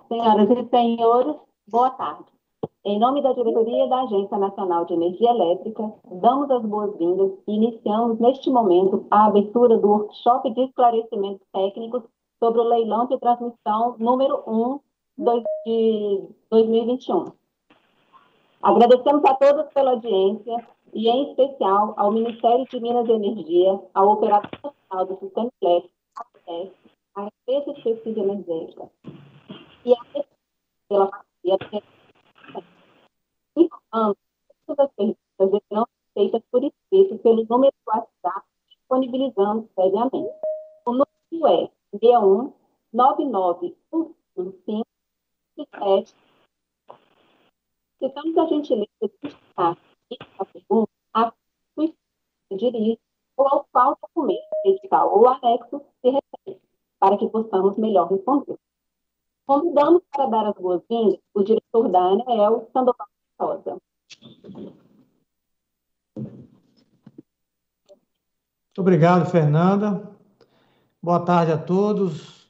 Senhoras e senhores, boa tarde. Em nome da diretoria da Agência Nacional de Energia Elétrica, damos as boas-vindas e iniciamos neste momento a abertura do workshop de esclarecimentos técnicos sobre o leilão de transmissão número 1 de 2021. Agradecemos a todos pela audiência e, em especial, ao Ministério de Minas e Energia, ao Operador Nacional do Sistema Elétrico, à Empresa de Pesquisa Energética e a pela parceria informando que todas as perguntas deverão ser feitas por escrito pelo número do WhatsApp que disponibilizamos previamente. O número é 61 99115 7. Precisamos a gentileza de destacar a pergunta a quem se dirige ou ao qual documento edital ou anexo se refere, para que possamos melhor responder. Convidamos para dar as boas-vindas o diretor da ANEEL, Sandoval Rosa. Muito obrigado, Fernanda. Boa tarde a todos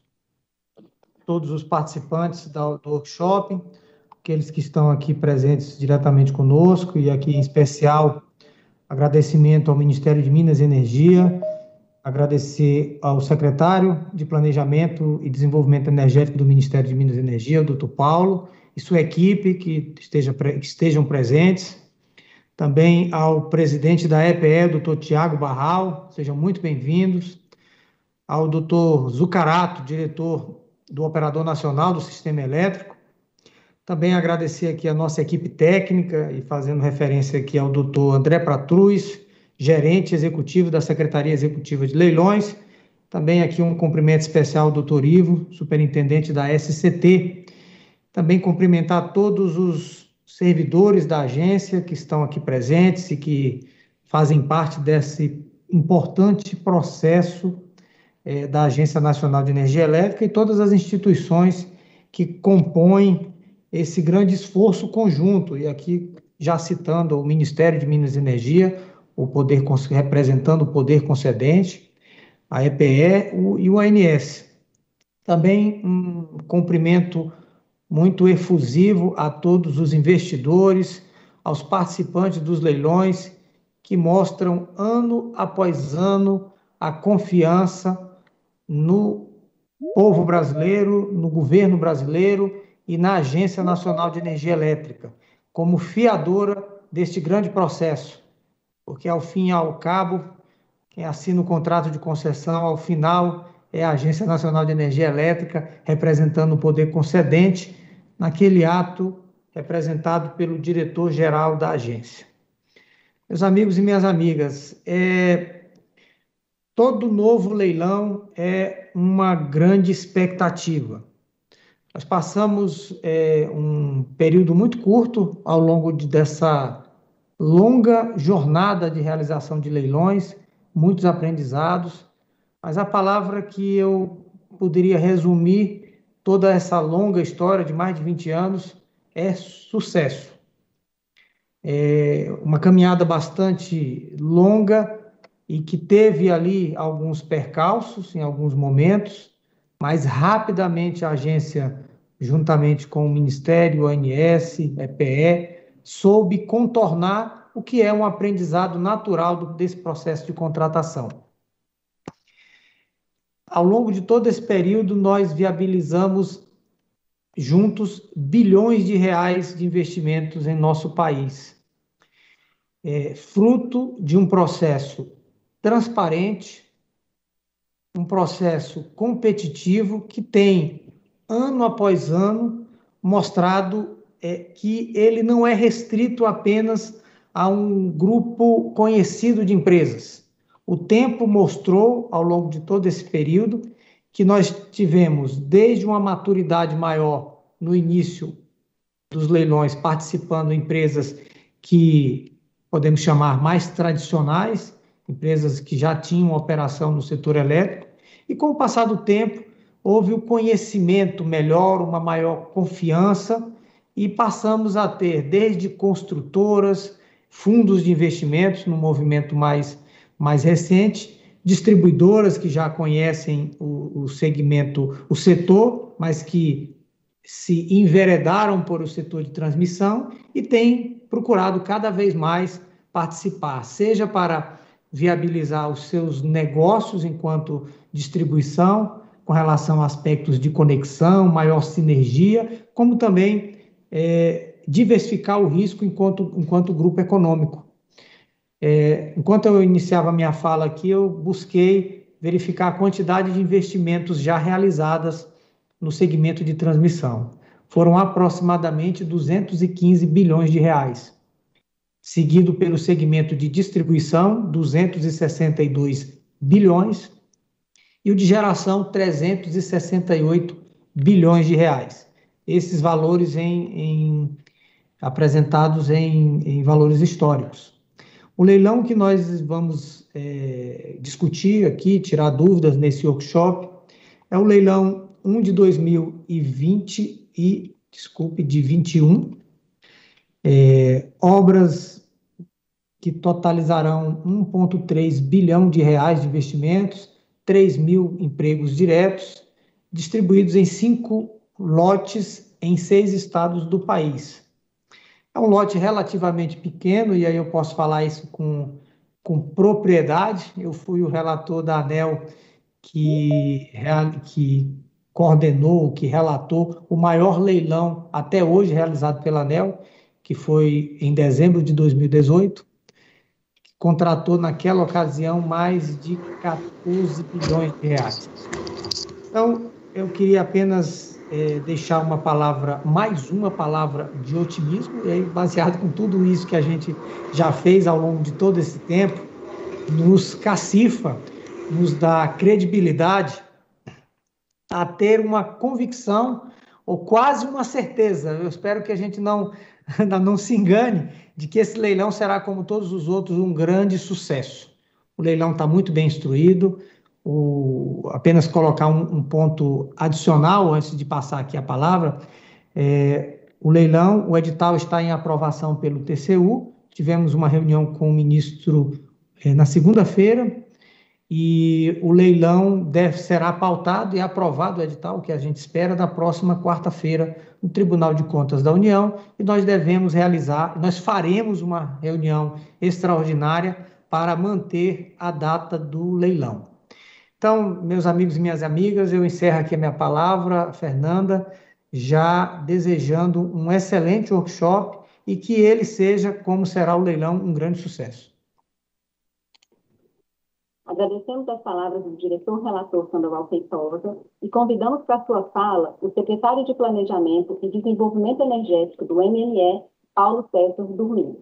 os participantes do workshop, aqueles que estão aqui presentes diretamente conosco, e aqui em especial agradecimento ao Ministério de Minas e Energia, agradecer ao secretário de Planejamento e Desenvolvimento Energético do Ministério de Minas e Energia, o doutor Paulo, e sua equipe que estejam presentes. Também ao presidente da EPE, doutor Tiago Barral, sejam muito bem-vindos. Ao doutor Zucarato, diretor do Operador Nacional do Sistema Elétrico. Também agradecer aqui a nossa equipe técnica, e fazendo referência aqui ao doutor André Pratruz, gerente executivo da Secretaria Executiva de Leilões. Também aqui um cumprimento especial ao doutor Ivo, superintendente da SCT. Também cumprimentar todos os servidores da agência que estão aqui presentes e que fazem parte desse importante processo da Agência Nacional de Energia Elétrica e todas as instituições que compõem esse grande esforço conjunto. E aqui já citando o Ministério de Minas e Energia, representando o poder concedente, a EPE e o ANS. Também um cumprimento muito efusivo a todos os investidores, aos participantes dos leilões, que mostram ano após ano a confiança no povo brasileiro, no governo brasileiro e na Agência Nacional de Energia Elétrica, como fiadora deste grande processo. Porque, ao fim e ao cabo, quem assina o contrato de concessão, ao final, é a Agência Nacional de Energia Elétrica, representando o poder concedente, naquele ato representado pelo diretor-geral da agência. Meus amigos e minhas amigas, todo novo leilão é uma grande expectativa. Nós passamos um período muito curto ao longo dessa longa jornada de realização de leilões, muitos aprendizados, mas a palavra que eu poderia resumir toda essa longa história de mais de 20 anos é sucesso. É uma caminhada bastante longa e que teve ali alguns percalços em alguns momentos, mas rapidamente a agência, juntamente com o Ministério, ANS, EPE, soube contornar o que é um aprendizado natural desse processo de contratação. Ao longo de todo esse período, nós viabilizamos juntos bilhões de reais de investimentos em nosso país. Fruto de um processo transparente, um processo competitivo que tem, ano após ano, mostrado que ele não é restrito apenas a um grupo conhecido de empresas. O tempo mostrou, ao longo de todo esse período, que nós tivemos desde uma maturidade maior no início dos leilões, participando empresas que podemos chamar mais tradicionais, empresas que já tinham operação no setor elétrico, e com o passar do tempo houve um conhecimento melhor, uma maior confiança, e passamos a ter desde construtoras, fundos de investimentos no movimento mais recente, distribuidoras que já conhecem o segmento, o setor, mas que se enveredaram por o setor de transmissão e têm procurado cada vez mais participar, seja para viabilizar os seus negócios enquanto distribuição, com relação a aspectos de conexão, maior sinergia, como também diversificar o risco enquanto grupo econômico. Enquanto eu iniciava a minha fala aqui, eu busquei verificar a quantidade de investimentos já realizadas no segmento de transmissão. Foram aproximadamente 215 bilhões de reais, seguido pelo segmento de distribuição, 262 bilhões, e o de geração, 368 bilhões de reais. Esses valores apresentados em valores históricos. O leilão que nós vamos discutir aqui, tirar dúvidas nesse workshop, é o leilão 1 de 2020 e, de 21, obras que totalizarão 1,3 bilhão de reais de investimentos, 3 mil empregos diretos, distribuídos em 5 lotes em 6 estados do país. É um lote relativamente pequeno, e aí eu posso falar isso com propriedade. Eu fui o relator da ANEEL que coordenou, que relatou o maior leilão até hoje realizado pela ANEEL, que foi em dezembro de 2018, que contratou naquela ocasião mais de 14 bilhões de reais. Então, eu queria apenas deixar mais uma palavra de otimismo, e aí, baseado com tudo isso que a gente já fez ao longo de todo esse tempo, nos cacifa, nos dá credibilidade a ter uma convicção ou quase uma certeza. Eu espero que a gente não se engane de que esse leilão será, como todos os outros, um grande sucesso. O leilão está muito bem instruído. Apenas colocar um ponto adicional antes de passar aqui a palavra. O edital está em aprovação pelo TCU. Tivemos uma reunião com o ministro na segunda-feira, e o leilão será pautado e aprovado o edital, que a gente espera, na próxima quarta-feira, no Tribunal de Contas da União, e nós faremos uma reunião extraordinária para manter a data do leilão. Então, meus amigos e minhas amigas, eu encerro aqui a minha palavra, Fernanda, já desejando um excelente workshop e que ele seja, como será o leilão, um grande sucesso. Agradecemos as palavras do diretor-relator Sandoval Feitosa e convidamos para a sua fala o secretário de Planejamento e Desenvolvimento Energético do MNE, Paulo César Dorminho.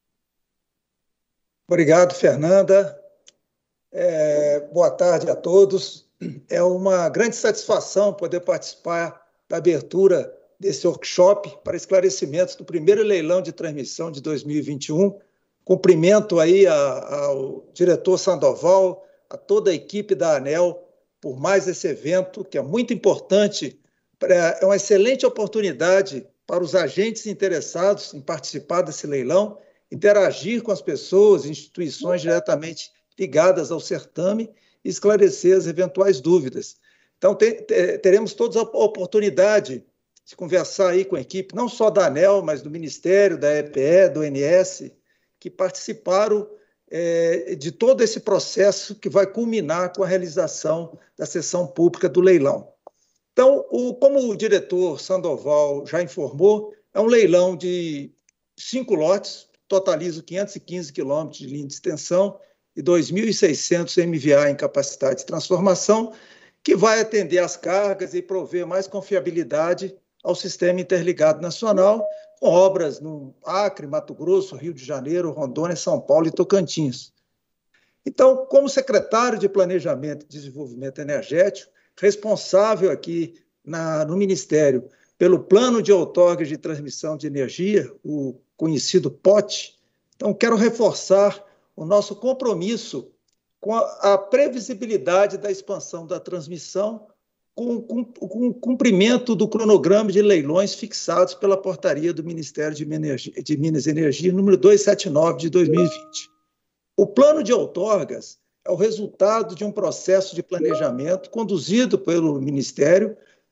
Obrigado, Fernanda. Boa tarde a todos. É uma grande satisfação poder participar da abertura desse workshop para esclarecimentos do primeiro leilão de transmissão de 2021. Cumprimento aí ao diretor Sandoval, a toda a equipe da ANEEL por mais esse evento, que é muito importante. É uma excelente oportunidade para os agentes interessados em participar desse leilão, interagir com as pessoas, instituições diretamente ligadas ao certame e esclarecer as eventuais dúvidas. Então, teremos todos a oportunidade de conversar aí com a equipe, não só da ANEEL, mas do Ministério, da EPE, do ONS, que participaram de todo esse processo que vai culminar com a realização da sessão pública do leilão. Então, como o diretor Sandoval já informou, é um leilão de 5 lotes, totaliza 515 quilômetros de linha de extensão e 2.600 MVA em capacidade de transformação, que vai atender às cargas e prover mais confiabilidade ao Sistema Interligado Nacional, com obras no Acre, Mato Grosso, Rio de Janeiro, Rondônia, São Paulo e Tocantins. Então, como secretário de Planejamento e Desenvolvimento Energético, responsável aqui no Ministério pelo Plano de Outorga de Transmissão de Energia, o conhecido POT, então quero reforçar o nosso compromisso com a previsibilidade da expansão da transmissão, com o cumprimento do cronograma de leilões fixados pela portaria do Ministério de Minas e Energia, número 279, de 2020. O plano de outorgas é o resultado de um processo de planejamento conduzido pelo Ministério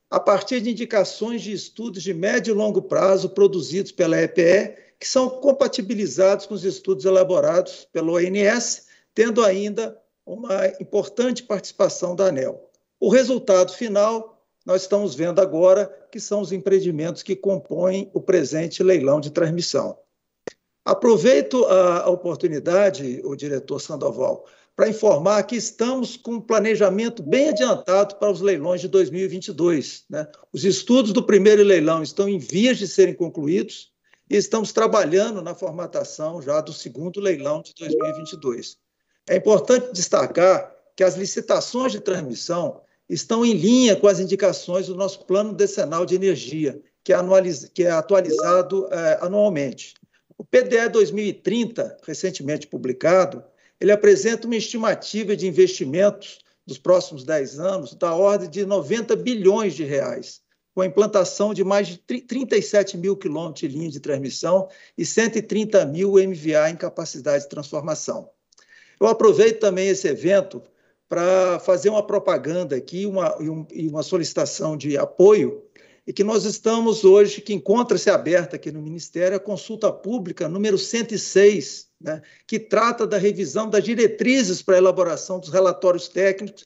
a partir de indicações de estudos de médio e longo prazo produzidos pela EPE, que são compatibilizados com os estudos elaborados pelo ONS, tendo ainda uma importante participação da ANEEL. O resultado final, nós estamos vendo agora, que são os empreendimentos que compõem o presente leilão de transmissão. Aproveito a oportunidade, o diretor Sandoval, para informar que estamos com um planejamento bem adiantado para os leilões de 2022. Né? Os estudos do primeiro leilão estão em vias de serem concluídos e estamos trabalhando na formatação já do segundo leilão de 2022. É importante destacar que as licitações de transmissão estão em linha com as indicações do nosso Plano Decenal de Energia, que é atualizado anualmente. O PDE 2030, recentemente publicado, ele apresenta uma estimativa de investimentos dos próximos 10 anos da ordem de 90 bilhões de reais, com a implantação de mais de 37 mil quilômetros de linha de transmissão e 130 mil MVA em capacidade de transformação. Eu aproveito também esse evento para fazer uma propaganda aqui e uma solicitação de apoio, e que nós estamos hoje, que encontra-se aberta aqui no Ministério, a consulta pública número 106, né, que trata da revisão das diretrizes para a elaboração dos relatórios técnicos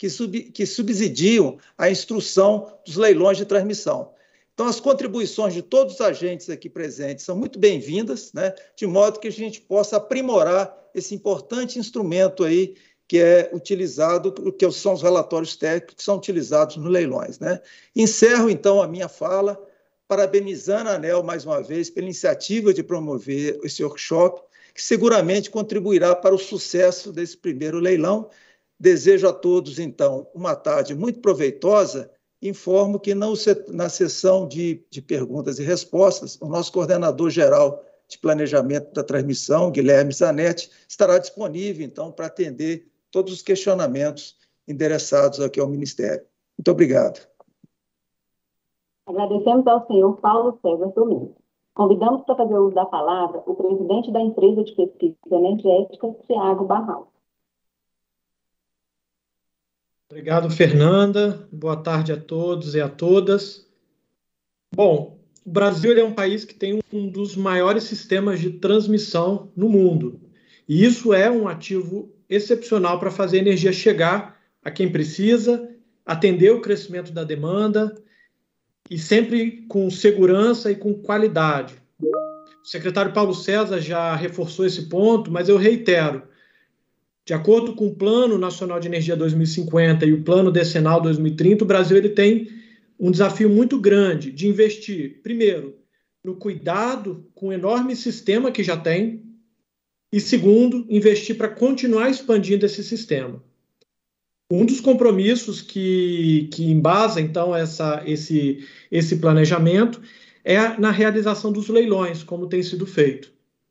que subsidiam a instrução dos leilões de transmissão. Então, as contribuições de todos os agentes aqui presentes são muito bem-vindas, né, de modo que a gente possa aprimorar esse importante instrumento aí que é utilizado, que são os relatórios técnicos que são utilizados nos leilões. Né? Encerro, então, a minha fala, parabenizando a ANEEL, mais uma vez, pela iniciativa de promover esse workshop, que seguramente contribuirá para o sucesso desse primeiro leilão. Desejo a todos, então, uma tarde muito proveitosa. Informo que na sessão de perguntas e respostas, o nosso coordenador-geral de planejamento da transmissão, Guilherme Zanetti, estará disponível, então, para atender todos os questionamentos endereçados aqui ao Ministério. Muito obrigado. Agradecemos ao senhor Paulo César Domingos. Convidamos para fazer uso da palavra o presidente da empresa de pesquisa energética, Tiago Barral. Obrigado, Fernanda. Boa tarde a todos e a todas. Bom, o Brasil é um país que tem um dos maiores sistemas de transmissão no mundo. E isso é um ativo excepcional para fazer a energia chegar a quem precisa, atender o crescimento da demanda e sempre com segurança e com qualidade. O secretário Paulo César já reforçou esse ponto, mas eu reitero. De acordo com o Plano Nacional de Energia 2050 e o Plano Decenal 2030, o Brasil ele tem um desafio muito grande de investir, primeiro, no cuidado com o enorme sistema que já tem, e segundo, investir para continuar expandindo esse sistema. Um dos compromissos que embasa, então, esse planejamento é na realização dos leilões, como tem sido feito.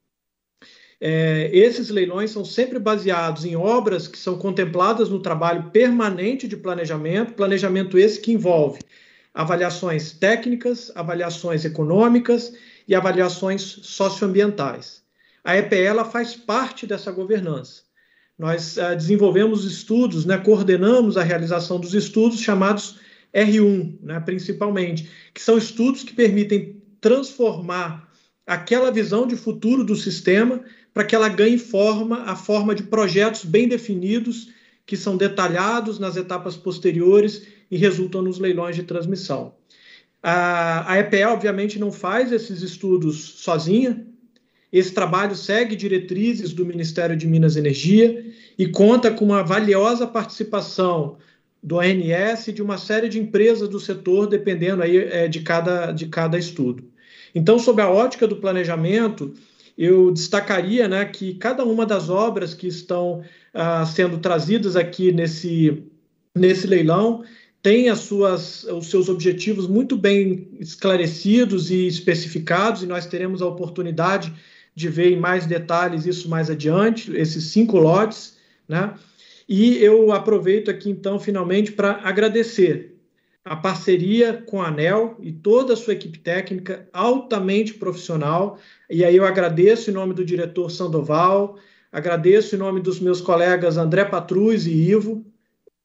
Esses leilões são sempre baseados em obras que são contempladas no trabalho permanente de planejamento esse que envolve avaliações técnicas, avaliações econômicas e avaliações socioambientais. A EPE ela faz parte dessa governança. Nós desenvolvemos estudos, né, coordenamos a realização dos estudos chamados R1, né, principalmente, que são estudos que permitem transformar aquela visão de futuro do sistema para que ela ganhe a forma de projetos bem definidos, que são detalhados nas etapas posteriores e resultam nos leilões de transmissão. A EPE, obviamente, não faz esses estudos sozinha. Esse trabalho segue diretrizes do Ministério de Minas e Energia e conta com uma valiosa participação do ONS e de uma série de empresas do setor, dependendo aí, de cada estudo. Então, sob a ótica do planejamento, eu destacaria, né, que cada uma das obras que estão sendo trazidas aqui nesse leilão tem os seus objetivos muito bem esclarecidos e especificados, e nós teremos a oportunidade de ver em mais detalhes isso mais adiante, esses 5 lotes, né? E eu aproveito aqui, então, finalmente, para agradecer a parceria com a ANEEL e toda a sua equipe técnica altamente profissional, e aí eu agradeço em nome do diretor Sandoval, agradeço em nome dos meus colegas André Patrus e Ivo,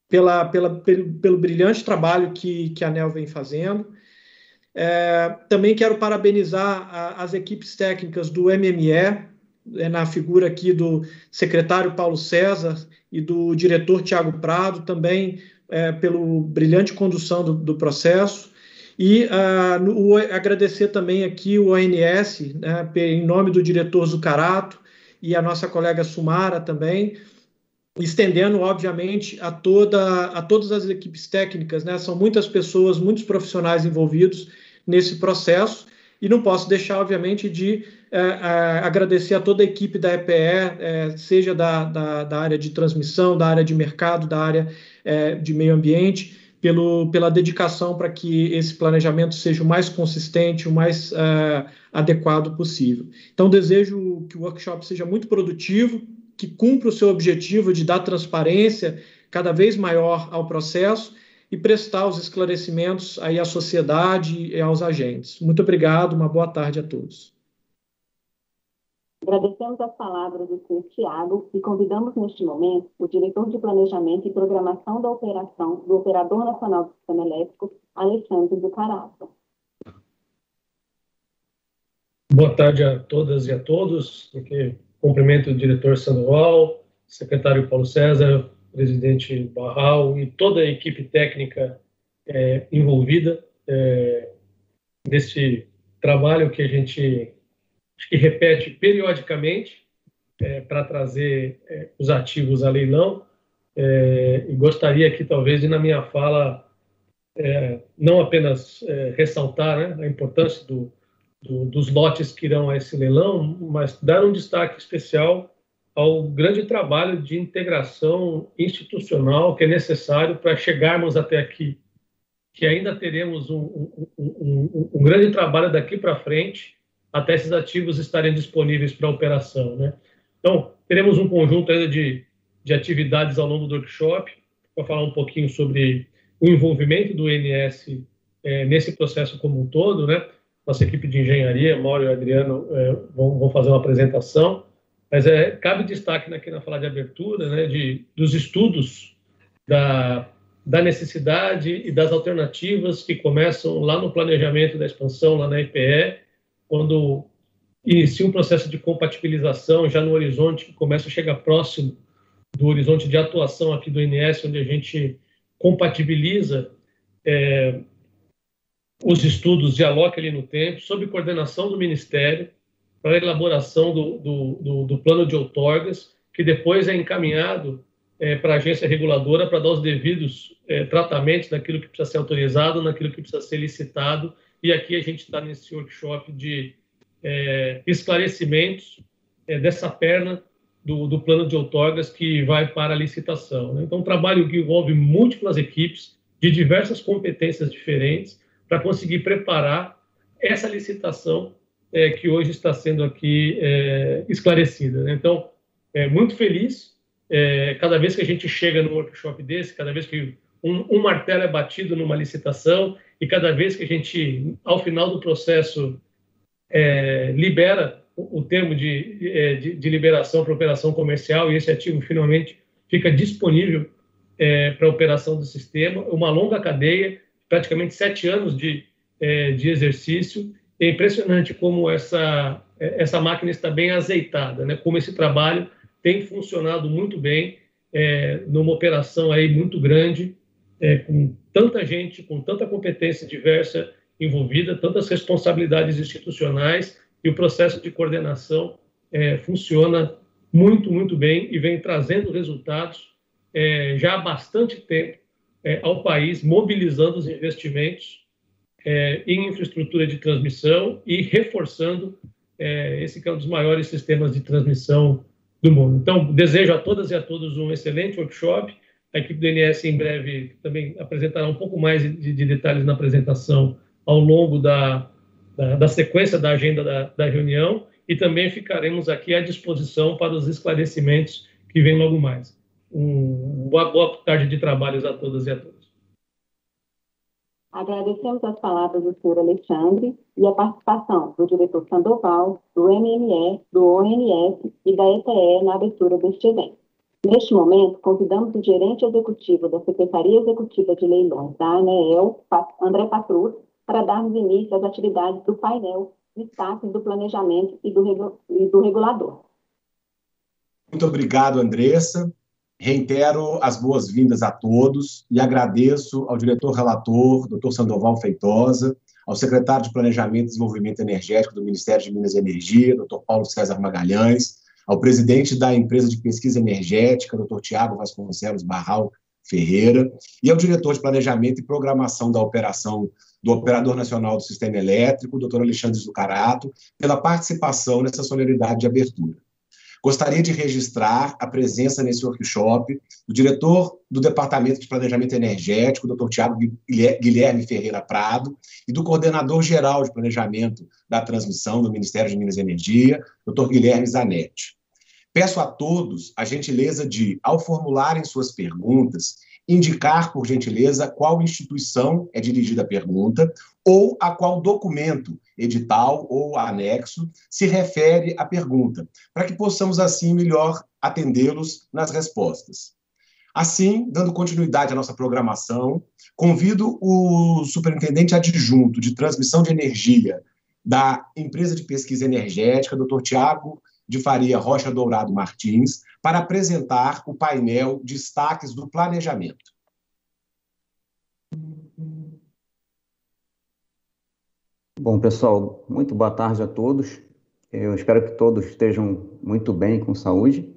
pelo brilhante trabalho que a ANEEL vem fazendo. Também quero parabenizar as equipes técnicas do MME, na figura aqui do secretário Paulo César e do diretor Tiago Prado, também pelo brilhante condução do processo. E agradecer também aqui o ONS, né, em nome do diretor Zucarato e a nossa colega Sumara também, estendendo, obviamente, a todas as equipes técnicas, né? São muitas pessoas, muitos profissionais envolvidos nesse processo, e não posso deixar, obviamente, de agradecer a toda a equipe da EPE, seja da área de transmissão, da área de mercado, da área de meio ambiente, pela dedicação para que esse planejamento seja o mais consistente, o mais adequado possível. Então, desejo que o workshop seja muito produtivo, que cumpra o seu objetivo de dar transparência cada vez maior ao processo e prestar os esclarecimentos aí à sociedade e aos agentes. Muito obrigado, uma boa tarde a todos. Agradecemos as palavras do senhor Tiago e convidamos neste momento o diretor de Planejamento e Programação da Operação do Operador Nacional do Sistema Elétrico, Alexandre Zucarato. Boa tarde a todas e a todos. Cumprimento o diretor Sandoval, secretário Paulo César, presidente Barral e toda a equipe técnica envolvida nesse trabalho que a gente acho que repete periodicamente para trazer os ativos a leilão. E gostaria aqui, talvez, de, na minha fala, não apenas ressaltar, né, a importância dos lotes que irão a esse leilão, mas dar um destaque especial ao grande trabalho de integração institucional que é necessário para chegarmos até aqui, que ainda teremos um grande trabalho daqui para frente, até esses ativos estarem disponíveis para operação, né? Então, teremos um conjunto ainda de atividades ao longo do workshop, para falar um pouquinho sobre o envolvimento do ONS nesse processo como um todo, né? Nossa equipe de engenharia, Mauro e Adriano, vão fazer uma apresentação, mas cabe destaque aqui na fala de abertura, né, dos estudos da necessidade e das alternativas que começam lá no planejamento da expansão, lá na EPE, quando inicia um processo de compatibilização já no horizonte, que começa a chegar próximo do horizonte de atuação aqui do ONS, onde a gente compatibiliza os estudos de aloca ali no tempo, sob coordenação do Ministério, para a elaboração do plano de outorgas, que depois é encaminhado para a agência reguladora para dar os devidos tratamentos naquilo que precisa ser autorizado, naquilo que precisa ser licitado, e aqui a gente está nesse workshop de esclarecimentos dessa perna do plano de outorgas que vai para a licitação, né? Então, um trabalho que envolve múltiplas equipes de diversas competências diferentes, para conseguir preparar essa licitação que hoje está sendo aqui esclarecida, né? Então, muito feliz, cada vez que a gente chega num workshop desse, cada vez que um martelo é batido numa licitação e cada vez que a gente, ao final do processo, libera o termo de liberação para operação comercial e esse ativo finalmente fica disponível para a operação do sistema, uma longa cadeia, praticamente 7 anos de exercício. É impressionante como essa máquina está bem azeitada, né? Como esse trabalho tem funcionado muito bem numa operação aí muito grande, com tanta gente, com tanta competência diversa envolvida, tantas responsabilidades institucionais, e o processo de coordenação funciona muito, muito bem e vem trazendo resultados já há bastante tempo ao país, mobilizando os investimentos em infraestrutura de transmissão e reforçando esse que é um dos maiores sistemas de transmissão do mundo. Então, desejo a todas e a todos um excelente workshop. A equipe do ONS em breve também apresentará um pouco mais de detalhes na apresentação ao longo da sequência da agenda da reunião, e também ficaremos aqui à disposição para os esclarecimentos que vêm logo mais. Boa tarde de trabalhos a todas e a todos. Agradecemos as palavras do senhor Alexandre e a participação do diretor Sandoval, do MME, do ONS e da EPE na abertura deste evento. Neste momento, convidamos o gerente executivo da Secretaria Executiva de Leilões da ANEEL, André Patrus, para darmos início às atividades do painel Destaques do Planejamento e do Regulador. Muito obrigado, Andressa. Reitero as boas-vindas a todos e agradeço ao diretor-relator, Dr. Sandoval Feitosa, ao secretário de Planejamento e Desenvolvimento Energético do Ministério de Minas e Energia, Dr. Paulo César Magalhães, ao presidente da Empresa de Pesquisa Energética, Dr. Tiago Vasconcelos Barral Ferreira, e ao diretor de Planejamento e Programação da Operação do Operador Nacional do Sistema Elétrico, Dr. Alexandre Zucarato, pela participação nessa solenidade de abertura. Gostaria de registrar a presença nesse workshop do diretor do Departamento de Planejamento Energético, Dr. Tiago Guilherme Ferreira Prado, e do coordenador-geral de Planejamento da Transmissão do Ministério de Minas e Energia, Dr. Guilherme Zanetti. Peço a todos a gentileza de, ao formularem suas perguntas, indicar, por gentileza, qual instituição é dirigida a pergunta ou a qual documento, edital ou anexo, se refere à pergunta, para que possamos, assim, melhor atendê-los nas respostas. Assim, dando continuidade à nossa programação, convido o superintendente adjunto de transmissão de energia da Empresa de Pesquisa Energética, Dr. Tiago de Faria Rocha Dourado Martins, para apresentar o painel Destaques do Planejamento. Bom, pessoal, muito boa tarde a todos. Eu espero que todos estejam muito bem, com saúde.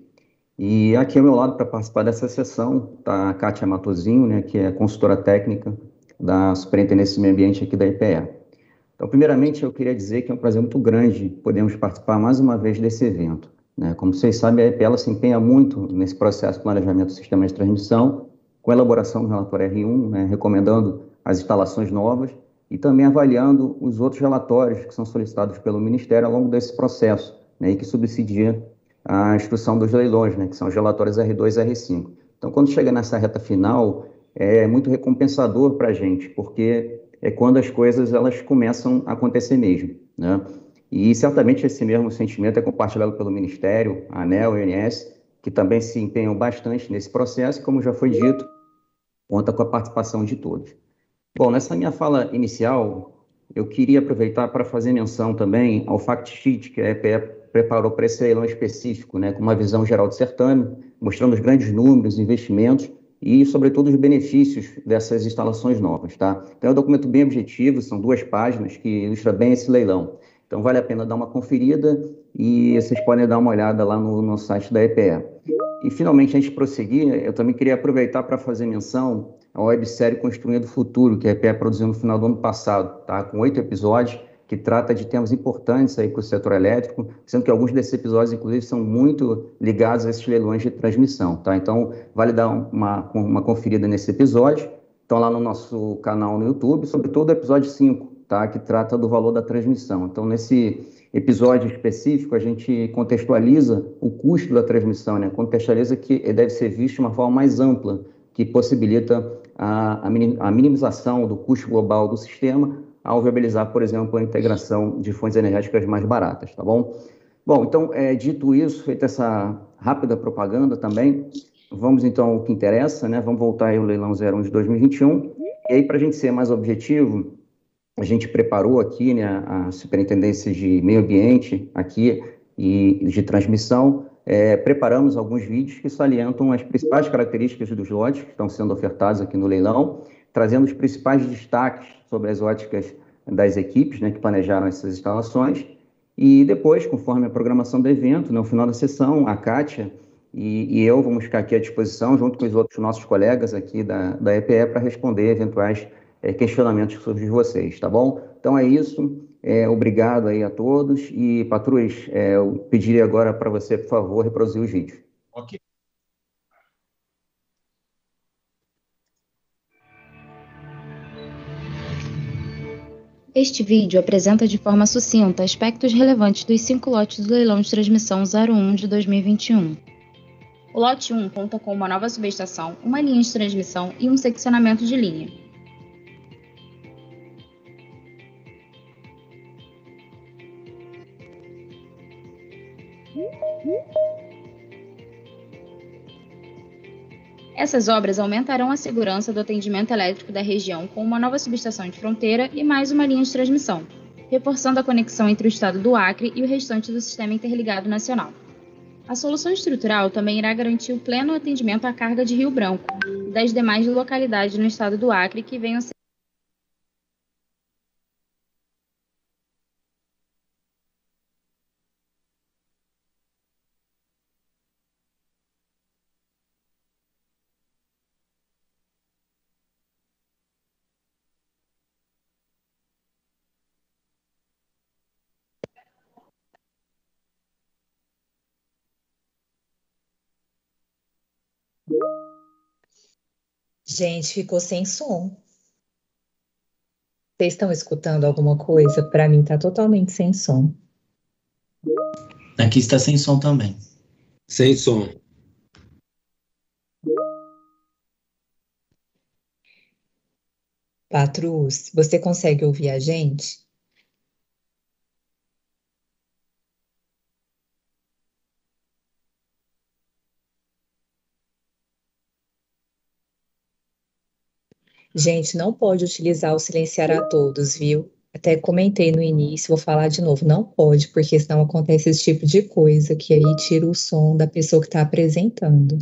E aqui ao meu lado, para participar dessa sessão, está a Kátia Matosinho, né, que é consultora técnica da Superintendência do Meio Ambiente aqui da EPE. Então, primeiramente, eu queria dizer que é um prazer muito grande podermos participar mais uma vez desse evento, né? Como vocês sabem, a EPE ela se empenha muito nesse processo de planejamento do sistema de transmissão, com a elaboração do relatório R1, né, recomendando as instalações novas e também avaliando os outros relatórios que são solicitados pelo Ministério ao longo desse processo, né, e que subsidia a instrução dos leilões, né, que são os relatórios R2 e R5. Então, quando chega nessa reta final, é muito recompensador para a gente, porque é quando as coisas elas começam a acontecer mesmo, né? E certamente esse mesmo sentimento é compartilhado pelo Ministério, a ANEEL e a ONS, que também se empenham bastante nesse processo, e, como já foi dito, conta com a participação de todos. Bom, nessa minha fala inicial, eu queria aproveitar para fazer menção também ao fact sheet que a EPE preparou para esse leilão específico, né, com uma visão geral do certame, mostrando os grandes números, investimentos e, sobretudo, os benefícios dessas instalações novas, tá? Então, é um documento bem objetivo, são 2 páginas que ilustram bem esse leilão. Então, vale a pena dar uma conferida e vocês podem dar uma olhada lá no site da EPE. E, finalmente, antes de prosseguir, eu também queria aproveitar para fazer menção à websérie Construindo o Futuro, que a EPE produziu no final do ano passado, tá? Com 8 episódios, que trata de temas importantes aí para o setor elétrico, sendo que alguns desses episódios, inclusive, são muito ligados a esses leilões de transmissão, tá? Então, vale dar uma conferida nesse episódio. Estão lá no nosso canal no YouTube, sobretudo o episódio 5, tá? Que trata do valor da transmissão. Então, nesse episódio específico, a gente contextualiza o custo da transmissão, né? Contextualiza que ele deve ser visto de uma forma mais ampla, que possibilita a minimização do custo global do sistema, ao viabilizar, por exemplo, a integração de fontes energéticas mais baratas, tá bom? Bom, então, dito isso, feita essa rápida propaganda também, vamos então ao que interessa, né? Vamos voltar aí ao leilão 01 de 2021, e aí, para a gente ser mais objetivo, a gente preparou aqui, né, a Superintendência de Meio Ambiente aqui e de transmissão, preparamos alguns vídeos que salientam as principais características dos lotes que estão sendo ofertados aqui no leilão, trazendo os principais destaques sobre as óticas das equipes, né, que planejaram essas instalações. E depois, conforme a programação do evento, no final da sessão, a Kátia e eu vamos ficar aqui à disposição, junto com os outros nossos colegas aqui da EPE, para responder eventuais questionamentos que surgem de vocês, tá bom? Então é isso, obrigado aí a todos. E, Patrus, eu pediria agora para você, por favor, reproduzir os vídeos. Ok. Este vídeo apresenta de forma sucinta aspectos relevantes dos 5 lotes do leilão de transmissão 01 de 2021. O lote 1 conta com uma nova subestação, uma linha de transmissão e um seccionamento de linha. Essas obras aumentarão a segurança do atendimento elétrico da região com uma nova subestação de fronteira e mais uma linha de transmissão, reforçando a conexão entre o estado do Acre e o restante do Sistema Interligado Nacional. A solução estrutural também irá garantir o pleno atendimento à carga de Rio Branco e das demais localidades no estado do Acre que venham a ser Gente, ficou sem som. Vocês estão escutando alguma coisa? Para mim tá totalmente sem som. Aqui está sem som também. Sem som. Patrus, você consegue ouvir a gente? Gente, não pode utilizar o silenciar a todos, viu? Até comentei no início, vou falar de novo, não pode, porque senão acontece esse tipo de coisa, que aí tira o som da pessoa que está apresentando.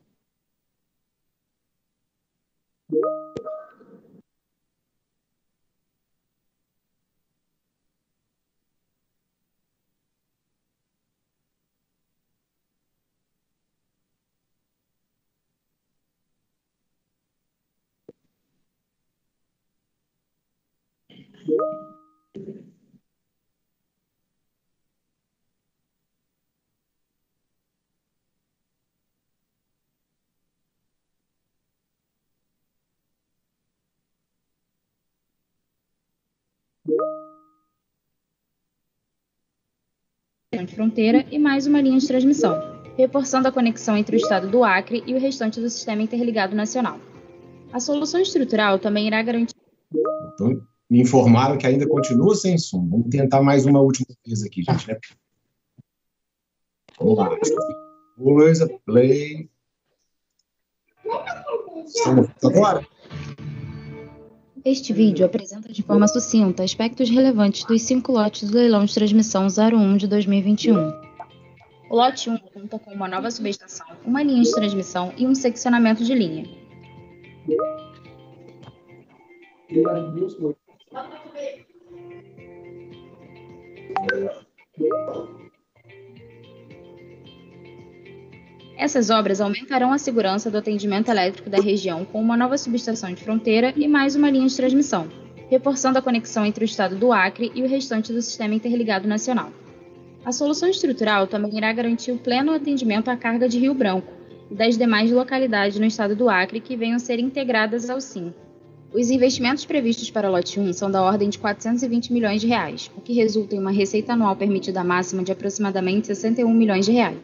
de fronteira e mais uma linha de transmissão, reforçando a conexão entre o estado do Acre e o restante do Sistema Interligado Nacional. A solução estrutural também irá garantir... Então, me informaram que ainda continua sem som. Vamos tentar mais uma última vez aqui, gente, né? Vamos lá. Coisa, play. Estamos agora? Este vídeo apresenta de forma sucinta aspectos relevantes dos 5 lotes do leilão de transmissão 01 de 2021. O lote 1 conta com uma nova subestação, uma linha de transmissão e um seccionamento de linha. Essas obras aumentarão a segurança do atendimento elétrico da região com uma nova subestação de fronteira e mais uma linha de transmissão, reforçando a conexão entre o estado do Acre e o restante do Sistema Interligado Nacional. A solução estrutural também irá garantir o pleno atendimento à carga de Rio Branco e das demais localidades no estado do Acre que venham a ser integradas ao SIM. Os investimentos previstos para o lote 1 são da ordem de R$ 420 milhões, o que resulta em uma receita anual permitida máxima de aproximadamente R$ 61 milhões.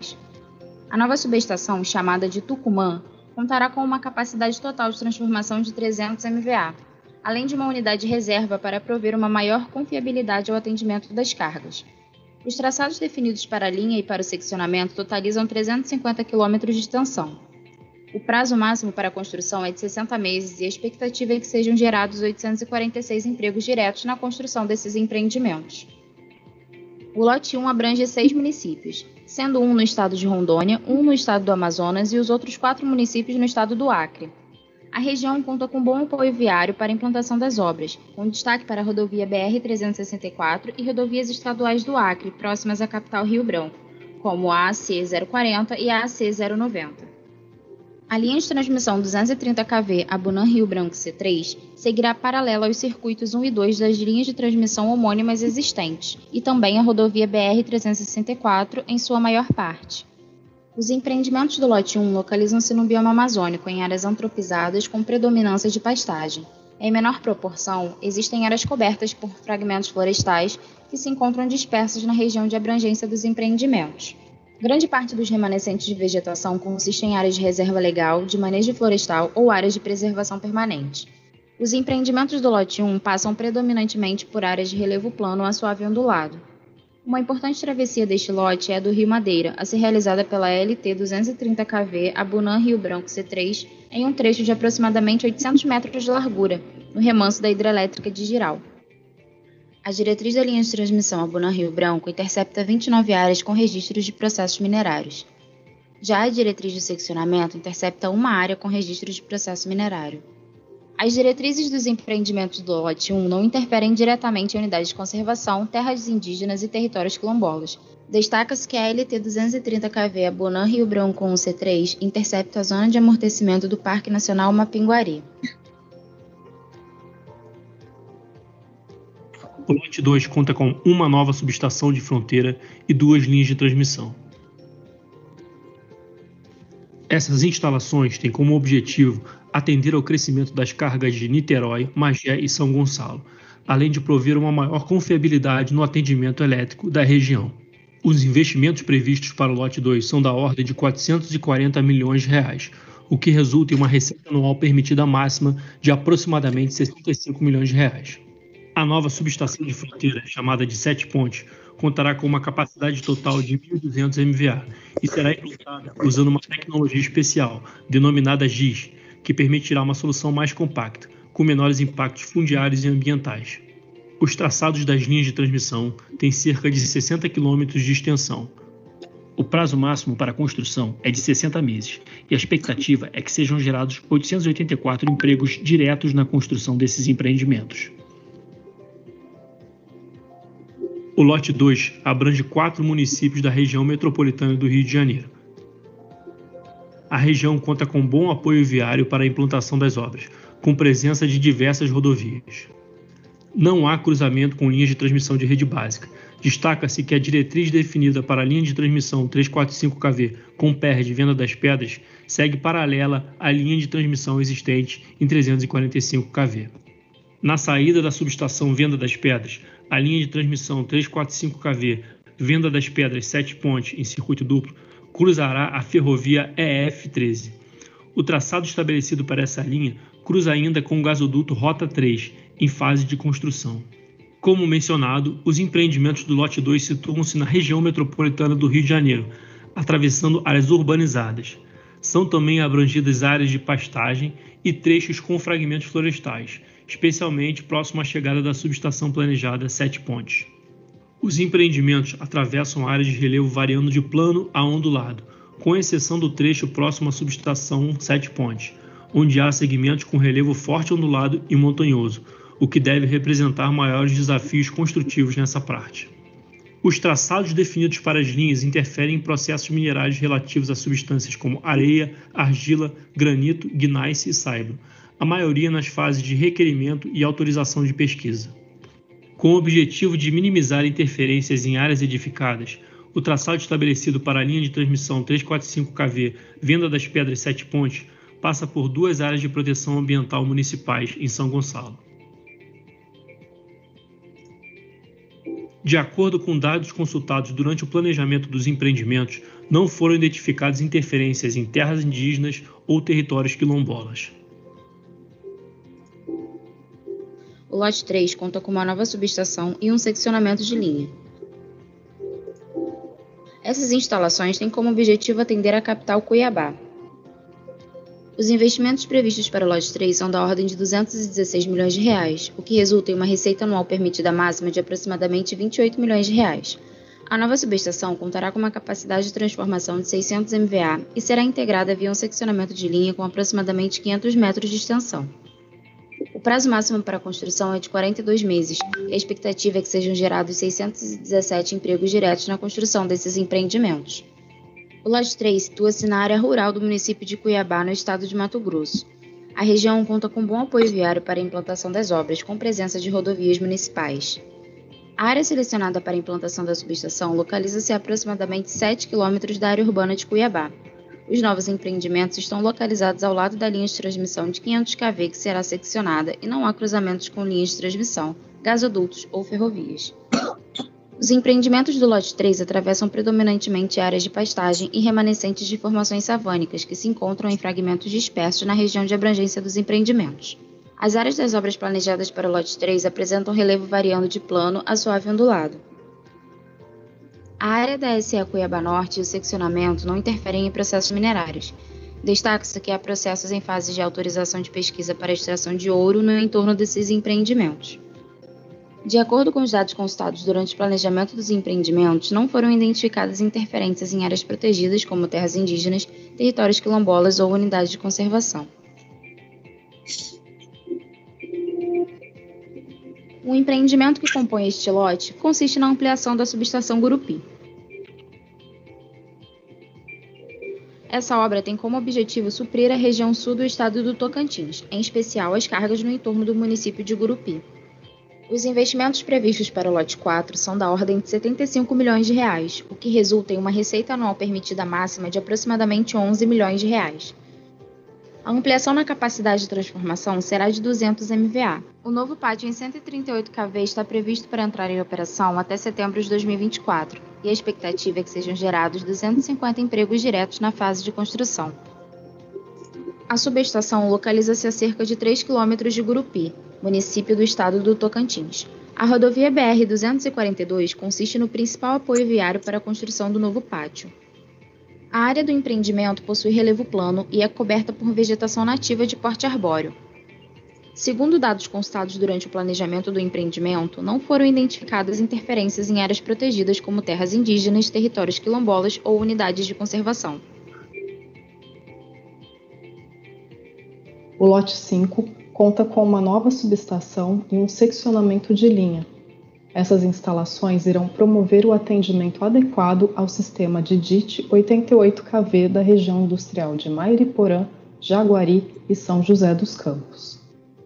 A nova subestação, chamada de Tucumã, contará com uma capacidade total de transformação de 300 MVA, além de uma unidade de reserva para prover uma maior confiabilidade ao atendimento das cargas. Os traçados definidos para a linha e para o seccionamento totalizam 350 km de extensão. O prazo máximo para a construção é de 60 meses e a expectativa é que sejam gerados 846 empregos diretos na construção desses empreendimentos. O lote 1 abrange 6 municípios, sendo um no estado de Rondônia, um no estado do Amazonas e os outros 4 municípios no estado do Acre. A região conta com bom apoio viário para a implantação das obras, com destaque para a rodovia BR-364 e rodovias estaduais do Acre, próximas à capital Rio Branco, como a AC 040 e a AC 090. A linha de transmissão 230 kV Abunã-Rio Branco C3 seguirá paralela aos circuitos 1 e 2 das linhas de transmissão homônimas existentes e também a rodovia BR-364 em sua maior parte. Os empreendimentos do lote 1 localizam-se no bioma amazônico, em áreas antropizadas com predominância de pastagem. Em menor proporção, existem áreas cobertas por fragmentos florestais que se encontram dispersos na região de abrangência dos empreendimentos. Grande parte dos remanescentes de vegetação consiste em áreas de reserva legal, de manejo florestal ou áreas de preservação permanente. Os empreendimentos do lote 1 passam predominantemente por áreas de relevo plano a suave ondulado. Uma importante travessia deste lote é a do Rio Madeira, a ser realizada pela LT 230 kV Abunã Rio Branco C3, em um trecho de aproximadamente 800 metros de largura, no remanso da hidrelétrica de Jirau. A diretriz da linha de transmissão Abunã Rio Branco intercepta 29 áreas com registros de processos minerários. Já a diretriz do seccionamento intercepta uma área com registro de processo minerário. As diretrizes dos empreendimentos do lote 1 não interferem diretamente em unidades de conservação, terras indígenas e territórios quilombolas. Destaca-se que a LT 230 kV Abunã Rio Branco 1C3 intercepta a zona de amortecimento do Parque Nacional Mapinguari. O lote 2 conta com uma nova subestação de fronteira e 2 linhas de transmissão. Essas instalações têm como objetivo atender ao crescimento das cargas de Niterói, Magé e São Gonçalo, além de prover uma maior confiabilidade no atendimento elétrico da região. Os investimentos previstos para o lote 2 são da ordem de R$ 440 milhões, o que resulta em uma receita anual permitida máxima de aproximadamente R$ 65 milhões. A nova subestação de fronteira, chamada de 7 Pontes, contará com uma capacidade total de 1.200 MVA e será implantada usando uma tecnologia especial, denominada GIS, que permitirá uma solução mais compacta, com menores impactos fundiários e ambientais. Os traçados das linhas de transmissão têm cerca de 60 km de extensão. O prazo máximo para a construção é de 60 meses, e a expectativa é que sejam gerados 884 empregos diretos na construção desses empreendimentos. O lote 2 abrange 4 municípios da região metropolitana do Rio de Janeiro. A região conta com bom apoio viário para a implantação das obras, com presença de diversas rodovias. Não há cruzamento com linhas de transmissão de rede básica. Destaca-se que a diretriz definida para a linha de transmissão 345 kV com PR de Venda das Pedras segue paralela à linha de transmissão existente em 345 kV. Na saída da subestação Venda das Pedras, a linha de transmissão 345 kV Venda das Pedras 7 Pontes em circuito duplo cruzará a ferrovia EF13. O traçado estabelecido para essa linha cruza ainda com o gasoduto Rota 3, em fase de construção. Como mencionado, os empreendimentos do lote 2 situam-se na região metropolitana do Rio de Janeiro, atravessando áreas urbanizadas. São também abrangidas áreas de pastagem e trechos com fragmentos florestais, especialmente próximo à chegada da subestação planejada 7 Pontes. Os empreendimentos atravessam áreas de relevo variando de plano a ondulado, com exceção do trecho próximo à subestação 7 Pontes, onde há segmentos com relevo forte ondulado e montanhoso, o que deve representar maiores desafios construtivos nessa parte. Os traçados definidos para as linhas interferem em processos minerais relativos a substâncias como areia, argila, granito, gneiss e saibro, a maioria nas fases de requerimento e autorização de pesquisa. Com o objetivo de minimizar interferências em áreas edificadas, o traçado estabelecido para a linha de transmissão 345 kV Venda das Pedras 7 Pontes passa por 2 áreas de proteção ambiental municipais em São Gonçalo. De acordo com dados consultados durante o planejamento dos empreendimentos, não foram identificadas interferências em terras indígenas ou territórios quilombolas. O lote 3 conta com uma nova subestação e um seccionamento de linha. Essas instalações têm como objetivo atender a capital Cuiabá. Os investimentos previstos para o lote 3 são da ordem de R$ 216 milhões, o que resulta em uma receita anual permitida máxima de aproximadamente R$ 28 milhões. A nova subestação contará com uma capacidade de transformação de 600 MVA e será integrada via um seccionamento de linha com aproximadamente 500 metros de extensão. O prazo máximo para a construção é de 42 meses e a expectativa é que sejam gerados 617 empregos diretos na construção desses empreendimentos. O lote 3 situa-se na área rural do município de Cuiabá, no estado de Mato Grosso. A região conta com bom apoio viário para a implantação das obras, com presença de rodovias municipais. A área selecionada para a implantação da subestação localiza-se a aproximadamente 7 km da área urbana de Cuiabá. Os novos empreendimentos estão localizados ao lado da linha de transmissão de 500 kV que será seccionada e não há cruzamentos com linhas de transmissão, gasodutos ou ferrovias. Os empreendimentos do lote 3 atravessam predominantemente áreas de pastagem e remanescentes de formações savânicas que se encontram em fragmentos dispersos na região de abrangência dos empreendimentos. As áreas das obras planejadas para o lote 3 apresentam relevo variando de plano a suave ondulado. A área da SE Cuiabá Norte e o seccionamento não interferem em processos minerários. Destaca-se que há processos em fase de autorização de pesquisa para extração de ouro no entorno desses empreendimentos. De acordo com os dados consultados durante o planejamento dos empreendimentos, não foram identificadas interferências em áreas protegidas como terras indígenas, territórios quilombolas ou unidades de conservação. O empreendimento que compõe este lote consiste na ampliação da subestação Gurupi. Essa obra tem como objetivo suprir a região sul do estado do Tocantins, em especial as cargas no entorno do município de Gurupi. Os investimentos previstos para o lote 4 são da ordem de 75 milhões de reais, o que resulta em uma receita anual permitida máxima de aproximadamente 11 milhões de reais. A ampliação na capacidade de transformação será de 200 MVA. O novo pátio em 138 kV está previsto para entrar em operação até setembro de 2024, e a expectativa é que sejam gerados 250 empregos diretos na fase de construção. A subestação localiza-se a cerca de 3 km de Gurupi, município do estado do Tocantins. A rodovia BR-242 consiste no principal apoio viário para a construção do novo pátio. A área do empreendimento possui relevo plano e é coberta por vegetação nativa de porte arbóreo. Segundo dados constados durante o planejamento do empreendimento, não foram identificadas interferências em áreas protegidas como terras indígenas, territórios quilombolas ou unidades de conservação. O lote 5 conta com uma nova subestação e um seccionamento de linha. Essas instalações irão promover o atendimento adequado ao sistema de DIT 88 kV da região industrial de Mairiporã, Jaguari e São José dos Campos.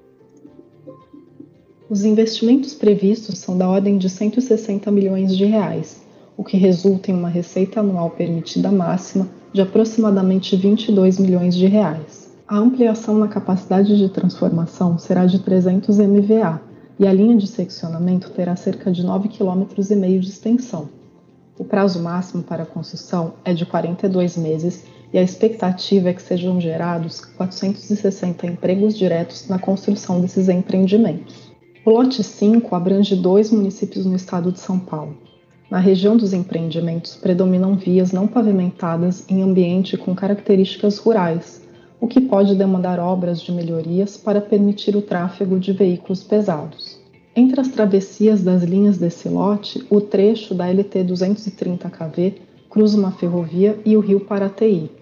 Os investimentos previstos são da ordem de 160 milhões de reais, o que resulta em uma receita anual permitida máxima de aproximadamente 22 milhões de reais. A ampliação na capacidade de transformação será de 300 MVA e a linha de seccionamento terá cerca de 9,5 km de extensão. O prazo máximo para a construção é de 42 meses e a expectativa é que sejam gerados 460 empregos diretos na construção desses empreendimentos. O lote 5 abrange 2 municípios no estado de São Paulo. Na região dos empreendimentos predominam vias não pavimentadas em ambiente com características rurais, o que pode demandar obras de melhorias para permitir o tráfego de veículos pesados. Entre as travessias das linhas desse lote, o trecho da LT 230 kV cruza uma ferrovia e o rio Paraty.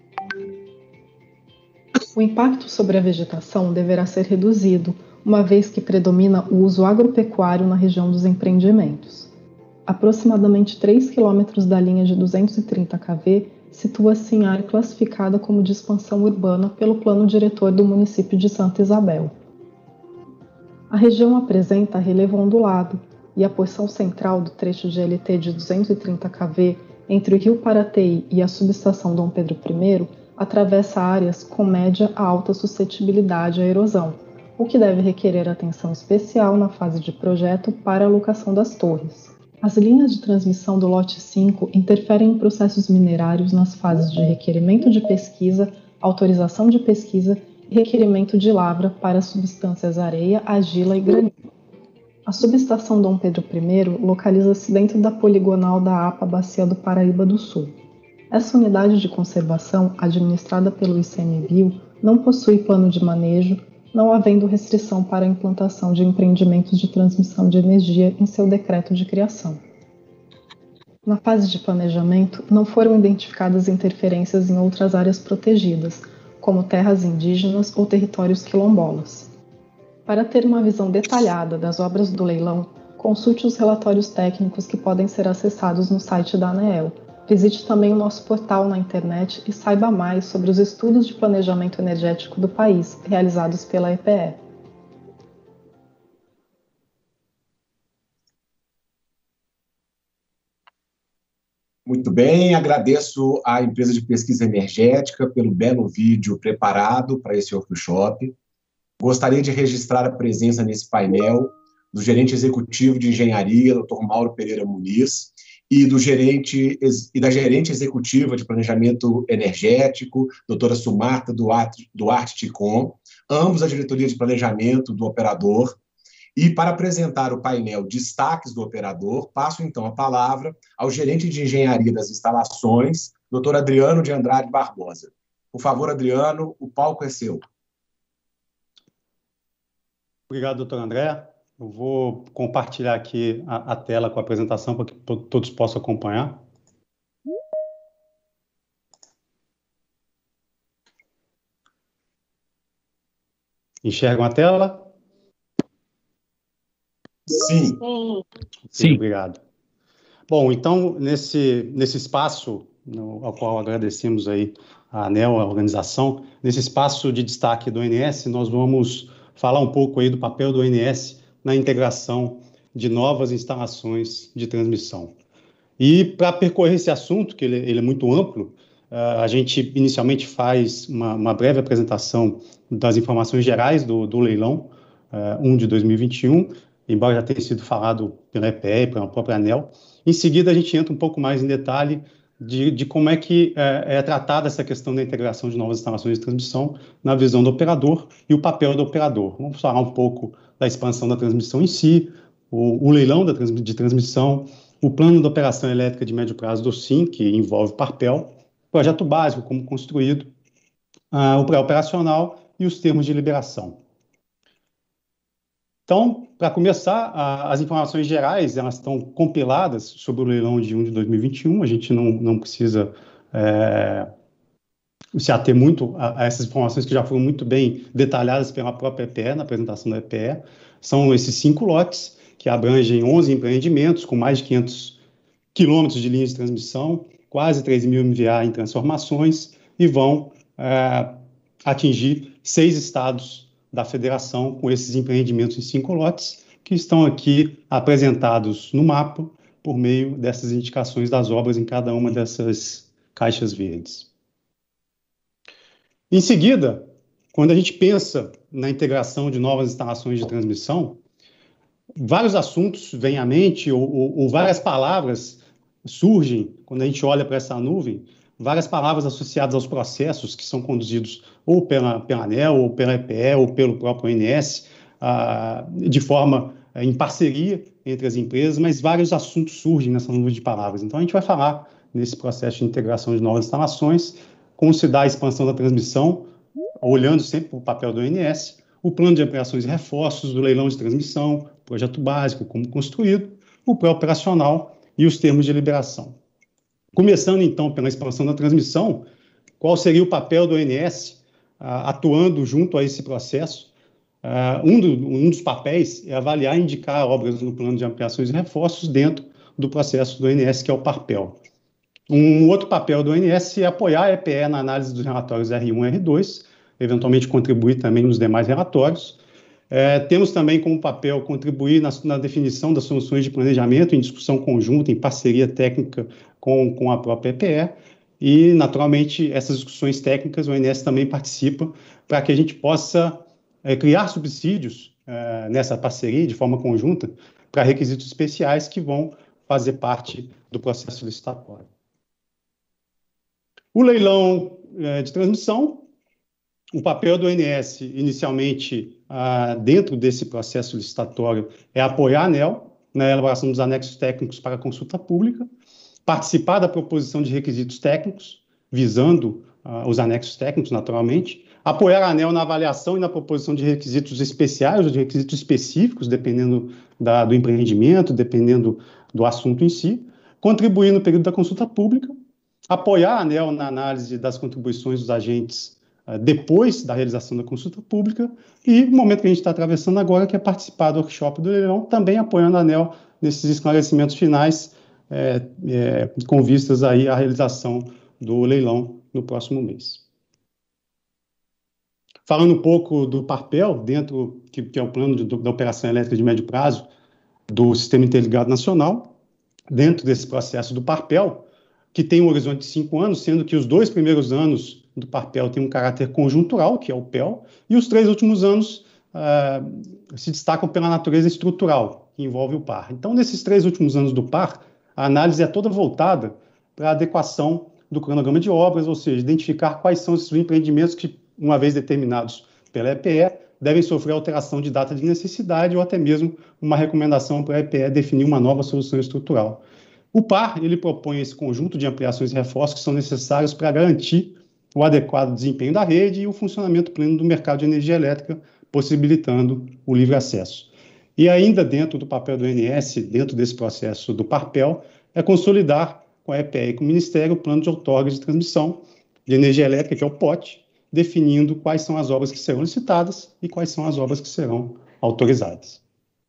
O impacto sobre a vegetação deverá ser reduzido, uma vez que predomina o uso agropecuário na região dos empreendimentos. Aproximadamente 3 km da linha de 230 kV situa-se em área classificada como de expansão urbana pelo Plano Diretor do município de Santa Isabel. A região apresenta relevo ondulado e a porção central do trecho de LT de 230 kV entre o rio Paraty e a subestação Dom Pedro I atravessa áreas com média a alta suscetibilidade à erosão, o que deve requerer atenção especial na fase de projeto para a locação das torres. As linhas de transmissão do lote 5 interferem em processos minerários nas fases de requerimento de pesquisa, autorização de pesquisa e requerimento de lavra para substâncias areia, argila e granito. A subestação Dom Pedro I localiza-se dentro da poligonal da APA Bacia do Paraíba do Sul. Essa unidade de conservação, administrada pelo ICMBio, não possui plano de manejo, não havendo restrição para a implantação de empreendimentos de transmissão de energia em seu decreto de criação. Na fase de planejamento, não foram identificadas interferências em outras áreas protegidas, como terras indígenas ou territórios quilombolas. Para ter uma visão detalhada das obras do leilão, consulte os relatórios técnicos que podem ser acessados no site da ANEEL. Visite também o nosso portal na internet e saiba mais sobre os estudos de planejamento energético do país, realizados pela EPE. Muito bem, agradeço à empresa de pesquisa energética pelo belo vídeo preparado para esse workshop. Gostaria de registrar a presença nesse painel do gerente executivo de engenharia, Dr. Mauro Pereira Muniz, e da gerente executiva de planejamento energético, doutora Sumarta Duarte Ticon, ambos da diretoria de planejamento do operador, E, para apresentar o painel Destaques do Operador, passo, então, a palavra ao gerente de Engenharia das Instalações, Dr. Adriano de Andrade Barbosa. Por favor, Adriano, o palco é seu. Obrigado, doutor André. Eu vou compartilhar aqui a tela com a apresentação para que todos possam acompanhar. Enxergam a tela? Sim. Sim, obrigado. Bom, então, nesse espaço, ao qual agradecemos aí a ANEEL, a organização, nesse espaço de destaque do ONS, nós vamos falar um pouco aí do papel do ONS na integração de novas instalações de transmissão. E para percorrer esse assunto, que ele é muito amplo, a gente inicialmente faz uma breve apresentação das informações gerais do leilão 1 de 2021, embora já tenha sido falado pela EPE e pela própria ANEEL. Em seguida, a gente entra um pouco mais em detalhe de como é que é tratada essa questão da integração de novas instalações de transmissão na visão do operador e o papel do operador. Vamos falar um pouco da expansão da transmissão em si, o leilão de transmissão, o plano de operação elétrica de médio prazo do SIM, que envolve o PARPEL, projeto básico, como construído, o pré-operacional e os termos de liberação. Então, para começar, as informações gerais, elas estão compiladas sobre o leilão de 1 de 2021, a gente não precisa se ater muito a essas informações que já foram muito bem detalhadas pela própria EPE, na apresentação da EPE. São esses 5 lotes, que abrangem 11 empreendimentos, com mais de 500 quilômetros de linhas de transmissão, quase 3 mil MVA em transformações, e vão atingir 6 estados da federação com esses empreendimentos em 5 lotes, que estão aqui apresentados no mapa por meio dessas indicações das obras em cada uma dessas caixas verdes. Em seguida, quando a gente pensa na integração de novas instalações de transmissão, vários assuntos vêm à mente, ou várias palavras surgem quando a gente olha para essa nuvem, várias palavras associadas aos processos que são conduzidos ou pela ANEEL, ou pela EPE, ou pelo próprio ONS, de forma em parceria entre as empresas, mas vários assuntos surgem nessa nuvem de palavras. Então, a gente vai falar nesse processo de integração de novas instalações, como se dá a expansão da transmissão, olhando sempre para o papel do ONS, o plano de ampliações e reforços, do leilão de transmissão, projeto básico, como construído, o pré-operacional e os termos de liberação. Começando, então, pela expansão da transmissão, qual seria o papel do ONS atuando junto a esse processo? Um dos papéis é avaliar e indicar obras no plano de ampliações e reforços dentro do processo do ONS, que é o PARPEL. Um outro papel do ONS é apoiar a EPE na análise dos relatórios R1 e R2, eventualmente contribuir também nos demais relatórios. Temos também como papel contribuir na definição das soluções de planejamento em discussão conjunta, em parceria técnica com a própria EPE, e, naturalmente, essas discussões técnicas o ONS também participa para que a gente possa criar subsídios nessa parceria, de forma conjunta, para requisitos especiais que vão fazer parte do processo licitatório. O leilão de transmissão, o papel do ONS, inicialmente, dentro desse processo licitatório, é apoiar a ANEEL na elaboração dos anexos técnicos para a consulta pública, participar da proposição de requisitos técnicos, visando os anexos técnicos, naturalmente, apoiar a ANEEL na avaliação e na proposição de requisitos especiais ou de requisitos específicos, dependendo do empreendimento, dependendo do assunto em si, contribuir no período da consulta pública, apoiar a ANEEL na análise das contribuições dos agentes depois da realização da consulta pública e o momento que a gente está atravessando agora, que é participar do workshop do leilão, também apoiando a ANEEL nesses esclarecimentos finais, com vistas aí à realização do leilão no próximo mês. Falando um pouco do PARPEL, que é o plano da operação elétrica de médio prazo do Sistema Interligado Nacional, dentro desse processo do PARPEL, que tem um horizonte de 5 anos, sendo que os 2 primeiros anos do PARPEL têm um caráter conjuntural, que é o PEL, e os 3 últimos anos se destacam pela natureza estrutural, que envolve o PAR. Então, nesses 3 últimos anos do PAR, a análise é toda voltada para a adequação do cronograma de obras, ou seja, identificar quais são esses empreendimentos que, uma vez determinados pela EPE, devem sofrer alteração de data de necessidade ou até mesmo uma recomendação para a EPE definir uma nova solução estrutural. O PAR, ele propõe esse conjunto de ampliações e reforços que são necessários para garantir o adequado desempenho da rede e o funcionamento pleno do mercado de energia elétrica, possibilitando o livre acesso. E ainda dentro do papel do ONS, dentro desse processo do PARPEL, é consolidar com a EPE e com o Ministério o plano de outorga de transmissão de energia elétrica, que é o POT, definindo quais são as obras que serão licitadas e quais são as obras que serão autorizadas.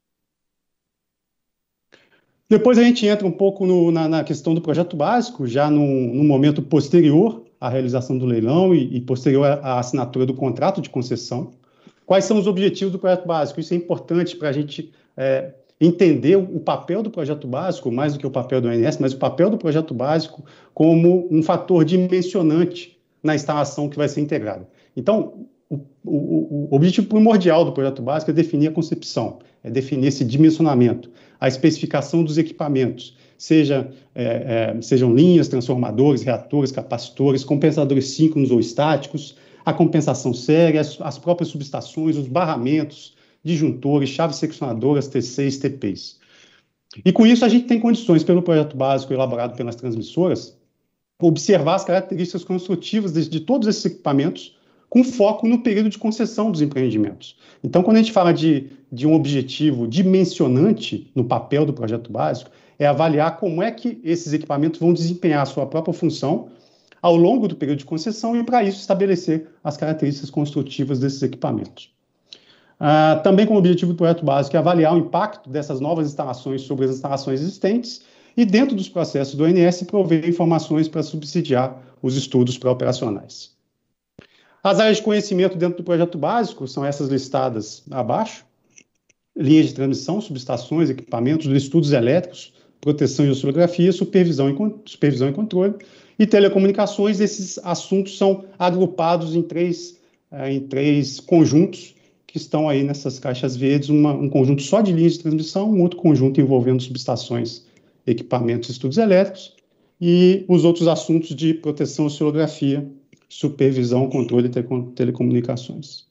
Depois a gente entra um pouco na questão do projeto básico, já no momento posterior à realização do leilão e posterior à assinatura do contrato de concessão. Quais são os objetivos do projeto básico? Isso é importante para a gente entender o papel do projeto básico, mais do que o papel do ONS, mas o papel do projeto básico como um fator dimensionante na instalação que vai ser integrada. Então, o objetivo primordial do projeto básico é definir a concepção, é definir esse dimensionamento, a especificação dos equipamentos, sejam linhas, transformadores, reatores, capacitores, compensadores síncronos ou estáticos, a compensação séria, as próprias subestações, os barramentos, disjuntores, chaves seccionadoras, TCs, TPs. E com isso a gente tem condições, pelo projeto básico elaborado pelas transmissoras, observar as características construtivas de todos esses equipamentos com foco no período de concessão dos empreendimentos. Então, quando a gente fala de um objetivo dimensionante no papel do projeto básico, é avaliar como é que esses equipamentos vão desempenhar a sua própria função ao longo do período de concessão e, para isso, estabelecer as características construtivas desses equipamentos. Também como objetivo do projeto básico é avaliar o impacto dessas novas instalações sobre as instalações existentes e, dentro dos processos do ONS, prover informações para subsidiar os estudos pré-operacionais. As áreas de conhecimento dentro do projeto básico são essas listadas abaixo: linhas de transmissão, subestações, equipamentos, estudos elétricos, proteção e oceanografia, supervisão e controle, e telecomunicações. Esses assuntos são agrupados em três conjuntos que estão aí nessas caixas verdes, um conjunto só de linhas de transmissão, um outro conjunto envolvendo subestações, equipamentos e estudos elétricos, e os outros assuntos de proteção e oceanografia, supervisão, controle e telecomunicações.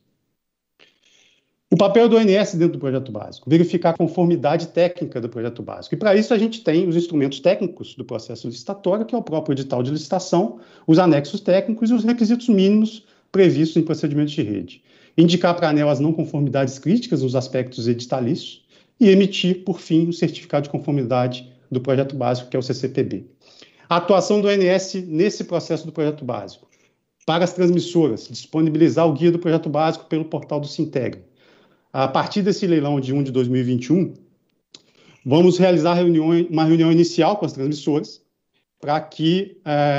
O papel do ONS dentro do projeto básico: verificar a conformidade técnica do projeto básico. E para isso a gente tem os instrumentos técnicos do processo licitatório, que é o próprio edital de licitação, os anexos técnicos e os requisitos mínimos previstos em procedimentos de rede. Indicar para a ANEEL as não conformidades críticas nos aspectos editalícios e emitir, por fim, o certificado de conformidade do projeto básico, que é o CCPB. A atuação do ONS nesse processo do projeto básico: para as transmissoras, disponibilizar o guia do projeto básico pelo portal do Sintegra. A partir desse leilão de 1 de 2021, vamos realizar uma reunião inicial com as transmissoras para que,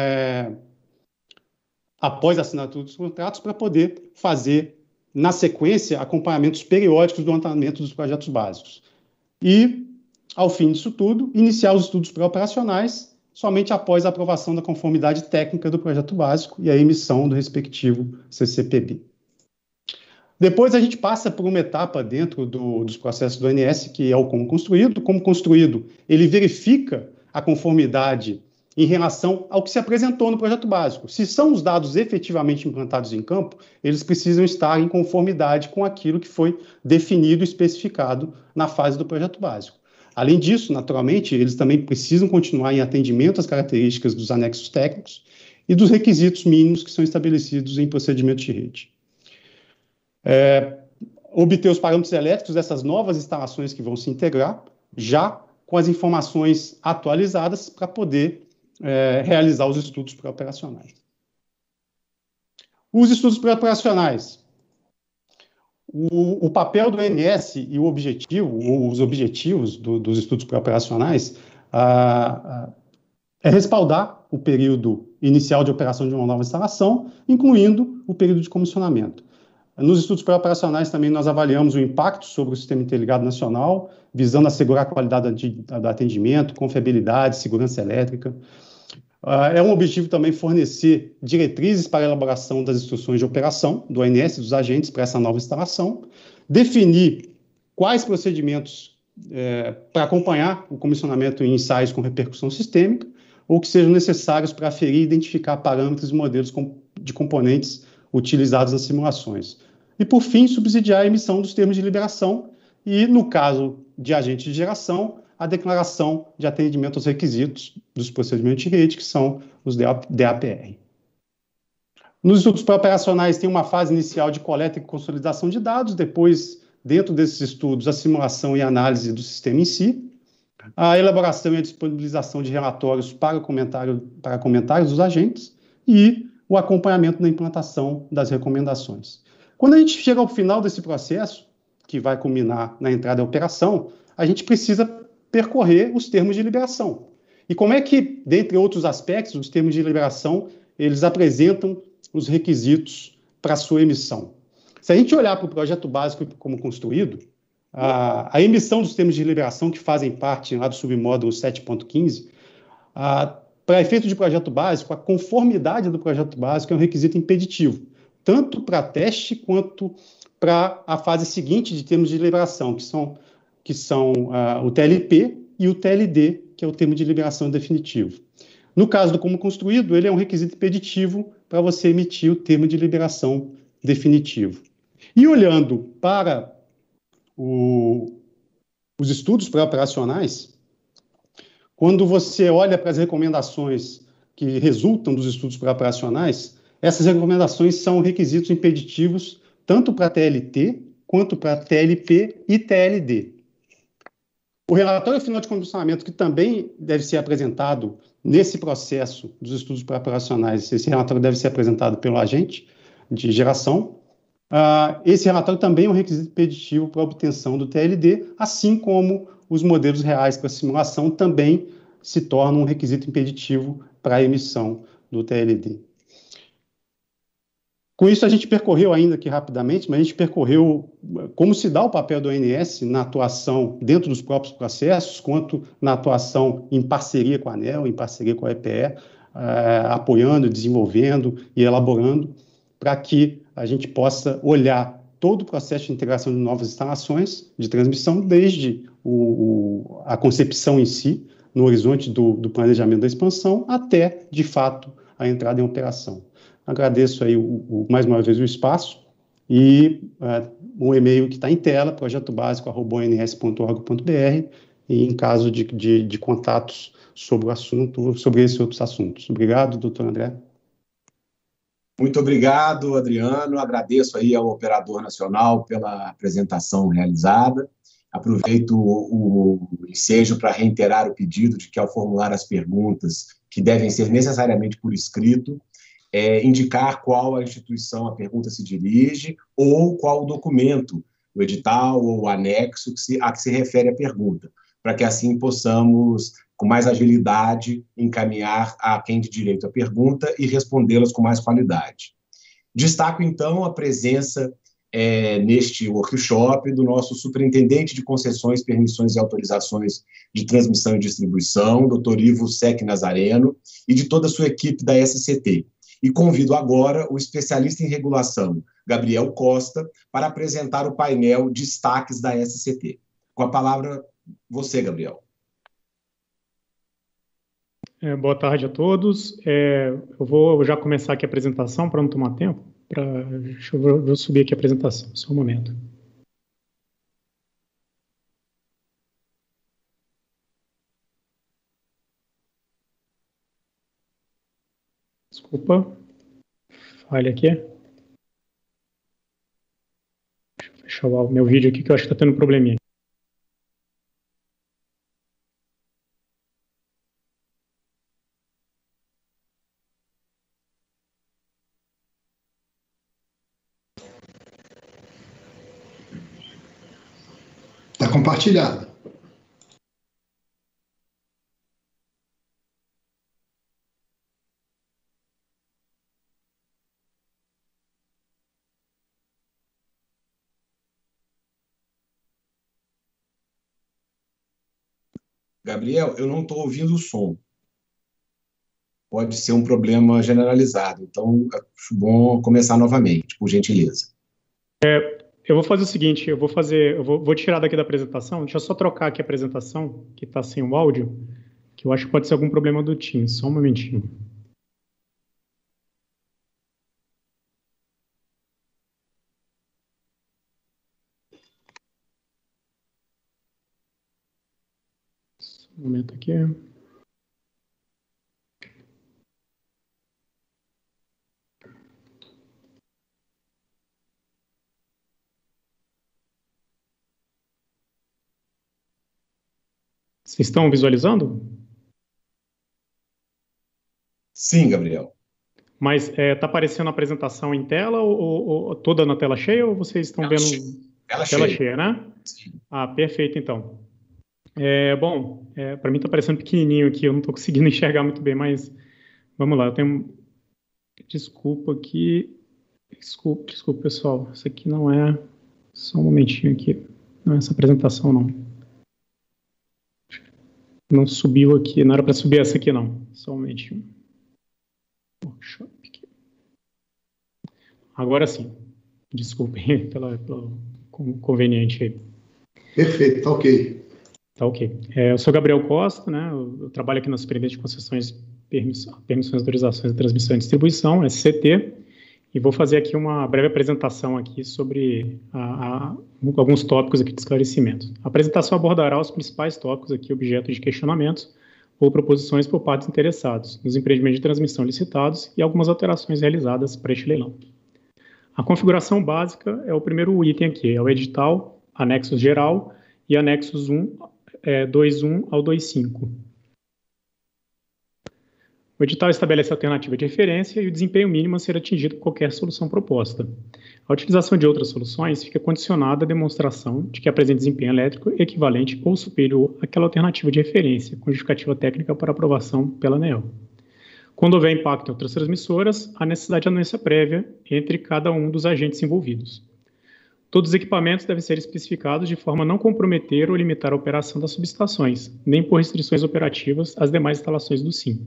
após a assinatura dos contratos, para poder fazer, na sequência, acompanhamentos periódicos do andamento dos projetos básicos. E, ao fim disso tudo, iniciar os estudos pré-operacionais somente após a aprovação da conformidade técnica do projeto básico e a emissão do respectivo CCPB. Depois a gente passa por uma etapa dentro dos processos do ONS, que é o como construído. Como construído, ele verifica a conformidade em relação ao que se apresentou no projeto básico. Se são os dados efetivamente implantados em campo, eles precisam estar em conformidade com aquilo que foi definido e especificado na fase do projeto básico. Além disso, naturalmente, eles também precisam continuar em atendimento às características dos anexos técnicos e dos requisitos mínimos que são estabelecidos em procedimentos de rede. Obter os parâmetros elétricos dessas novas instalações que vão se integrar, já com as informações atualizadas para poder realizar os estudos pré-operacionais. Os estudos pré-operacionais. O papel do ONS e o objetivo, ou os objetivos dos estudos pré-operacionais é respaldar o período inicial de operação de uma nova instalação, incluindo o período de comissionamento. Nos estudos pré-operacionais também nós avaliamos o impacto sobre o Sistema Interligado Nacional, visando assegurar a qualidade do atendimento, confiabilidade, segurança elétrica. É um objetivo também fornecer diretrizes para a elaboração das instruções de operação do ONS e dos agentes para essa nova instalação, definir quais procedimentos para acompanhar o comissionamento em ensaios com repercussão sistêmica, ou que sejam necessários para aferir e identificar parâmetros e modelos de componentes utilizados nas simulações. e, por fim, subsidiar a emissão dos termos de liberação e, no caso de agente de geração, a declaração de atendimento aos requisitos dos procedimentos de rede, que são os DAPR. Nos estudos pré-operacionais tem uma fase inicial de coleta e consolidação de dados, depois, dentro desses estudos, a simulação e análise do sistema em si, a elaboração e a disponibilização de relatórios para comentários dos agentes e o acompanhamento da implantação das recomendações. Quando a gente chega ao final desse processo, que vai culminar na entrada em operação, a gente precisa percorrer os termos de liberação. E como é que, dentre outros aspectos, os termos de liberação, eles apresentam os requisitos para sua emissão? Se a gente olhar para o projeto básico como construído, a emissão dos termos de liberação que fazem parte lá do submódulo 7.15, para efeito de projeto básico, a conformidade do projeto básico é um requisito impeditivo, tanto para teste quanto para a fase seguinte de termos de liberação, que são o TLP e o TLD, que é o termo de liberação definitivo. No caso do como construído, ele é um requisito impeditivo para você emitir o termo de liberação definitivo. E olhando para os estudos pré-operacionais, quando você olha para as recomendações que resultam dos estudos pré-operacionais, essas recomendações são requisitos impeditivos tanto para TLT quanto para TLP e TLD. O relatório final de condicionamento, que também deve ser apresentado nesse processo dos estudos pré-operacionais, esse relatório deve ser apresentado pelo agente de geração. Esse relatório também é um requisito impeditivo para a obtenção do TLD, assim como os modelos reais para simulação também se tornam um requisito impeditivo para a emissão do TLD. Com isso, a gente percorreu ainda aqui rapidamente, mas a gente percorreu como se dá o papel do ONS na atuação dentro dos próprios processos, quanto na atuação em parceria com a ANEEL, em parceria com a EPE, apoiando, desenvolvendo e elaborando, para que a gente possa olhar todo o processo de integração de novas instalações de transmissão, desde a concepção em si, no horizonte do planejamento da expansão, até, de fato, a entrada em operação. Agradeço aí mais uma vez o espaço e o e-mail que está em tela, projetobásico@ons.org.br, e em caso de contatos sobre o assunto, sobre esses outros assuntos. Obrigado, doutor André. Muito obrigado, Adriano. Agradeço aí ao Operador Nacional pela apresentação realizada. Aproveito o ensejo para reiterar o pedido de que, ao formular as perguntas, que devem ser necessariamente por escrito, indicar qual a instituição a pergunta se dirige ou qual o documento, o edital ou o anexo a que se refere a pergunta, para que assim possamos, com mais agilidade, encaminhar a quem de direito a pergunta e respondê-las com mais qualidade. Destaco, então, a presença neste workshop do nosso superintendente de concessões, permissões e autorizações de transmissão e distribuição, Dr. Ivo Sec Nazareno, e de toda a sua equipe da SCT. E convido agora o especialista em regulação, Gabriel Costa, para apresentar o painel Destaques da SCT. Com a palavra, você, Gabriel. Boa tarde a todos. Eu vou já começar aqui a apresentação para não tomar tempo. Deixa eu vou subir aqui a apresentação, só um momento. Desculpa, falha aqui. Deixa eu fechar o meu vídeo aqui, que eu acho que está tendo um probleminha. Está compartilhado. Gabriel, eu não estou ouvindo o som. Pode ser um problema generalizado, então acho bom começar novamente, por gentileza. Eu vou fazer o seguinte, eu vou tirar daqui da apresentação, deixa eu só trocar aqui a apresentação, que está sem o áudio, que eu acho que pode ser algum problema do Teams, só um momentinho. Um momento aqui. Vocês estão visualizando? Sim, Gabriel. Mas está aparecendo a apresentação em tela ou toda na tela cheia, ou vocês estão vendo tela cheia, né? Sim. Ah, perfeito, então. Bom, para mim está parecendo pequenininho aqui, eu não estou conseguindo enxergar muito bem, mas vamos lá, eu tenho... Desculpa aqui. Desculpa, pessoal, isso aqui não é... Só um momentinho aqui. Não é essa apresentação, não. Não subiu aqui, não era para subir essa aqui, não. Só um momentinho. Workshop aqui. Agora sim. Desculpem pelo conveniente aí. Perfeito, tá ok. Tá ok. Eu sou Gabriel Costa, né? Eu trabalho aqui na Superintendência de Concessões, Permissões, Autorizações de Transmissão e Distribuição, SCT, e vou fazer aqui uma breve apresentação aqui sobre alguns tópicos aqui de esclarecimento. A apresentação abordará os principais tópicos aqui, objeto de questionamentos ou proposições por partes interessados, nos empreendimentos de transmissão licitados e algumas alterações realizadas para este leilão. A configuração básica é o primeiro item aqui, é o edital, anexos geral e anexos 2.1 ao 2.5. O edital estabelece a alternativa de referência e o desempenho mínimo a ser atingido por qualquer solução proposta. A utilização de outras soluções fica condicionada à demonstração de que apresenta desempenho elétrico equivalente ou superior àquela alternativa de referência, com justificativa técnica para aprovação pela ANEEL. Quando houver impacto em outras transmissoras, há necessidade de anuência prévia entre cada um dos agentes envolvidos. Todos os equipamentos devem ser especificados de forma a não comprometer ou limitar a operação das subestações, nem por restrições operativas às demais instalações do SIM.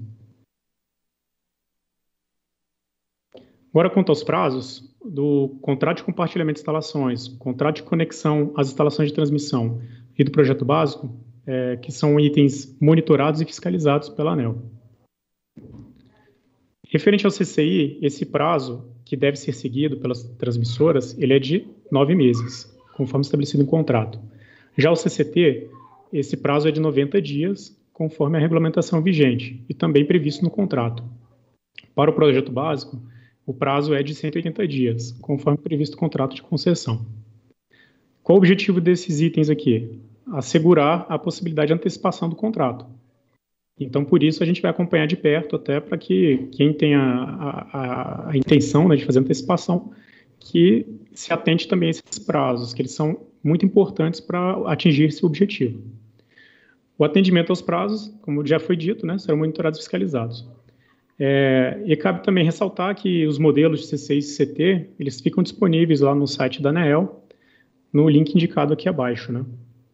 Agora, quanto aos prazos, do contrato de compartilhamento de instalações, contrato de conexão às instalações de transmissão e do projeto básico, que são itens monitorados e fiscalizados pela ANEEL. Referente ao CCI, esse prazo, que deve ser seguido pelas transmissoras, ele é de 9 meses, conforme estabelecido em contrato. Já o CCT, esse prazo é de 90 dias, conforme a regulamentação vigente, e também previsto no contrato. Para o projeto básico, o prazo é de 180 dias, conforme previsto no contrato de concessão. Qual o objetivo desses itens aqui? Assegurar a possibilidade de antecipação do contrato. Então, por isso, a gente vai acompanhar de perto, até para que quem tenha a intenção, né, de fazer antecipação, que se atente também a esses prazos, que eles são muito importantes para atingir esse objetivo. O atendimento aos prazos, como já foi dito, né, serão monitorados e fiscalizados. E cabe também ressaltar que os modelos de C6 e CT, eles ficam disponíveis lá no site da ANEEL, no link indicado aqui abaixo, né?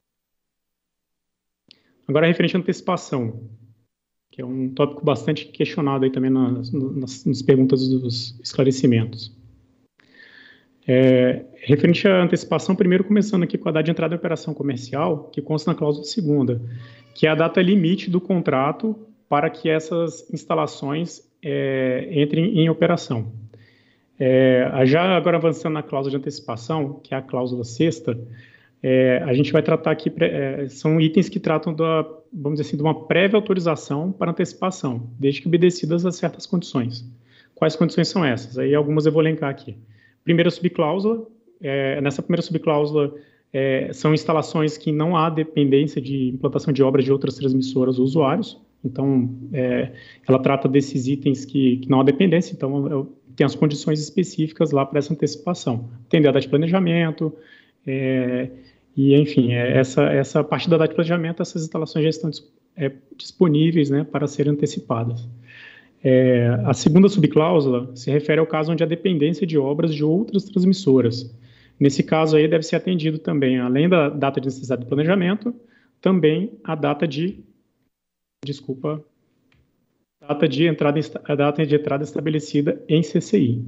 Agora, referente à antecipação, que é um tópico bastante questionado aí também nas perguntas dos esclarecimentos. Referente à antecipação, primeiro começando aqui com a data de entrada em operação comercial, que consta na cláusula 2ª, que é a data limite do contrato para que essas instalações entrem em operação. Já agora avançando na cláusula de antecipação, que é a cláusula 6ª, a gente vai tratar aqui, são itens que tratam vamos dizer assim, de uma prévia autorização para antecipação, desde que obedecidas a certas condições. Quais condições são essas? Aí algumas eu vou elencar aqui. Primeira subcláusula, nessa primeira subcláusula, são instalações que não há dependência de implantação de obras de outras transmissoras ou usuários. Então, ela trata desses itens que não há dependência, então tem as condições específicas lá para essa antecipação. Tem a data de planejamento, e enfim, essa parte da data de planejamento, essas instalações já estão disponíveis, né, para serem antecipadas. A segunda subcláusula se refere ao caso onde há dependência de obras de outras transmissoras. Nesse caso aí deve ser atendido também, além da data de necessidade de planejamento, também a data de entrada estabelecida em CCI.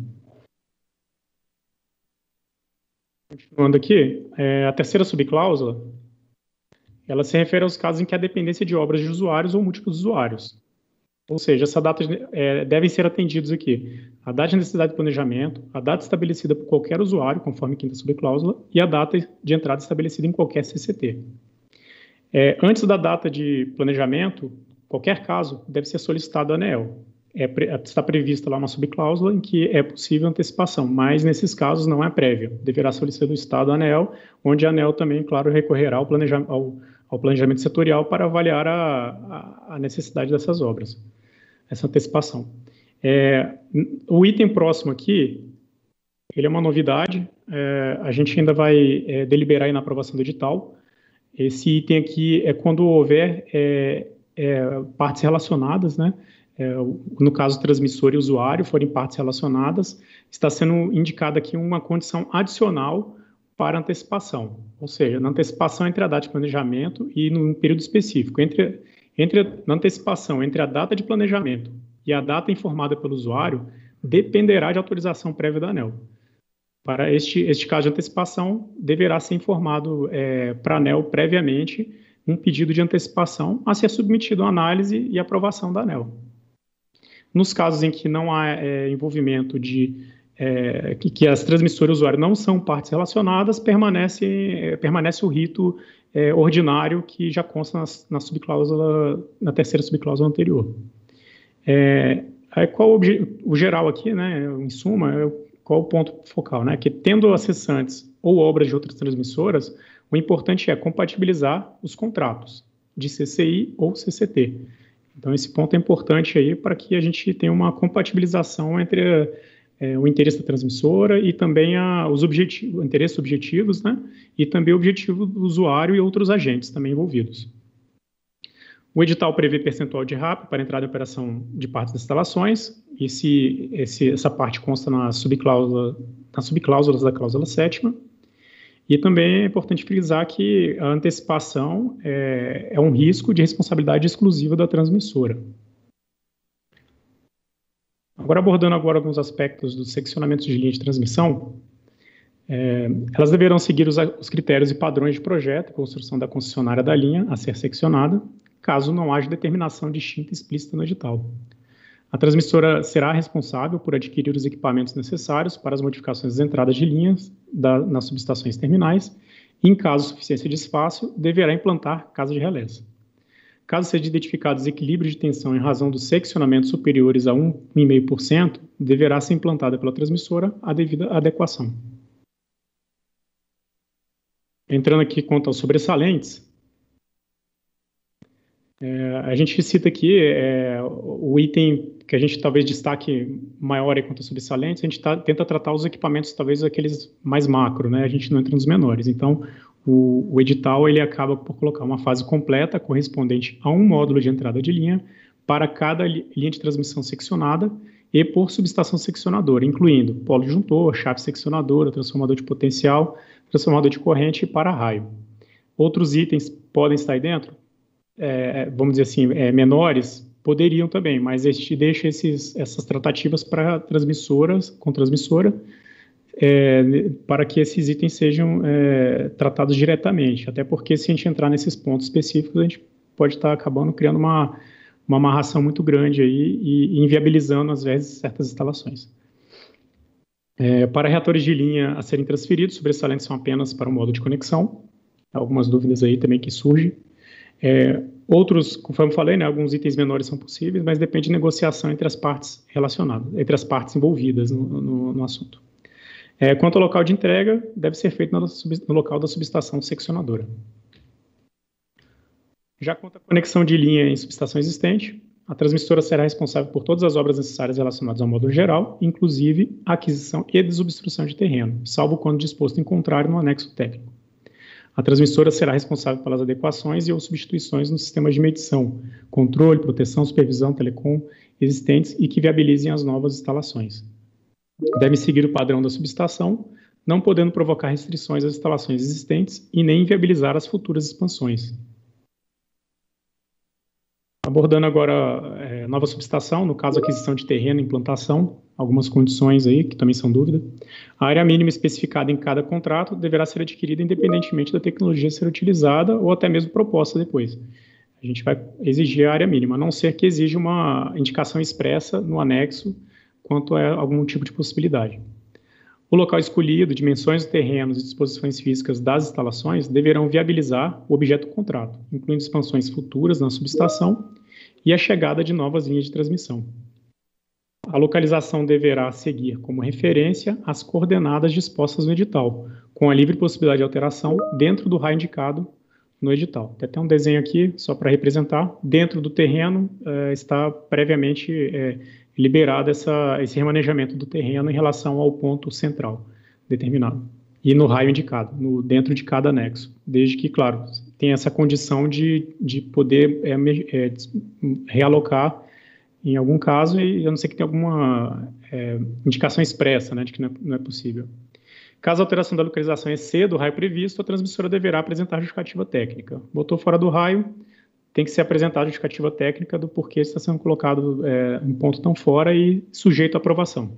Continuando aqui, a terceira subcláusula, ela se refere aos casos em que há dependência de obras de usuários ou múltiplos usuários. Ou seja, essa data devem ser atendidos aqui a data de necessidade de planejamento, a data estabelecida por qualquer usuário, conforme a quinta subcláusula, e a data de entrada estabelecida em qualquer CCT. Antes da data de planejamento, qualquer caso deve ser solicitado a ANEEL. Está prevista lá uma subcláusula em que é possível antecipação, mas nesses casos não é prévia. Deverá ser solicitado a ANEEL, onde a ANEEL também, claro, recorrerá ao planejamento setorial para avaliar a necessidade dessas obras, essa antecipação. O item próximo aqui, ele é uma novidade, a gente ainda vai deliberar aí na aprovação do edital. Esse item aqui é quando houver partes relacionadas, né? No caso, transmissor e usuário forem partes relacionadas, está sendo indicada aqui uma condição adicional para antecipação, ou seja, na antecipação entre a data de planejamento e num período específico, na antecipação entre a data de planejamento e a data informada pelo usuário, dependerá de autorização prévia da ANEEL. Para este caso de antecipação, deverá ser informado para a ANEEL previamente um pedido de antecipação a ser submetido à análise e aprovação da ANEEL. Nos casos em que não há envolvimento que as transmissoras e o usuário não são partes relacionadas, permanece o rito ordinário que já consta na terceira subcláusula anterior. Qual o geral aqui, né, em suma, qual o ponto focal? Né, que tendo acessantes ou obras de outras transmissoras, o importante é compatibilizar os contratos de CCI ou CCT. Então, esse ponto é importante aí para que a gente tenha uma compatibilização entre o interesse da transmissora e também os interesses objetivos, né? E também o objetivo do usuário e outros agentes também envolvidos. O edital prevê percentual de RAP para entrada em operação de partes das instalações. Essa parte consta nas subcláusulas da cláusula 7ª. E também é importante frisar que a antecipação é um risco de responsabilidade exclusiva da transmissora. Abordando alguns aspectos dos seccionamentos de linha de transmissão, elas deverão seguir os critérios e padrões de projeto e construção da concessionária da linha a ser seccionada, caso não haja determinação distinta e explícita no edital. A transmissora será responsável por adquirir os equipamentos necessários para as modificações das entradas de linhas nas subestações terminais e, em caso de suficiência de espaço, deverá implantar casa de relés. Caso seja identificado desequilíbrio de tensão em razão dos seccionamentos superiores a 1,5%, deverá ser implantada pela transmissora a devida adequação. Entrando aqui quanto aos sobressalentes, a gente cita aqui o item que a gente talvez destaque maior quanto aos sobressalentes, a gente tenta tratar os equipamentos, talvez aqueles mais macro, né? A gente não entra nos menores. Então, o edital ele acaba por colocar uma fase completa correspondente a um módulo de entrada de linha para cada linha de transmissão seccionada e por subestação seccionadora, incluindo polo juntor, chave seccionadora, transformador de potencial, transformador de corrente e para-raio. Outros itens podem estar aí dentro? Vamos dizer assim, menores, poderiam também, mas este deixa essas tratativas para com transmissora, para que esses itens sejam tratados diretamente, até porque se a gente entrar nesses pontos específicos, a gente pode estar acabando criando uma amarração muito grande aí e inviabilizando, às vezes, certas instalações. Para reatores de linha a serem transferidos, sobressalentes são apenas para o modo de conexão, algumas dúvidas aí também que surgem. Outros, conforme eu falei, né, alguns itens menores são possíveis, mas depende de negociação entre as partes relacionadas, entre as partes envolvidas no assunto. Quanto ao local de entrega, deve ser feito no local da subestação seccionadora. Já quanto à conexão de linha em subestação existente, a transmissora será responsável por todas as obras necessárias relacionadas ao módulo geral, inclusive a aquisição e desobstrução de terreno, salvo quando disposto em contrário no anexo técnico. A transmissora será responsável pelas adequações e ou substituições nos sistemas de medição, controle, proteção, supervisão, telecom existentes e que viabilizem as novas instalações. Deve seguir o padrão da subestação, não podendo provocar restrições às instalações existentes e nem inviabilizar as futuras expansões. Abordando agora nova subestação, no caso aquisição de terreno e implantação, algumas condições aí que também são dúvida. A área mínima especificada em cada contrato deverá ser adquirida independentemente da tecnologia ser utilizada ou até mesmo proposta depois. A gente vai exigir a área mínima, a não ser que exija uma indicação expressa no anexo quanto a algum tipo de possibilidade. O local escolhido, dimensões dos terrenos e disposições físicas das instalações deverão viabilizar o objeto do contrato, incluindo expansões futuras na subestação e a chegada de novas linhas de transmissão. A localização deverá seguir como referência as coordenadas dispostas no edital, com a livre possibilidade de alteração dentro do raio indicado no edital. Tem até um desenho aqui, só para representar. Dentro do terreno está previamente liberado esse remanejamento do terreno em relação ao ponto central determinado. E no raio indicado, dentro de cada anexo. Desde que, claro, tem essa condição de poder realocar em algum caso, e a não ser que tenha alguma indicação expressa, né, de que não é possível. Caso a alteração da localização exceda o raio previsto, a transmissora deverá apresentar justificativa técnica. Botou fora do raio, tem que ser apresentada a justificativa técnica do porquê está sendo colocado em ponto tão fora e sujeito à aprovação.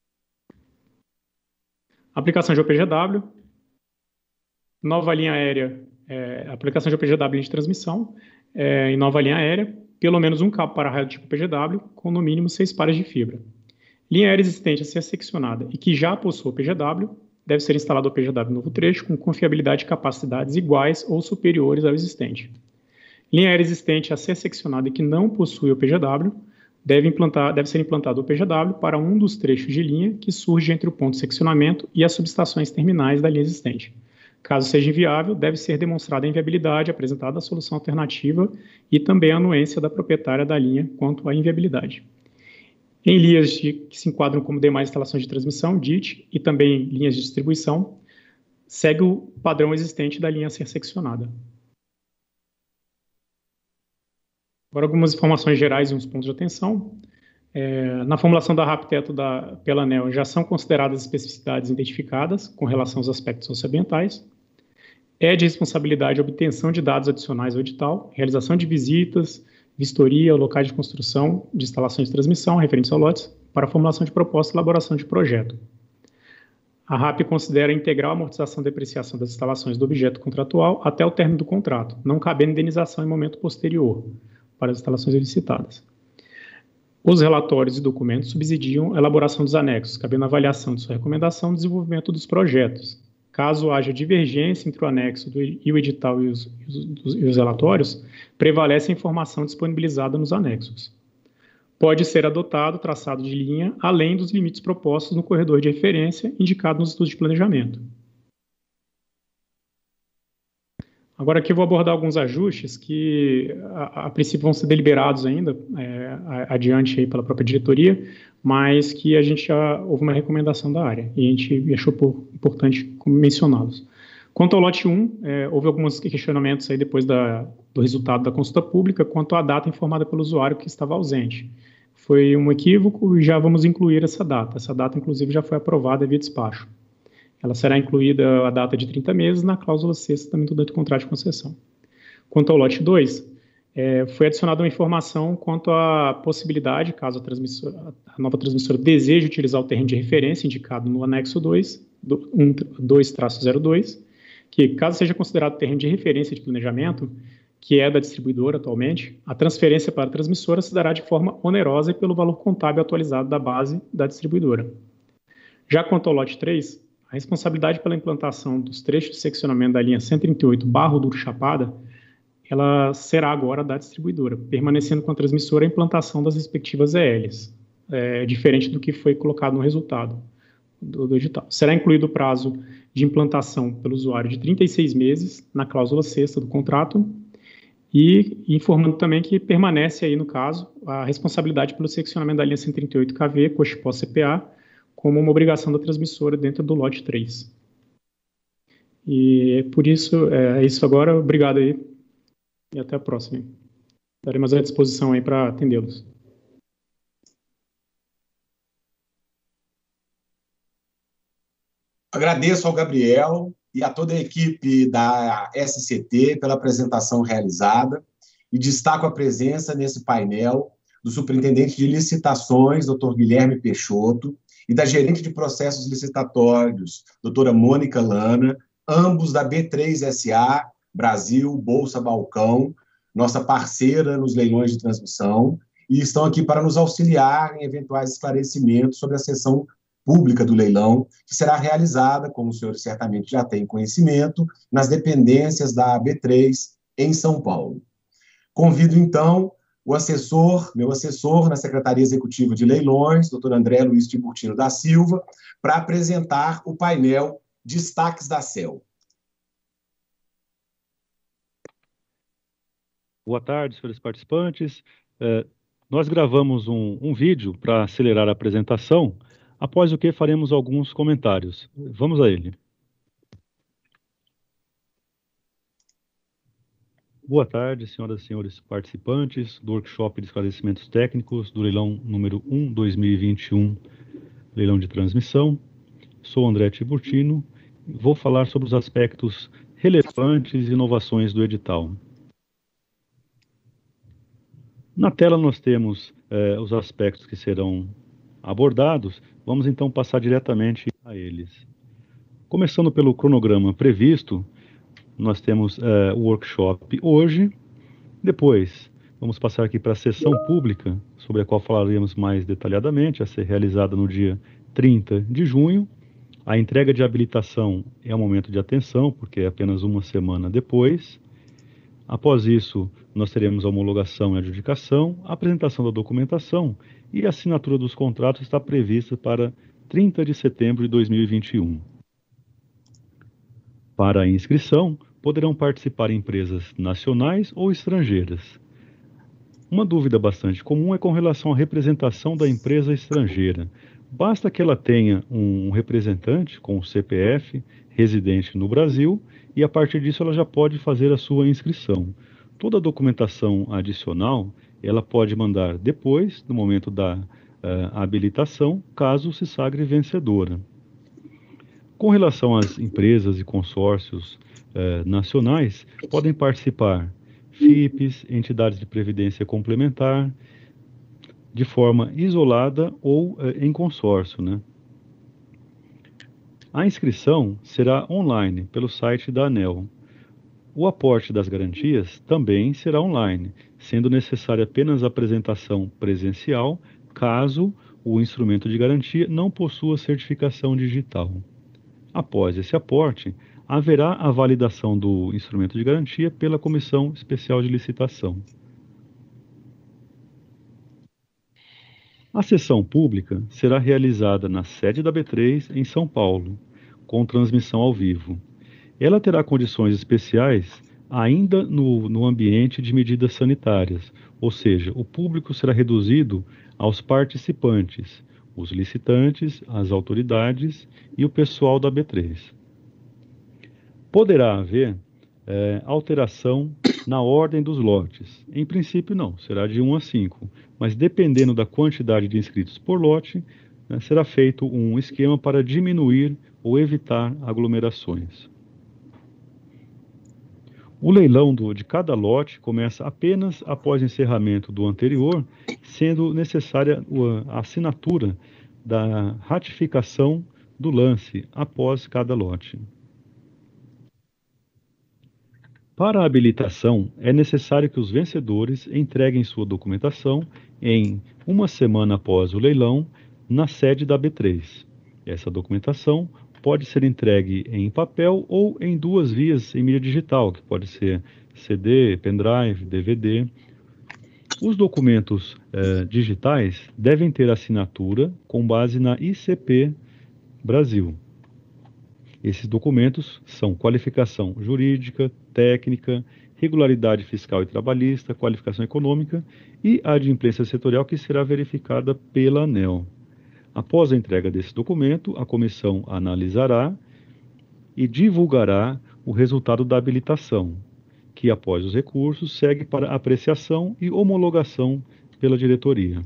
Aplicação de OPGW. Nova linha aérea, aplicação de OPGW de transmissão em nova linha aérea, pelo menos um cabo para raio tipo PGW, com no mínimo 6 pares de fibra. Linha aérea existente a ser seccionada e que já possua PGW, deve ser instalado o PGW no novo trecho com confiabilidade e capacidades iguais ou superiores ao existente. Linha aérea existente a ser seccionada e que não possui o PGW, deve ser implantado o PGW para um dos trechos de linha que surge entre o ponto de seccionamento e as subestações terminais da linha existente. Caso seja inviável, deve ser demonstrada a inviabilidade, apresentada a solução alternativa e também a anuência da proprietária da linha quanto à inviabilidade. Em linhas que se enquadram como demais instalações de transmissão, DIT, e também linhas de distribuição, segue o padrão existente da linha a ser seccionada. Agora, algumas informações gerais e uns pontos de atenção. Na formulação da RAPTETO pela ANEEL já são consideradas especificidades identificadas com relação aos aspectos socioambientais. É de responsabilidade a obtenção de dados adicionais ao edital, realização de visitas, vistoria, locais de construção de instalações de transmissão referentes ao lotes, para a formulação de proposta e elaboração de projeto. A RAP considera integral a amortização e depreciação das instalações do objeto contratual até o término do contrato, não cabendo indenização em momento posterior para as instalações licitadas. Os relatórios e documentos subsidiam a elaboração dos anexos, cabendo avaliação de sua recomendação e desenvolvimento dos projetos. Caso haja divergência entre o anexo e o edital e os relatórios, prevalece a informação disponibilizada nos anexos. Pode ser adotado o traçado de linha além dos limites propostos no corredor de referência indicado nos estudos de planejamento. Agora aqui eu vou abordar alguns ajustes que a princípio vão ser deliberados ainda adiante aí pela própria diretoria, mas que a gente já houve uma recomendação da área e a gente achou importante mencioná-los. Quanto ao lote 1, houve alguns questionamentos aí depois do resultado da consulta pública quanto à data informada pelo usuário que estava ausente. Foi um equívoco e já vamos incluir essa data. Essa data, inclusive, já foi aprovada via despacho. Ela será incluída a data de 30 meses na cláusula 6ª também do contrato de concessão. Quanto ao lote 2, foi adicionada uma informação quanto à possibilidade, caso a nova transmissora deseje utilizar o terreno de referência indicado no anexo 2-02, que caso seja considerado terreno de referência de planejamento, que é da distribuidora atualmente, a transferência para a transmissora se dará de forma onerosa e pelo valor contábil atualizado da base da distribuidora. Já quanto ao lote 3, a responsabilidade pela implantação dos trechos de seccionamento da linha 138 Barro Duro Chapada, ela será agora da distribuidora, permanecendo com a transmissora a implantação das respectivas ELs, diferente do que foi colocado no resultado do edital. Será incluído o prazo de implantação pelo usuário de 36 meses na cláusula 6ª do contrato e informando também que permanece aí, no caso, a responsabilidade pelo seccionamento da linha 138 KV, Cochipó CPA, como uma obrigação da transmissora dentro do lote 3. E por isso, é isso agora. Obrigado aí e até a próxima. Estaremos à disposição aí para atendê-los. Agradeço ao Gabriel e a toda a equipe da SCT pela apresentação realizada e destaco a presença nesse painel do superintendente de licitações, Dr. Guilherme Peixoto, e da gerente de processos licitatórios, doutora Mônica Lana, ambos da B3SA, Brasil, Bolsa Balcão, nossa parceira nos leilões de transmissão, e estão aqui para nos auxiliar em eventuais esclarecimentos sobre a sessão pública do leilão, que será realizada, como os senhores certamente já têm conhecimento, nas dependências da AB3 em São Paulo. Convido, então, meu assessor na Secretaria Executiva de Leilões, doutor André Luiz Tiburtino da Silva, para apresentar o painel Destaques da CEL. Boa tarde, senhores participantes. Nós gravamos um vídeo para acelerar a apresentação, após o que faremos alguns comentários. Vamos a ele. Boa tarde, senhoras e senhores participantes do workshop de esclarecimentos técnicos do leilão número 1, 2021, leilão de transmissão. Sou André Tiburtino e vou falar sobre os aspectos relevantes e inovações do edital. Na tela nós temos os aspectos que serão abordados, vamos então passar diretamente a eles. Começando pelo cronograma previsto, nós temos o workshop hoje, depois vamos passar aqui para a sessão pública, sobre a qual falaremos mais detalhadamente, a ser realizada no dia 30 de junho. A entrega de habilitação é um momento de atenção, porque é apenas uma semana depois. Após isso, nós teremos a homologação e adjudicação, a apresentação da documentação e a assinatura dos contratos está prevista para 30 de setembro de 2021. Para a inscrição, poderão participar empresas nacionais ou estrangeiras. Uma dúvida bastante comum é com relação à representação da empresa estrangeira. Basta que ela tenha um representante com o CPF, residente no Brasil, e a partir disso ela já pode fazer a sua inscrição. Toda a documentação adicional, ela pode mandar depois, no momento da habilitação, caso se sagre vencedora. Com relação às empresas e consórcios nacionais, podem participar FIPs, entidades de previdência complementar, de forma isolada ou em consórcio, né? A inscrição será online pelo site da ANEEL. O aporte das garantias também será online, sendo necessária apenas a apresentação presencial, caso o instrumento de garantia não possua certificação digital. Após esse aporte, haverá a validação do instrumento de garantia pela Comissão Especial de Licitação. A sessão pública será realizada na sede da B3, em São Paulo, com transmissão ao vivo. Ela terá condições especiais ainda no ambiente de medidas sanitárias, ou seja, o público será reduzido aos participantes, os licitantes, as autoridades e o pessoal da B3. Poderá haver alteração na ordem dos lotes. Em princípio, não, será de 1 a 5, mas dependendo da quantidade de inscritos por lote, será feito um esquema para diminuir ou evitar aglomerações. O leilão de cada lote começa apenas após encerramento do anterior, sendo necessária a assinatura da ratificação do lance após cada lote. Para a habilitação, é necessário que os vencedores entreguem sua documentação em 1 semana após o leilão na sede da B3. Essa documentação pode ser entregue em papel ou em 2 vias em mídia digital, que pode ser CD, pendrive, DVD. Os documentos digitais devem ter assinatura com base na ICP Brasil. Esses documentos são qualificação jurídica, técnica, regularidade fiscal e trabalhista, qualificação econômica e a adimplência setorial, que será verificada pela ANEEL. Após a entrega desse documento, a comissão analisará e divulgará o resultado da habilitação, que após os recursos segue para apreciação e homologação pela diretoria.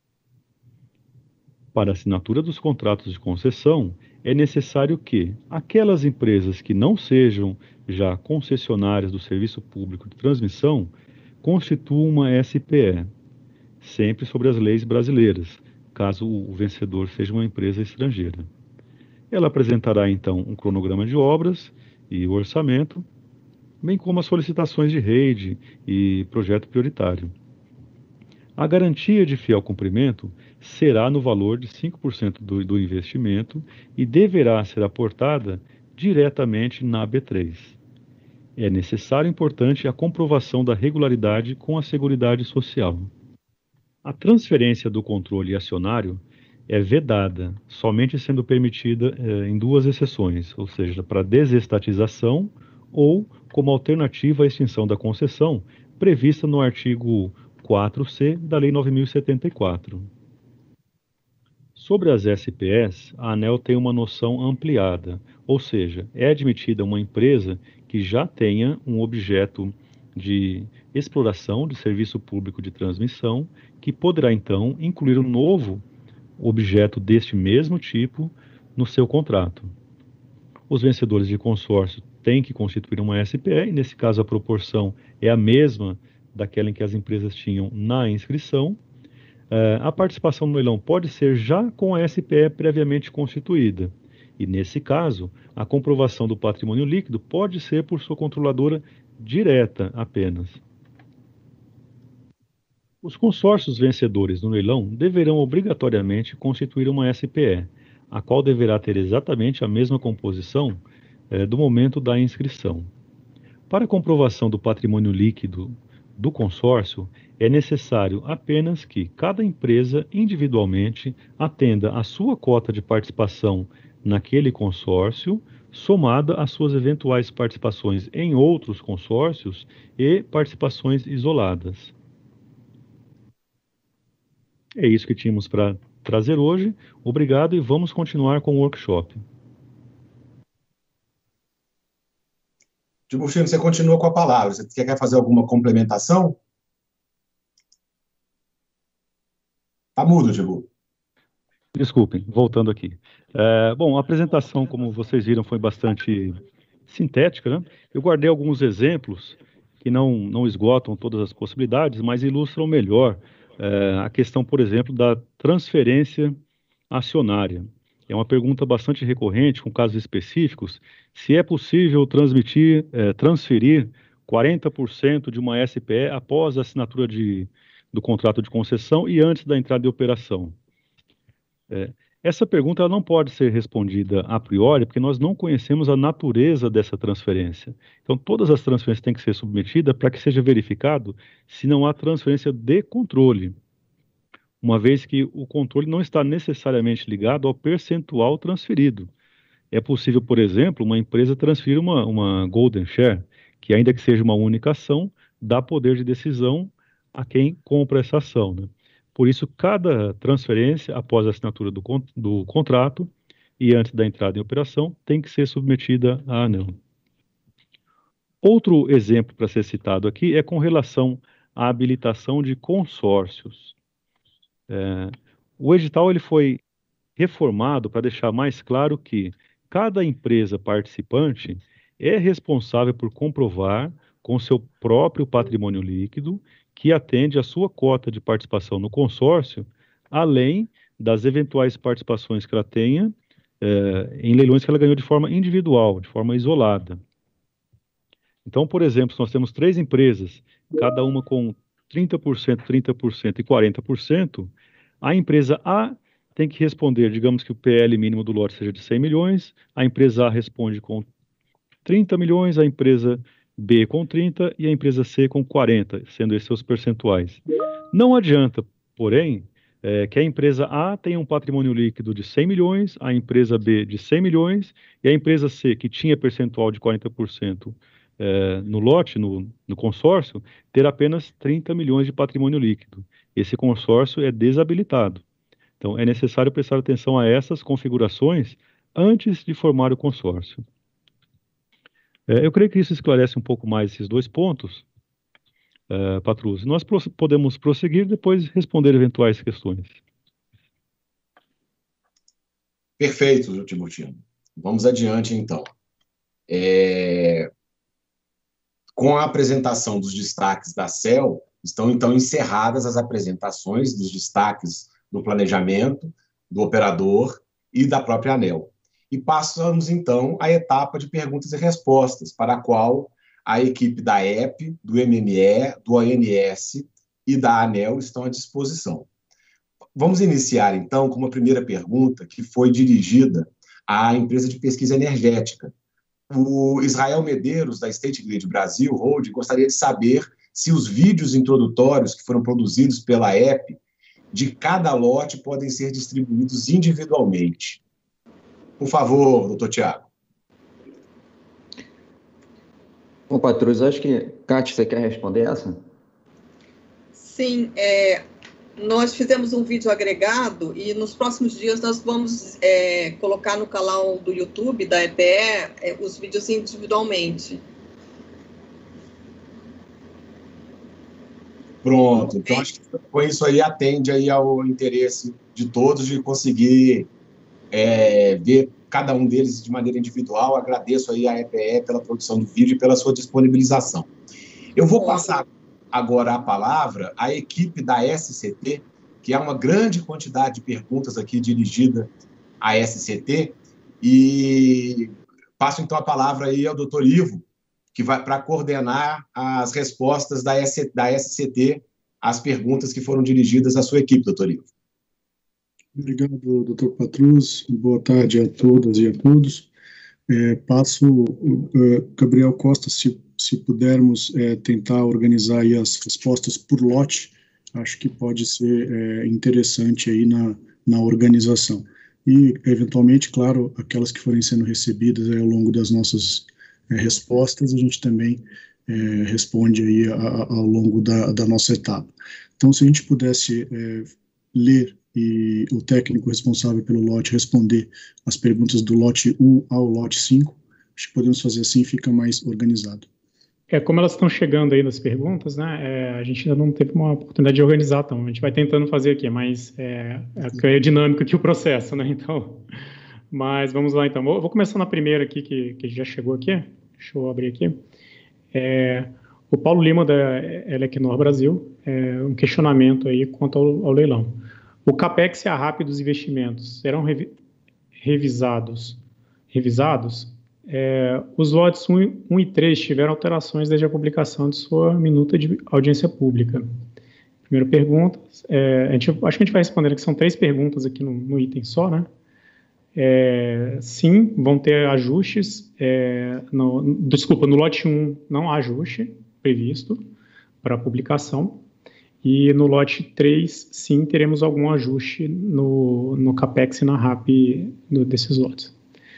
Para a assinatura dos contratos de concessão, é necessário que aquelas empresas que não sejam já concessionárias do Serviço Público de Transmissão constituam uma SPE, sempre sobre as leis brasileiras, caso o vencedor seja uma empresa estrangeira. Ela apresentará, então, um cronograma de obras e o orçamento, bem como as solicitações de rede e projeto prioritário. A garantia de fiel cumprimento será no valor de 5% do investimento e deverá ser aportada diretamente na B3. É necessário e importante a comprovação da regularidade com a Seguridade Social. A transferência do controle acionário é vedada, somente sendo permitida em duas exceções, ou seja, para desestatização ou como alternativa à extinção da concessão, prevista no artigo 4C da Lei 9.074. Sobre as SPS, a ANEEL tem uma noção ampliada, ou seja, é admitida uma empresa que já tenha um objeto de exploração de serviço público de transmissão, que poderá então incluir um novo objeto deste mesmo tipo no seu contrato. Os vencedores de consórcio têm que constituir uma SPE, e nesse caso a proporção é a mesma daquela em que as empresas tinham na inscrição. A participação no leilão pode ser já com a SPE previamente constituída, e nesse caso, a comprovação do patrimônio líquido pode ser por sua controladora direta apenas. Os consórcios vencedores no leilão deverão obrigatoriamente constituir uma SPE, a qual deverá ter exatamente a mesma composição do momento da inscrição. Para a comprovação do patrimônio líquido do consórcio, é necessário apenas que cada empresa individualmente atenda a sua cota de participação naquele consórcio, somada às suas eventuais participações em outros consórcios e participações isoladas. É isso que tínhamos para trazer hoje. Obrigado e vamos continuar com o workshop. Tiburcio, você continua com a palavra. Você quer fazer alguma complementação? Está mudo, Tiburcio. Desculpem, voltando aqui. Bom, a apresentação, como vocês viram, foi bastante sintética, né? Eu guardei alguns exemplos que não esgotam todas as possibilidades, mas ilustram melhor a questão, por exemplo, da transferência acionária. É uma pergunta bastante recorrente, com casos específicos, se é possível transferir 40% de uma SPE após a assinatura do contrato de concessão e antes da entrada em operação. Essa pergunta ela não pode ser respondida a priori, porque nós não conhecemos a natureza dessa transferência. Então, todas as transferências têm que ser submetidas para que seja verificado se não há transferência de controle, uma vez que o controle não está necessariamente ligado ao percentual transferido. É possível, por exemplo, uma empresa transferir uma golden share, que ainda que seja uma única ação, dá poder de decisão a quem compra essa ação, né? Por isso, cada transferência, após a assinatura do contrato e antes da entrada em operação, tem que ser submetida à ANEEL. Outro exemplo para ser citado aqui é com relação à habilitação de consórcios. O edital ele foi reformado para deixar mais claro que cada empresa participante é responsável por comprovar com seu próprio patrimônio líquido que atende à sua cota de participação no consórcio, além das eventuais participações que ela tenha em leilões que ela ganhou de forma individual, de forma isolada. Então, por exemplo, se nós temos 3 empresas, cada uma com 30%, 30% e 40%, a empresa A tem que responder, digamos que o PL mínimo do lote seja de 100 milhões, a empresa A responde com 30 milhões, a empresa B com 30 e a empresa C com 40, sendo esses seus percentuais. Não adianta, porém, que a empresa A tenha um patrimônio líquido de 100 milhões, a empresa B de 100 milhões e a empresa C, que tinha percentual de 40% no lote, no consórcio, ter apenas 30 milhões de patrimônio líquido. Esse consórcio é desabilitado. Então, é necessário prestar atenção a essas configurações antes de formar o consórcio. Eu creio que isso esclarece um pouco mais esses 2 pontos, Patrus. Nós podemos prosseguir e depois responder eventuais questões. Perfeito, Tiburcio. Vamos adiante, então. Com a apresentação dos destaques da CEL, estão, então, encerradas as apresentações dos destaques do planejamento, do operador e da própria ANEEL. E passamos, então, à etapa de perguntas e respostas, para a qual a equipe da EP, do MME, do ONS e da ANEEL estão à disposição. Vamos iniciar, então, com uma primeira pergunta que foi dirigida à empresa de pesquisa energética. O Israel Medeiros, da State Grid Brasil Holding, gostaria de saber se os vídeos introdutórios que foram produzidos pela EP de cada lote podem ser distribuídos individualmente. Por favor, doutor Tiago. Bom, Patrus, acho que... Cátia, você quer responder essa? Sim, nós fizemos um vídeo agregado e nos próximos dias nós vamos colocar no canal do YouTube da EPE os vídeos individualmente. Pronto, então acho que com isso aí atende aí ao interesse de todos de conseguir ver cada um deles de maneira individual. Agradeço aí à EPE pela produção do vídeo e pela sua disponibilização. Eu vou passar agora a palavra à equipe da SCT, que há uma grande quantidade de perguntas aqui dirigida à SCT, e passo então a palavra aí ao doutor Ivo, que vai para coordenar as respostas da SCT às perguntas que foram dirigidas à sua equipe, doutor Ivo. Obrigado, doutor Patrus. Boa tarde a todas e a todos. Passo, Gabriel Costa, se pudermos tentar organizar aí as respostas por lote, acho que pode ser interessante aí na organização. E, eventualmente, claro, aquelas que forem sendo recebidas ao longo das nossas respostas, a gente também responde aí ao longo da nossa etapa. Então, se a gente pudesse ler e o técnico responsável pelo lote responder as perguntas do lote 1 ao lote 5, acho que podemos fazer assim, fica mais organizado. Como elas estão chegando aí nas perguntas, né, a gente ainda não teve uma oportunidade de organizar, então a gente vai tentando fazer aqui, mas é dinâmico aqui o processo, né, então, mas vamos lá então. Vou começar na primeira aqui, que já chegou aqui, deixa eu abrir aqui. O Paulo Lima, da Elecnor Brasil, um questionamento aí quanto ao leilão. O CAPEX e a RAP dos investimentos serão revisados? Os lotes 1 e 3 tiveram alterações desde a publicação de sua minuta de audiência pública. Primeira pergunta, acho que a gente vai respondendo que são 3 perguntas aqui no item só, né? Sim, vão ter ajustes. No lote 1 não há ajuste previsto para publicação. E no lote 3, sim, teremos algum ajuste no CAPEX e na RAP desses lotes.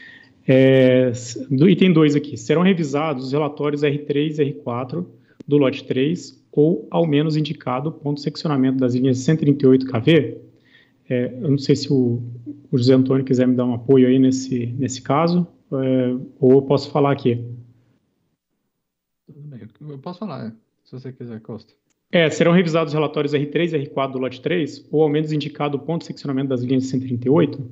Do item 2 aqui, serão revisados os relatórios R3 e R4 do lote 3, ou ao menos indicado o ponto de seccionamento das linhas 138 kV. Eu não sei se o José Antônio quiser me dar um apoio aí nesse caso, ou eu posso falar aqui. Tudo bem, eu posso falar, se você quiser, Costa. Serão revisados os relatórios R3 e R4 do lote 3, ou ao menos indicado o ponto de seccionamento das linhas 138?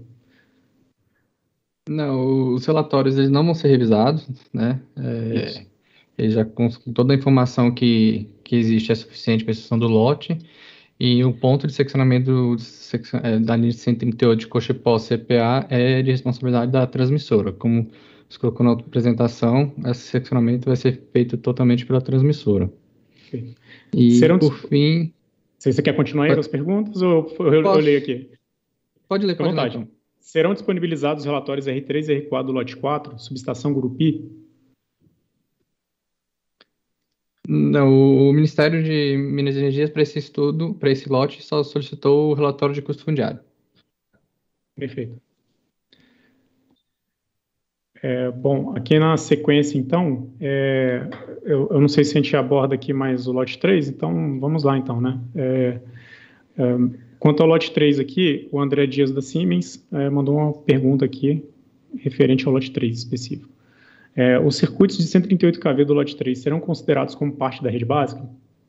Não, os relatórios eles não vão ser revisados, né? Eles já com toda a informação que existe é suficiente para a exceção do lote, e o ponto de seccionamento da linha 138 de Cochipó CPA é de responsabilidade da transmissora. Como você colocou na apresentação, esse seccionamento vai ser feito totalmente pela transmissora. Sim. E, por fim... Você quer continuar aí com as perguntas ou eu leio aqui? Pode ler, pode ler. Então. Serão disponibilizados os relatórios R3 e R4 do lote 4, subestação Gurupi? Não, o Ministério de Minas e Energias, para esse estudo, para esse lote, só solicitou o relatório de custo fundiário. Perfeito. Bom, aqui na sequência, então, eu não sei se a gente aborda aqui mais o lote 3, então vamos lá, então, né? Quanto ao lote 3 aqui, o André Dias da Siemens mandou uma pergunta aqui, referente ao lote 3 específico. Os circuitos de 138 kV do lote 3 serão considerados como parte da rede básica?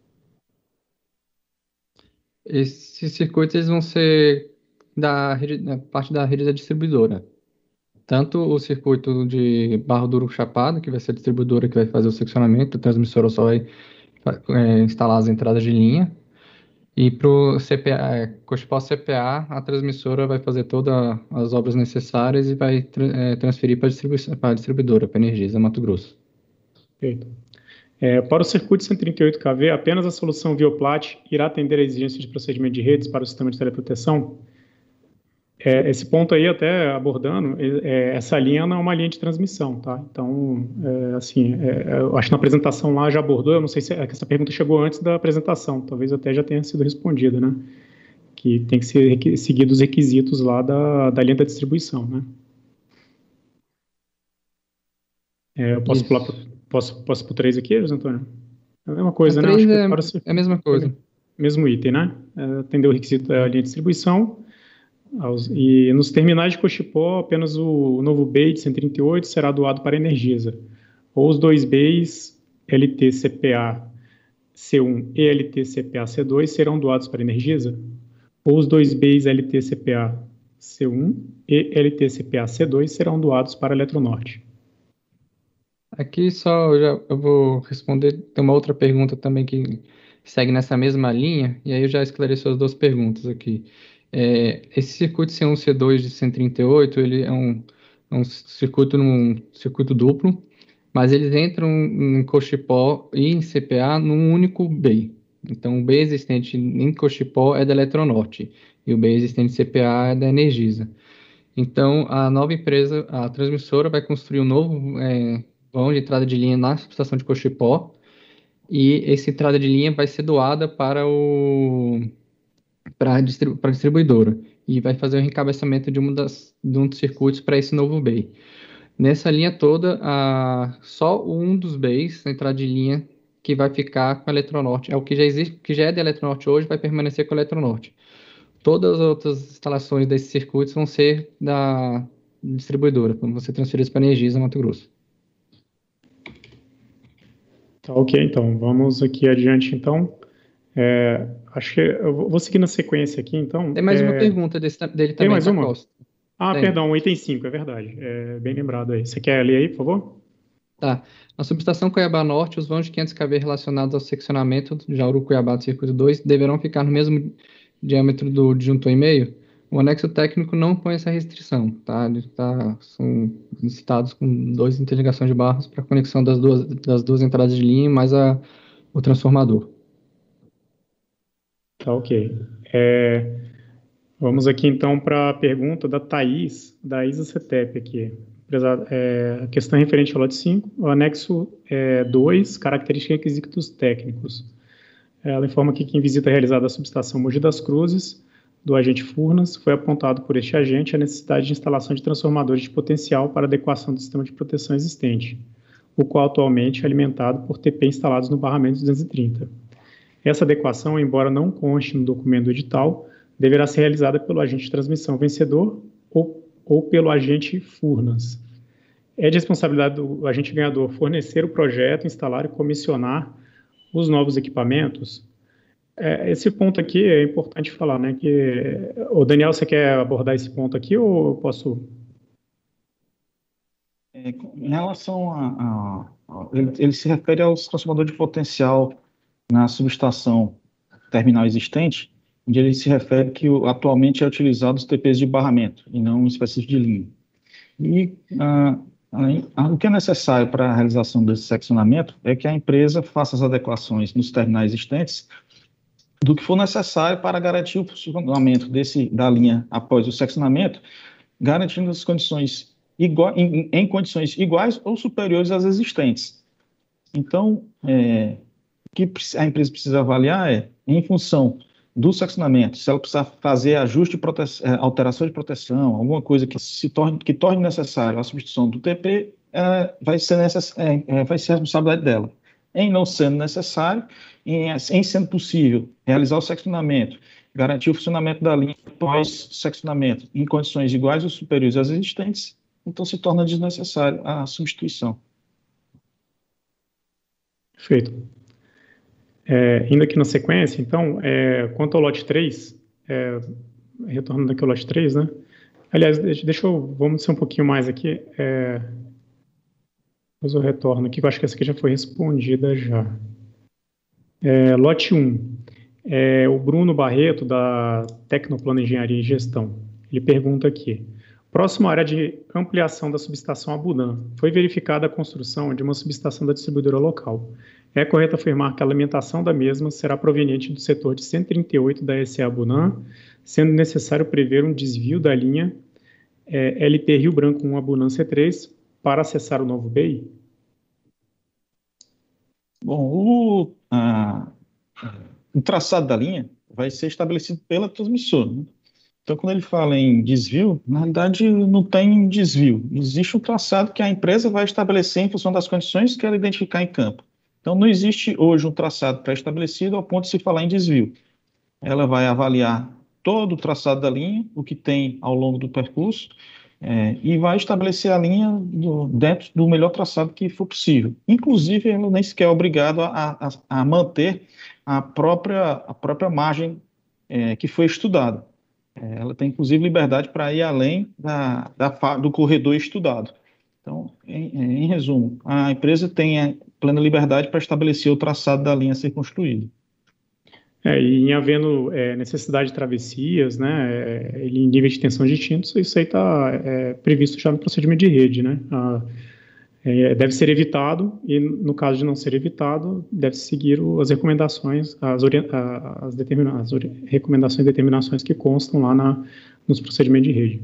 Esses circuitos eles vão ser parte da rede da distribuidora. Tanto o circuito de Barro Duro Chapado, que vai ser a distribuidora que vai fazer o seccionamento, a transmissora só vai instalar as entradas de linha, e para o Cochipó CPA, a transmissora vai fazer todas as obras necessárias e vai transferir para a distribuidora, para a Energisa Mato Grosso. Perfeito. Para o circuito 138 kV, apenas a solução Vioplat irá atender a exigência de procedimento de redes para o sistema de teleproteção? Esse ponto aí, até abordando, essa linha não é uma linha de transmissão, tá? Então, eu acho que na apresentação lá já abordou, eu não sei se essa pergunta chegou antes da apresentação, talvez até já tenha sido respondida, né? Que tem que ser seguido os requisitos lá da linha da distribuição, né? Eu posso pular posso pro 3 aqui, José Antônio? É a mesma coisa, né? Acho que é a mesma coisa. Mesmo item, né? Atender o requisito da linha de distribuição. E nos terminais de Cochipó, apenas o novo BEI de 138 será doado para a Energisa. Ou os dois BEIs LT-CPA C1 e LT-CPA C2 serão doados para a Energisa? Ou os dois BEIs LT-CPA C1 e LT-CPA C2 serão doados para a Eletronorte? Aqui eu vou responder, tem uma outra pergunta também que segue nessa mesma linha, e aí eu já esclareci as duas perguntas aqui. Esse circuito C1 C2 de 138, ele é um circuito duplo, mas eles entram em Cochipó e em CPA num único BEI. Então, o BEI existente em Cochipó é da Eletronorte, e o BEI existente em CPA é da Energisa. Então, a nova empresa, a transmissora, vai construir um novo vão de entrada de linha na subestação de Cochipó, e essa entrada de linha vai ser doada para a distribuidora, e vai fazer o reencabeçamento de um dos circuitos para esse novo BEI. Nessa linha toda, só um dos BEIs, a entrada de linha, que vai ficar com a Eletronorte. É o que já existe, que já é da Eletronorte hoje, vai permanecer com a Eletronorte. Todas as outras instalações desses circuitos vão ser da distribuidora, quando você transferir isso para a Energisa, Mato Grosso. Tá, ok, então, vamos aqui adiante, então. Acho que eu vou seguir na sequência aqui, então. Tem mais uma pergunta dele também. Tem mais uma? Costa. Perdão, o item 5, é verdade. Bem lembrado aí. Você quer ler aí, por favor? Tá. Na subestação Cuiabá Norte, os vãos de 500 kV relacionados ao seccionamento de Jauru-Cuiabá do circuito 2 deverão ficar no mesmo diâmetro do disjuntor e meio. O anexo técnico não põe essa restrição, tá? São licitados com 2 interligações de barras para conexão das duas entradas de linha, mais o transformador. Tá, ok. Vamos aqui, então, para a pergunta da Thaís, da ISA-CETEP aqui. A questão referente ao lote 5, o anexo 2, características e requisitos técnicos. Ela informa aqui que em visita realizada à subestação Mogi das Cruzes, do agente Furnas, foi apontado por este agente a necessidade de instalação de transformadores de potencial para adequação do sistema de proteção existente, o qual atualmente é alimentado por TP instalados no barramento 230. Essa adequação, embora não conste no documento do edital, deverá ser realizada pelo agente de transmissão vencedor ou pelo agente Furnas. É de responsabilidade do agente ganhador fornecer o projeto, instalar e comissionar os novos equipamentos. Esse ponto aqui é importante falar, né? O Daniel, você quer abordar esse ponto aqui ou eu posso? Em relação ele se refere aos transformadores de potencial na subestação terminal existente, onde ele se refere que atualmente é utilizado os TPs de barramento e não específico de linha. E o que é necessário para a realização desse seccionamento é que a empresa faça as adequações nos terminais existentes do que for necessário para garantir o funcionamento da linha após o seccionamento, garantindo as condições em condições iguais ou superiores às existentes. Então, o que a empresa precisa avaliar em função do seccionamento, se ela precisar fazer ajuste, alteração de proteção, alguma coisa que torne necessário a substituição do TP, vai ser a responsabilidade dela. Em não sendo necessário, em sendo possível realizar o seccionamento, garantir o funcionamento da linha após seccionamento em condições iguais ou superiores às existentes, então se torna desnecessário a substituição. Perfeito. Indo aqui na sequência, então, quanto ao lote 3, retornando aqui ao lote 3, né? Aliás, vamos ser um pouquinho mais aqui. Depois eu retorno aqui, que eu acho que essa aqui já foi respondida já. Lote 1. O Bruno Barreto, da Tecnoplano Engenharia e Gestão. Ele pergunta aqui: Próximo à área de ampliação da subestação Abunã, foi verificada a construção de uma subestação da distribuidora local. É correto afirmar que a alimentação da mesma será proveniente do setor de 138 da SA Abunã, sendo necessário prever um desvio da linha LT Rio Branco 1 Abunã C3 para acessar o novo BI? Bom, o traçado da linha vai ser estabelecido pela transmissora, né? Então, quando ele fala em desvio, na realidade não tem desvio. Existe um traçado que a empresa vai estabelecer em função das condições que ela identificar em campo. Então, não existe hoje um traçado pré-estabelecido ao ponto de se falar em desvio. Ela vai avaliar todo o traçado da linha, o que tem ao longo do percurso, e vai estabelecer a linha dentro do melhor traçado que for possível. Inclusive, ela nem sequer é obrigada a manter a própria margem que foi estudada. Ela tem, inclusive, liberdade para ir além do corredor estudado. Então, em resumo, a empresa tem plena liberdade para estabelecer o traçado da linha a ser construído. E em havendo necessidade de travessias, né, em nível de tensão distintos, isso aí está previsto já no procedimento de rede, né? Deve ser evitado e, no caso de não ser evitado, deve seguir as recomendações, as recomendações e determinações que constam lá nos procedimentos de rede.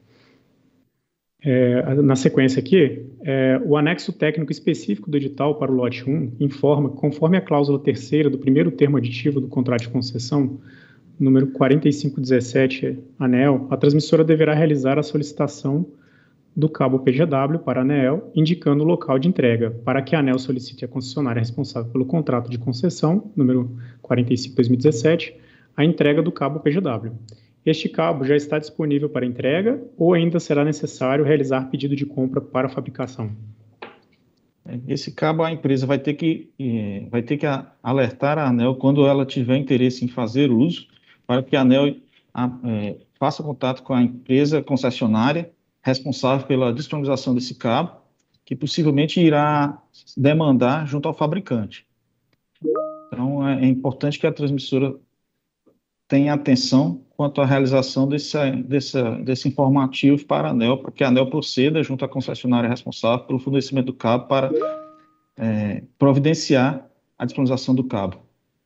Na sequência aqui, o anexo técnico específico do edital para o lote 1 informa que, conforme a cláusula terceira do primeiro termo aditivo do contrato de concessão, número 4517, ANEEL, a transmissora deverá realizar a solicitação do cabo PGW para a ANEEL, indicando o local de entrega, para que a ANEEL solicite à concessionária responsável pelo contrato de concessão, número 45/2017, a entrega do cabo PGW. Este cabo já está disponível para entrega ou ainda será necessário realizar pedido de compra para fabricação? Esse cabo a empresa vai ter que alertar a ANEEL quando ela tiver interesse em fazer uso, para que a ANEEL faça contato com a empresa concessionária responsável pela disponibilização desse cabo, que possivelmente irá demandar junto ao fabricante. Então, é importante que a transmissora tenha atenção quanto à realização desse informativo para a ANEEL, para que a ANEEL proceda junto à concessionária responsável pelo fornecimento do cabo para providenciar a disponibilização do cabo.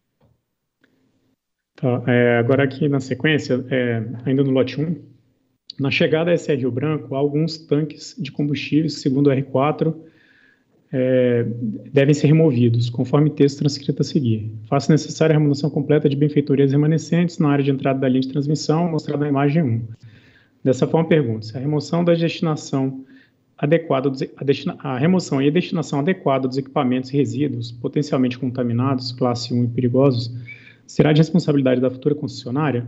Tá, agora aqui na sequência, ainda no lote 1, na chegada a SR Rio Branco, há alguns tanques de combustíveis, segundo o R4, devem ser removidos, conforme o texto transcrito a seguir. Faça necessária a remoção completa de benfeitorias remanescentes na área de entrada da linha de transmissão, mostrada na imagem 1. Dessa forma, pergunto se a remoção da destinação adequada, a remoção e a destinação adequada dos equipamentos e resíduos potencialmente contaminados, classe 1 e perigosos, será de responsabilidade da futura concessionária?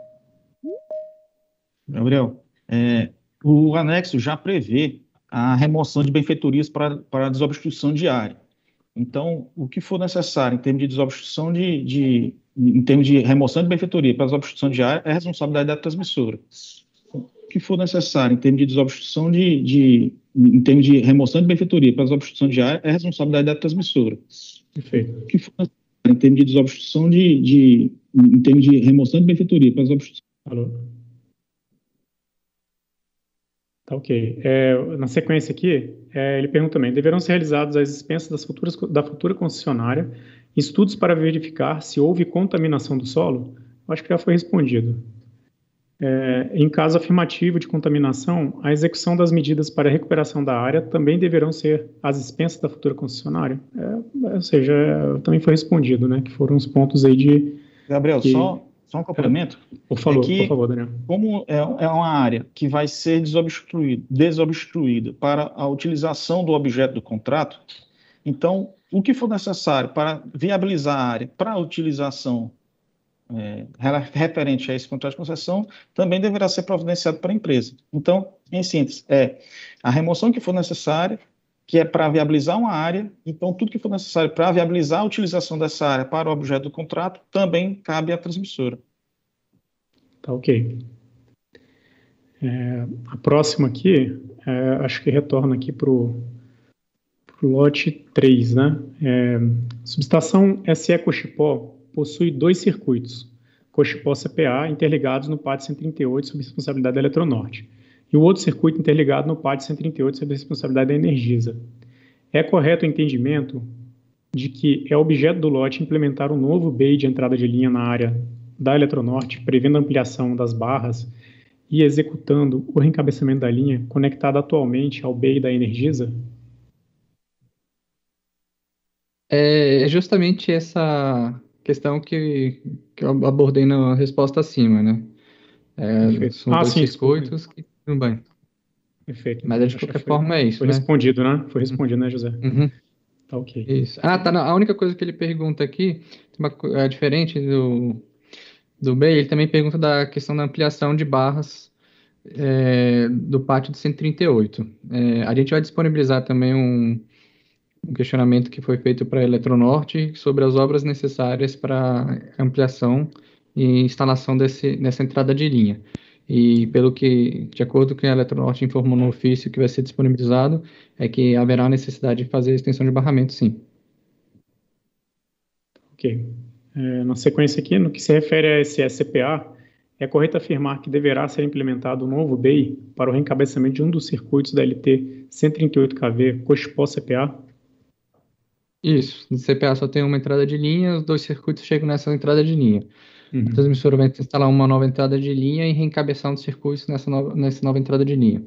Gabriel, o anexo já prevê a remoção de benfeitorias para desobstrução de área. Então, o que for necessário em termos de desobstrução em termos de remoção de benfeitoria para desobstrução de área, é responsabilidade da transmissora. O que for necessário em termos de desobstrução em termos de remoção de benfeitoria para desobstrução de área, é responsabilidade da transmissora. Perfeito. O que for necessário em termos de desobstrução em termos de remoção de benfeitoria para desobstrução. Alô? Tá, ok. Na sequência aqui, ele pergunta também, deverão ser realizados às expensas da futura concessionária estudos para verificar se houve contaminação do solo? Eu acho que já foi respondido. Em caso afirmativo de contaminação, a execução das medidas para a recuperação da área também deverão ser às expensas da futura concessionária? Ou seja, também foi respondido, né? Que foram os pontos aí de... Gabriel, só um complemento. Por favor, Daniel. Como é uma área que vai ser desobstruída para a utilização do objeto do contrato, então, o que for necessário para viabilizar a área para a utilização referente a esse contrato de concessão, também deverá ser providenciado para a empresa. Então, em síntese, a remoção que for necessária, que é para viabilizar uma área, então tudo que for necessário para viabilizar a utilização dessa área para o objeto do contrato, também cabe à transmissora. Tá, ok. A próxima aqui, acho que retorna aqui para o lote 3, né? Subestação SE Cochipó possui 2 circuitos, Cochipó CPA, interligados no PAT 138, sob responsabilidade da Eletronorte. e o outro circuito interligado no pátio 138 sob a responsabilidade da Energisa. É correto o entendimento de que é objeto do lote implementar um novo BEI de entrada de linha na área da Eletronorte, prevendo a ampliação das barras e executando o reencabeçamento da linha conectado atualmente ao BEI da Energisa? É justamente essa questão que eu abordei na resposta acima, né? São dois circuitos que tudo bem. Perfeito. Mas de qualquer forma é isso, foi né? respondido, né? Foi respondido, né, José? Uhum. Tá ok. Isso. A única coisa que ele pergunta aqui, diferente do BEI, ele também pergunta da questão da ampliação de barras do pátio de 138. A gente vai disponibilizar também um questionamento que foi feito para a Eletronorte sobre as obras necessárias para ampliação e instalação nessa entrada de linha. E de acordo com a Eletronorte informou no ofício que vai ser disponibilizado, é que haverá necessidade de fazer a extensão de barramento, sim. Ok. Na sequência aqui, no que se refere a esse SCPA, é correto afirmar que deverá ser implementado um novo BEI para o reencabeçamento de um dos circuitos da LT 138kV Cochipó-CPA? Isso. No CPA só tem uma entrada de linha, os dois circuitos chegam nessa entrada de linha. A transmissora vai instalar uma nova entrada de linha e reencabeçar um dos circuitos nessa nova entrada de linha.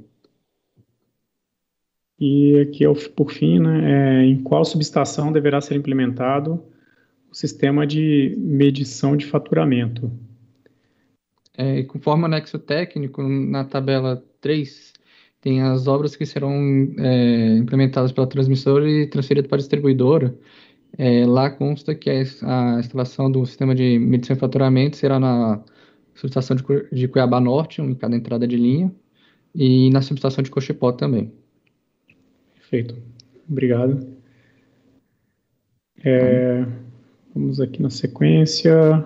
E aqui, por fim, né, em qual subestação deverá ser implementado o sistema de medição de faturamento? Conforme o anexo técnico, na tabela 3, tem as obras que serão implementadas pela transmissora e transferidas para a distribuidora. Lá consta que a instalação do sistema de medição de faturamento será na subestação de Cuiabá Norte, em cada entrada de linha, e na subestação de Cochipó também. Perfeito. Obrigado. Vamos aqui na sequência.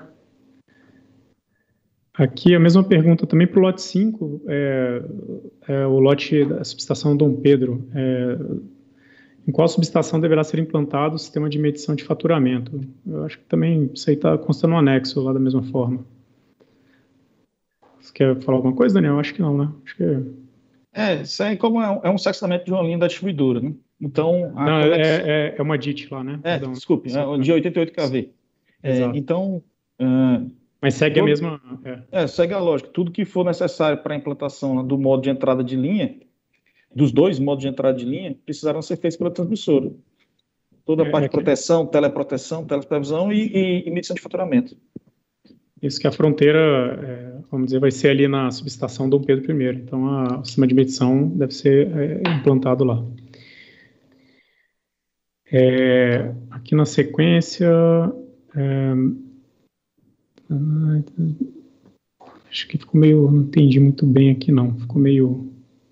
Aqui a mesma pergunta também para o lote 5, o lote da subestação Dom Pedro. Em qual subestação deverá ser implantado o sistema de medição de faturamento? Eu acho que também isso aí está constando no anexo lá da mesma forma. Você quer falar alguma coisa, Daniel? Acho que não, né? Acho que isso aí como é um seccionamento de uma linha da distribuidora, né? Então... Não, é uma DIT lá, né? Desculpe, de 88 kV. Então... Mas segue a mesma... segue a lógica. Tudo que for necessário para a implantação do modo de entrada de linha, dos dois modos de entrada de linha, precisarão ser feitos pela transmissora. Toda a parte de proteção, teleproteção, teleprevisão e medição de faturamento. Isso que a fronteira, vamos dizer, vai ser ali na subestação Dom Pedro I. Então, o sistema de medição deve ser implantado lá. Aqui na sequência... acho que ficou meio... Não entendi muito bem aqui, não. Ficou meio...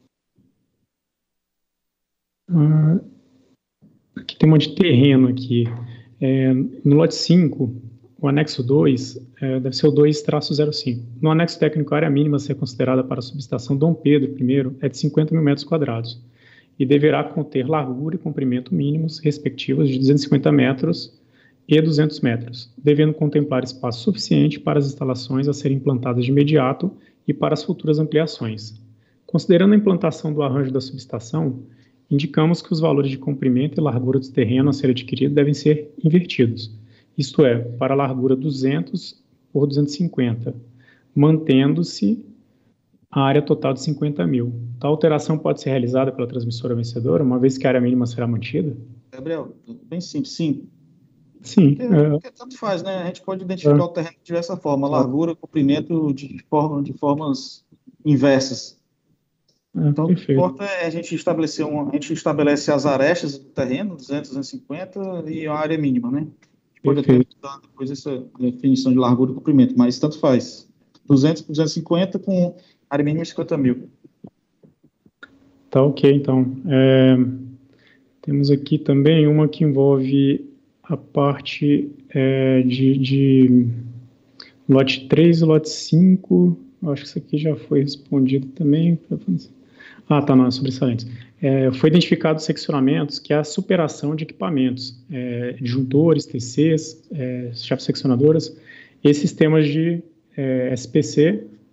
aqui tem um monte de terreno aqui. No lote 5, o anexo 2 deve ser o 2-05. No anexo técnico, a área mínima a ser considerada para a subestação Dom Pedro I é de 50 mil metros quadrados e deverá conter largura e comprimento mínimos respectivos de 250 metros e 200 metros, devendo contemplar espaço suficiente para as instalações a serem implantadas de imediato e para as futuras ampliações. Considerando a implantação do arranjo da subestação, indicamos que os valores de comprimento e largura do terreno a ser adquirido devem ser invertidos, isto é, para a largura 200 por 250, mantendo-se a área total de 50 mil. Tal alteração pode ser realizada pela transmissora vencedora, uma vez que a área mínima será mantida? Gabriel, bem simples, sim. Sim. Porque tanto faz, né? A gente pode identificar o terreno de diversa forma, largura, comprimento de formas inversas. Então, o que importa é a gente estabelecer a gente estabelece as arestas do terreno, 200, 250 e a área mínima, né? A gente pode até mudar depois essa definição de largura e comprimento, mas tanto faz. 200 por 250 com área mínima de 50 mil. Tá ok, então. Temos aqui também uma que envolve a parte de lote 3 e lote 5. Eu acho que isso aqui já foi respondido também. Tá, não, é sobressalentes. Foi identificado seccionamentos que há superação de equipamentos, disjuntores, TCs, chaves seccionadoras e sistemas de SPC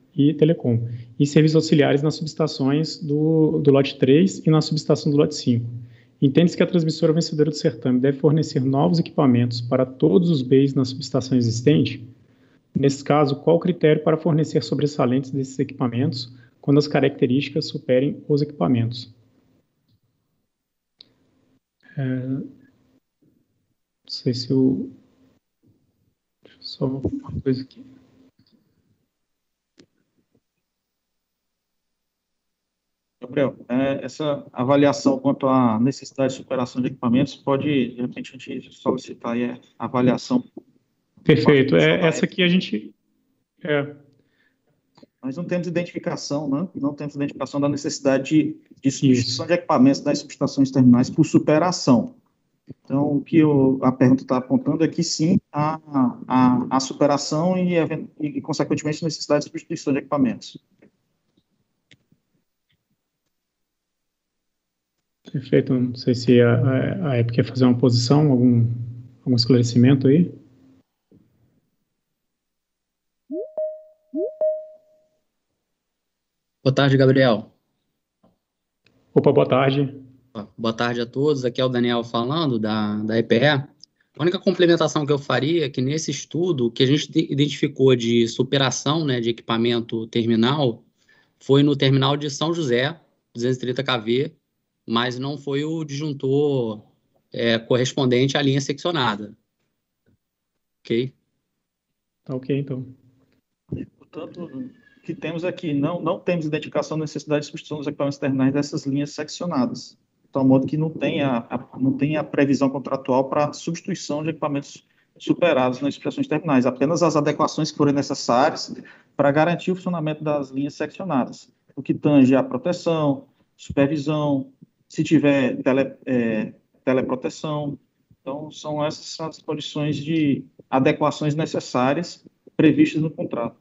e telecom, e serviços auxiliares nas subestações do lote 3 e na subestação do lote 5. Entende-se que a transmissora vencedora do certame deve fornecer novos equipamentos para todos os BEIs na subestação existente? Nesse caso, qual o critério para fornecer sobressalentes desses equipamentos quando as características superem os equipamentos? Não sei se eu... Só uma coisa aqui. Gabriel, essa avaliação quanto à necessidade de superação de equipamentos pode, de repente, a gente solicitar aí a avaliação. Perfeito. Essa aqui a gente... Nós não temos identificação, né? Não temos identificação da necessidade de substituição de equipamentos das subestações terminais por superação. Então, o que a pergunta está apontando é que sim, a superação e, consequentemente, necessidade de substituição de equipamentos. Perfeito. Não sei se a EPE quer fazer uma posição, algum esclarecimento aí. Boa tarde, Gabriel. Opa, boa tarde. Boa tarde a todos. Aqui é o Daniel falando, da EPE. A única complementação que eu faria é que nesse estudo, o que a gente identificou de superação, né, de equipamento terminal foi no terminal de São José, 230 kV, mas não foi o disjuntor correspondente à linha seccionada. Ok? Tá ok, então. Portanto, o que temos aqui, não temos identificação da necessidade de substituição dos equipamentos terminais dessas linhas seccionadas, de tal modo que não tem a previsão contratual para substituição de equipamentos superados nas subestações terminais, apenas as adequações que forem necessárias para garantir o funcionamento das linhas seccionadas, o que tange a proteção, supervisão, se tiver teleproteção. Então, são essas as condições de adequações necessárias previstas no contrato.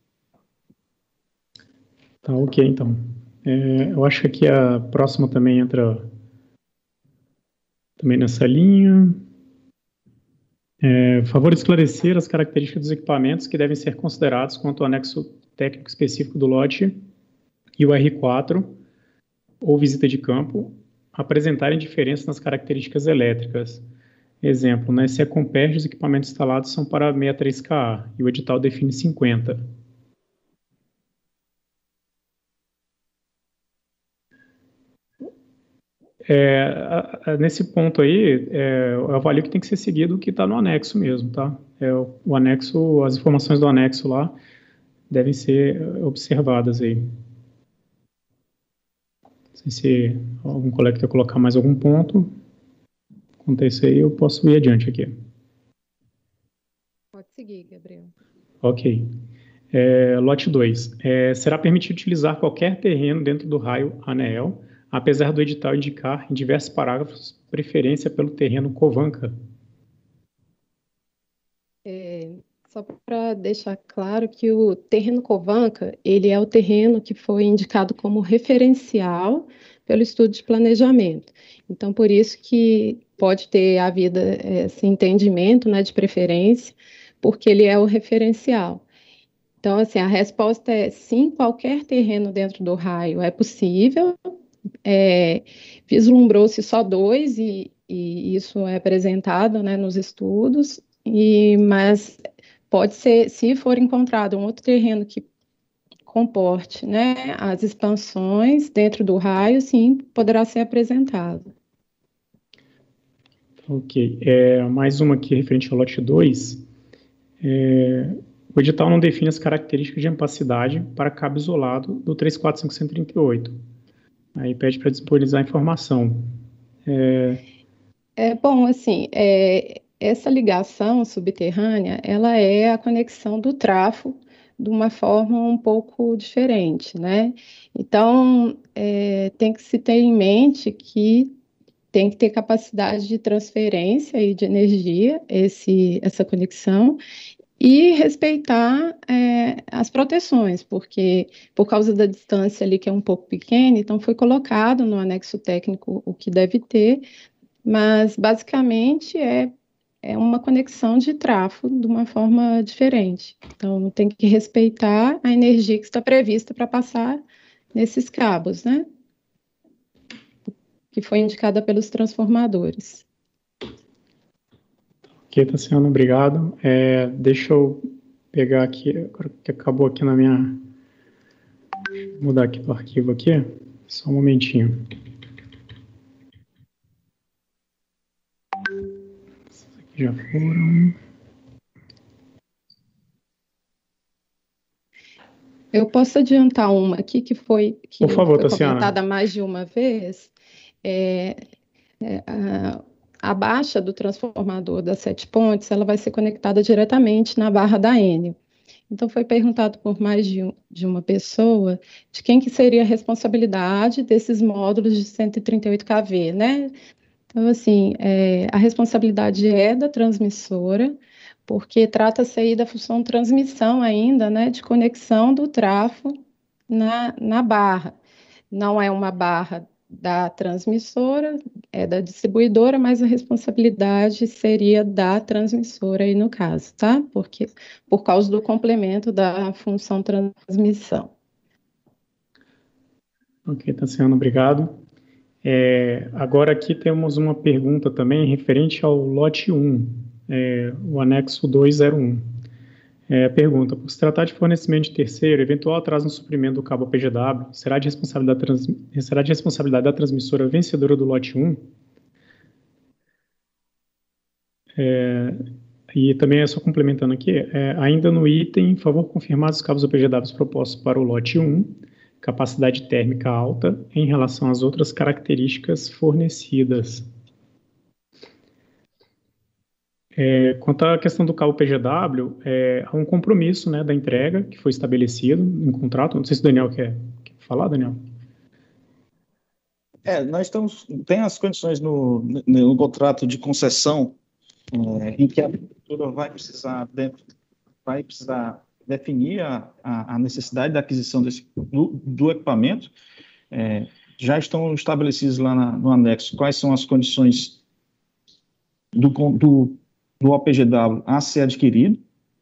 Tá ok, então. Eu acho que aqui a próxima também entra também nessa linha. Favor esclarecer as características dos equipamentos que devem ser considerados quanto ao anexo técnico específico do lote e o R4, ou visita de campo, apresentarem diferenças nas características elétricas. Exemplo, na SE Comperj, os equipamentos instalados são para 63kA e o edital define 50. Nesse ponto aí, eu avalio que tem que ser seguido o que está no anexo mesmo, tá? O anexo, as informações do anexo lá devem ser observadas aí. Não sei se algum colega quer colocar mais algum ponto. Quanto a isso aí, eu posso ir adiante aqui. Pode seguir, Gabriel. Ok. Lote 2. Será permitido utilizar qualquer terreno dentro do raio ANEEL, apesar do edital indicar em diversos parágrafos preferência pelo terreno Covanca? Só para deixar claro que o terreno Covanca, ele é o terreno que foi indicado como referencial pelo estudo de planejamento. Então, por isso que pode ter havido esse entendimento, né, de preferência, porque ele é o referencial. Então, assim, a resposta é sim, qualquer terreno dentro do raio é possível. Vislumbrou-se só 2 e isso é apresentado, né, nos estudos, mas pode ser, se for encontrado um outro terreno que comporte, né, as expansões dentro do raio, sim, poderá ser apresentado. Ok. Mais uma aqui referente ao lote 2. O edital não define as características de ampacidade para cabo isolado do 34538. Aí pede para disponibilizar a informação. Bom, assim, essa ligação subterrânea, ela é a conexão do trafo de uma forma um pouco diferente, né? Então, tem que se ter em mente que tem que ter capacidade de transferência e de energia, essa conexão, e respeitar as proteções, porque por causa da distância ali que é um pouco pequena, então foi colocado no anexo técnico o que deve ter, mas basicamente é uma conexão de tráfego de uma forma diferente. Então, tem que respeitar a energia que está prevista para passar nesses cabos, né? Que foi indicada pelos transformadores. Ok, Tassiano, obrigado. Deixa eu pegar aqui, agora que acabou aqui na minha... Vou mudar aqui do arquivo aqui, só um momentinho. Esses aqui já foram... Eu posso adiantar uma aqui que foi Por favor, foi Tassiana. comentada mais de uma vez. A baixa do transformador das 7 pontes, ela vai ser conectada diretamente na barra da Enel. Então, foi perguntado por mais de uma pessoa de quem que seria a responsabilidade desses módulos de 138 kV, né? Então, assim, a responsabilidade é da transmissora, porque trata-se aí da função transmissão ainda, né, de conexão do tráfego na barra. Não é uma barra da transmissora, é da distribuidora, mas a responsabilidade seria da transmissora aí no caso, tá? Porque por causa do complemento da função transmissão. Ok, Tassiano, obrigado. Agora aqui temos uma pergunta também referente ao lote 1, o anexo 201. Pergunta: por se tratar de fornecimento de terceiro, eventual atraso no suprimento do cabo PGW será de responsabilidade da transmissora vencedora do lote 1? E também, só complementando aqui, ainda no item, favor confirmar os cabos PGW propostos para o lote 1, capacidade térmica alta em relação às outras características fornecidas. Quanto à questão do cabo PGW, há um compromisso, né, da entrega que foi estabelecido em contrato. Não sei se o Daniel quer falar, Daniel. Tem as condições no contrato de concessão em que a prefeitura vai precisar definir a necessidade da aquisição do equipamento. Já estão estabelecidos lá no anexo quais são as condições do OPGW a ser adquirido,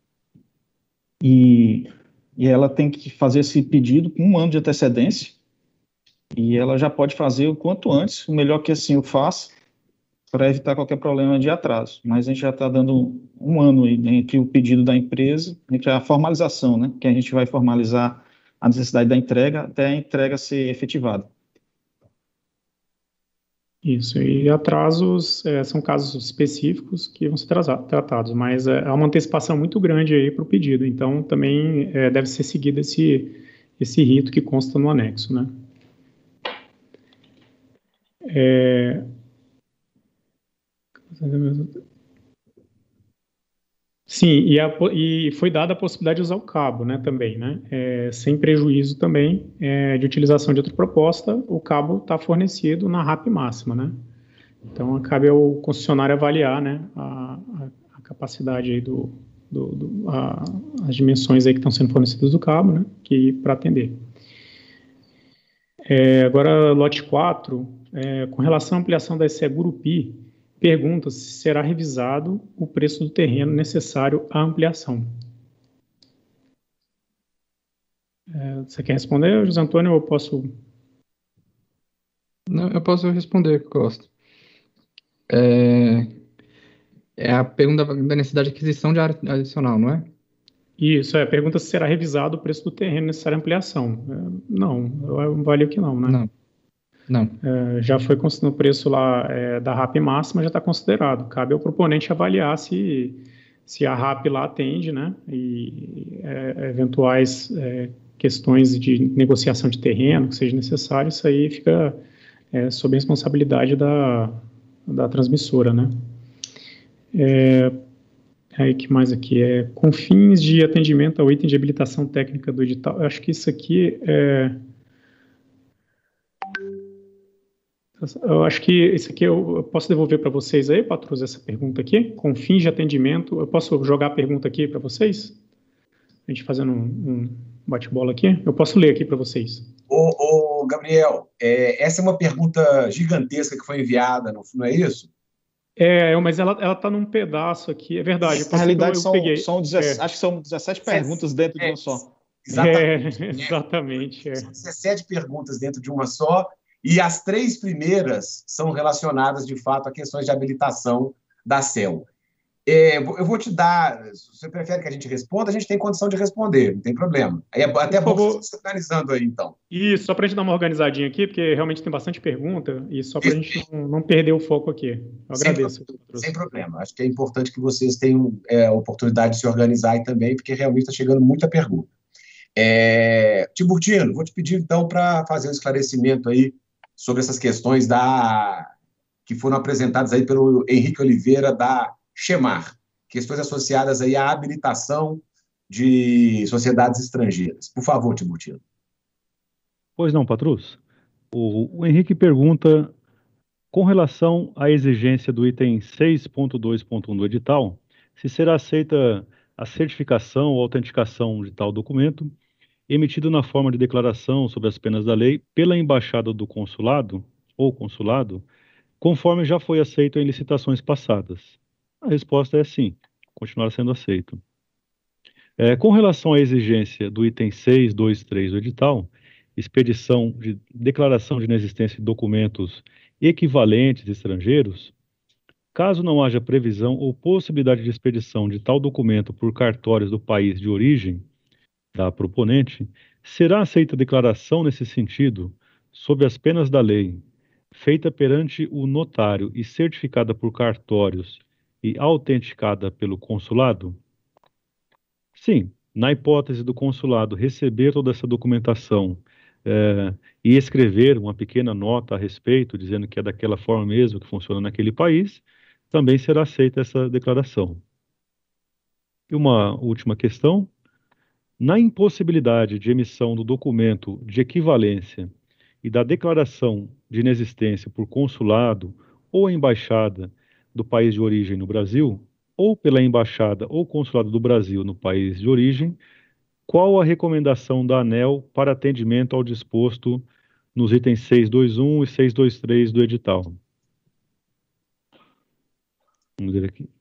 e ela tem que fazer esse pedido com 1 ano de antecedência, e ela já pode fazer o quanto antes, o melhor que assim o faça, para evitar qualquer problema de atraso. Mas a gente já está dando 1 ano aí, entre o pedido da empresa, entre a formalização, né, que a gente vai formalizar a necessidade da entrega, até a entrega ser efetivada. Isso, e atrasos são casos específicos que vão ser tratados, mas há uma antecipação muito grande aí para o pedido, então também deve ser seguido esse rito que consta no anexo, né? Sim, e foi dada a possibilidade de usar o cabo, né, também, né, sem prejuízo também de utilização de outra proposta, o cabo está fornecido na RAP máxima, né, então cabe ao concessionário avaliar, né, a capacidade aí as dimensões aí que estão sendo fornecidas do cabo, né, para atender. Agora, lote 4, com relação à ampliação da SE Gurupi, pergunta se será revisado o preço do terreno necessário à ampliação. Você quer responder, José Antônio, ou eu posso... Não, eu posso responder, Costa. A pergunta da necessidade de aquisição de área adicional, não é? Isso, pergunta se será revisado o preço do terreno necessário à ampliação. Não, eu avalio que não, né? Não. Já foi no preço lá da RAP máxima, já está considerado. Cabe ao proponente avaliar se a RAP lá atende, né? E eventuais questões de negociação de terreno que seja necessário, isso aí fica sob a responsabilidade da transmissora, né? Aí, que mais aqui? Com fins de atendimento ao item de habilitação técnica do edital. Eu acho que isso aqui eu posso devolver para vocês aí, Patrus, essa pergunta aqui, com fins de atendimento. Eu posso jogar a pergunta aqui para vocês? A gente fazendo um bate-bola aqui. Eu posso ler aqui para vocês. Gabriel, essa é uma pergunta gigantesca que foi enviada, não é isso? Mas ela está num pedaço aqui, é verdade. Na realidade, acho que são 17 perguntas dentro de uma só. Exatamente. Exatamente. São 17 perguntas dentro de uma só, e as 3 primeiras são relacionadas, de fato, a questões de habilitação da CEL. Eu vou te dar, se você prefere que a gente responda, a gente tem condição de responder, não tem problema. Aí é até bom você se organizando aí, então. Isso, só para a gente dar uma organizadinha aqui, porque realmente tem bastante pergunta, e só para a gente não perder o foco aqui. Eu agradeço. Sem problema. Acho que é importante que vocês tenham a oportunidade de se organizar aí também, porque realmente está chegando muita pergunta. Tiburtino, vou te pedir, então, para fazer um esclarecimento aí sobre essas questões que foram apresentadas aí pelo Henrique Oliveira, da Chemar, questões associadas aí à habilitação de sociedades estrangeiras. Por favor, Tiburtino. Pois não, Patrus. O Henrique pergunta, com relação à exigência do item 6.2.1 do edital, se será aceita a certificação ou autenticação de tal documento, emitido na forma de declaração sobre as penas da lei pela embaixada do consulado ou consulado, conforme já foi aceito em licitações passadas. A resposta é sim, continuará sendo aceito. Com relação à exigência do item 6.2.3 do edital, expedição de declaração de inexistência de documentos equivalentes estrangeiros, caso não haja previsão ou possibilidade de expedição de tal documento por cartórios do país de origem da proponente, será aceita a declaração nesse sentido, sob as penas da lei, feita perante o notário e certificada por cartórios e autenticada pelo consulado? Sim, na hipótese do consulado receber toda essa documentação e escrever uma pequena nota a respeito, dizendo que é daquela forma mesmo que funciona naquele país, também será aceita essa declaração. E uma última questão. Na impossibilidade de emissão do documento de equivalência e da declaração de inexistência por consulado ou embaixada do país de origem no Brasil, ou pela embaixada ou consulado do Brasil no país de origem, qual a recomendação da ANEEL para atendimento ao disposto nos itens 6.2.1 e 6.2.3 do edital? Vamos ver aqui.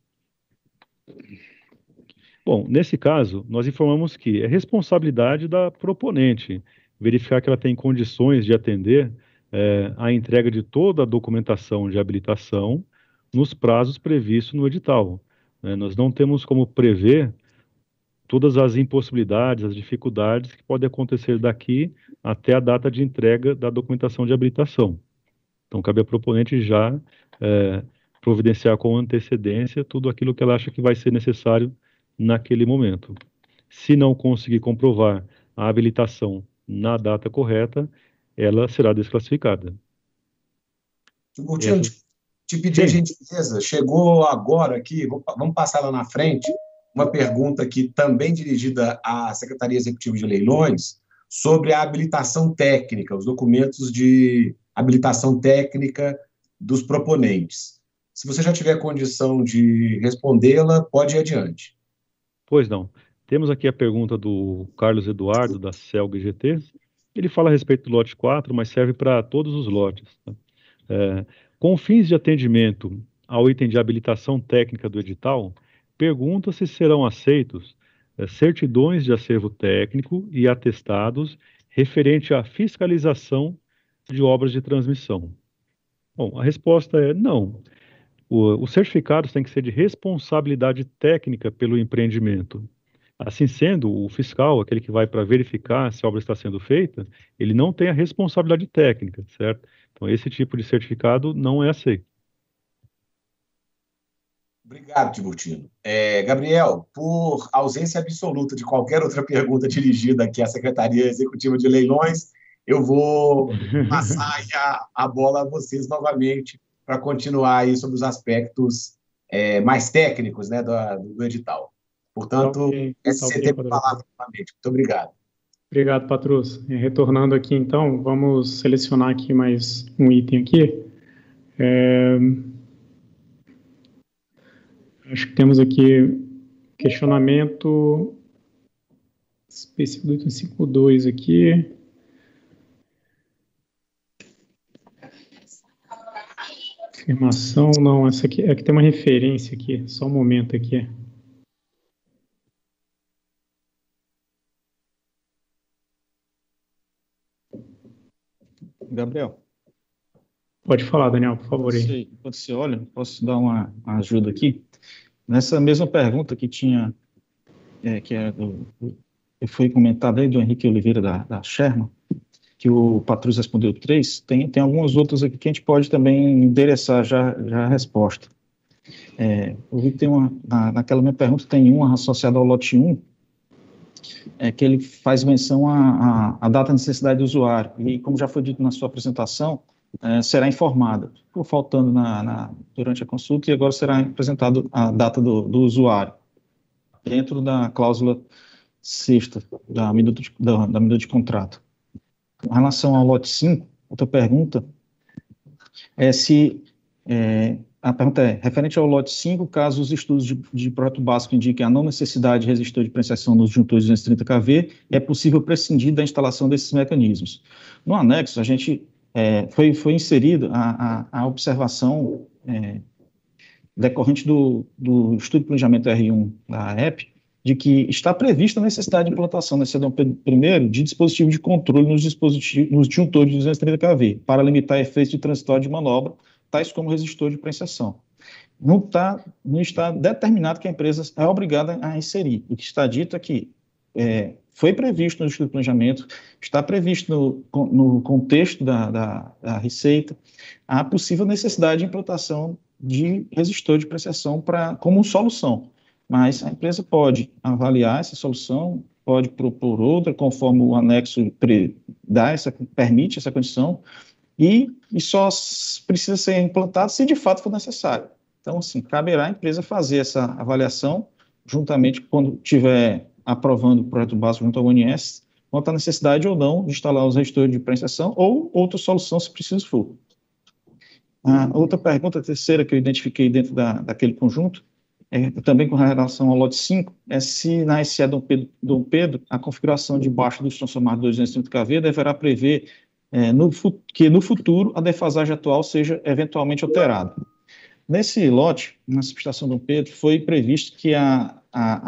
Bom, nesse caso, nós informamos que é responsabilidade da proponente verificar que ela tem condições de atender a entrega de toda a documentação de habilitação nos prazos previstos no edital. Nós não temos como prever todas as impossibilidades, as dificuldades que podem acontecer daqui até a data de entrega da documentação de habilitação. Então, cabe à proponente já providenciar com antecedência tudo aquilo que ela acha que vai ser necessário naquele momento. Se não conseguir comprovar a habilitação na data correta, ela será desclassificada. Tiburtino, te pedi a gentileza, chegou agora aqui, vamos passar lá na frente, uma pergunta aqui também dirigida à Secretaria Executiva de Leilões sobre a habilitação técnica, os documentos de habilitação técnica dos proponentes. Se você já tiver condição de respondê-la, pode ir adiante. Pois não. Temos aqui a pergunta do Carlos Eduardo, da CELG GT. Ele fala a respeito do lote 4, mas serve para todos os lotes. Tá? Com fins de atendimento ao item de habilitação técnica do edital, pergunta se serão aceitos certidões de acervo técnico e atestados referente à fiscalização de obras de transmissão. Bom, a resposta é não. Os certificados têm que ser de responsabilidade técnica pelo empreendimento. Assim sendo, o fiscal, aquele que vai para verificar se a obra está sendo feita, ele não tem a responsabilidade técnica, certo? Então, esse tipo de certificado não é aceito. Obrigado, Tiburtino. Gabriel, por ausência absoluta de qualquer outra pergunta dirigida aqui à Secretaria Executiva de Leilões, eu vou passar a bola a vocês novamente para continuar aí sobre os aspectos mais técnicos, né, do edital. Portanto, SCT tem palavra novamente. Muito obrigado. Obrigado, Patrus. Retornando aqui, então, vamos selecionar aqui mais um item aqui. Acho que temos aqui questionamento específico do item 5.2 aqui. Confirmação, não, essa aqui tem uma referência aqui, só um momento aqui. Gabriel. Pode falar, Daniel, por favor. Quando você olha, posso dar uma ajuda aqui? Nessa mesma pergunta que tinha, que foi comentada aí do Henrique Oliveira da Sherman, que o Patrus respondeu 3, tem algumas outras aqui que a gente pode também endereçar já a resposta. Eu vi que tem naquela minha pergunta tem uma associada ao lote 1, que ele faz menção à data de necessidade do usuário, e como já foi dito na sua apresentação, será informada, ficou faltando durante a consulta, e agora será apresentado a data do usuário, dentro da cláusula 6ª da medida de contrato. Com relação ao lote 5, outra pergunta a pergunta é, referente ao lote 5, caso os estudos de projeto básico indiquem a não necessidade de resistor de diferenciação nos disjuntores 230 kV, é possível prescindir da instalação desses mecanismos. No anexo, a gente foi inserida a observação decorrente do estudo de planejamento R1 da EP, de que está prevista a necessidade de implantação na CEDOM I de dispositivo de controle nos disjuntores de 230 kV, para limitar efeitos de transitório de manobra, tais como resistor de diferenciação. Não está determinado que a empresa é obrigada a inserir. O que está dito é que foi previsto no estudo de planejamento, está previsto no contexto da Receita, a possível necessidade de implantação de resistor de diferenciação como solução. Mas a empresa pode avaliar essa solução, pode propor outra, conforme o anexo permite essa condição, e só precisa ser implantado se de fato for necessário. Então, assim, caberá à empresa fazer essa avaliação, juntamente quando estiver aprovando o projeto básico junto ao ONS, quanto à necessidade ou não de instalar os resistores de diferenciação ou outra solução, se preciso for. A outra pergunta, a terceira que eu identifiquei dentro daquele conjunto, também com relação ao lote 5, é se na SE Dom Pedro a configuração de baixo dos transformadores 230 kV deverá prever que no futuro a defasagem atual seja eventualmente alterada. Nesse lote, na subestação Dom Pedro, foi previsto que a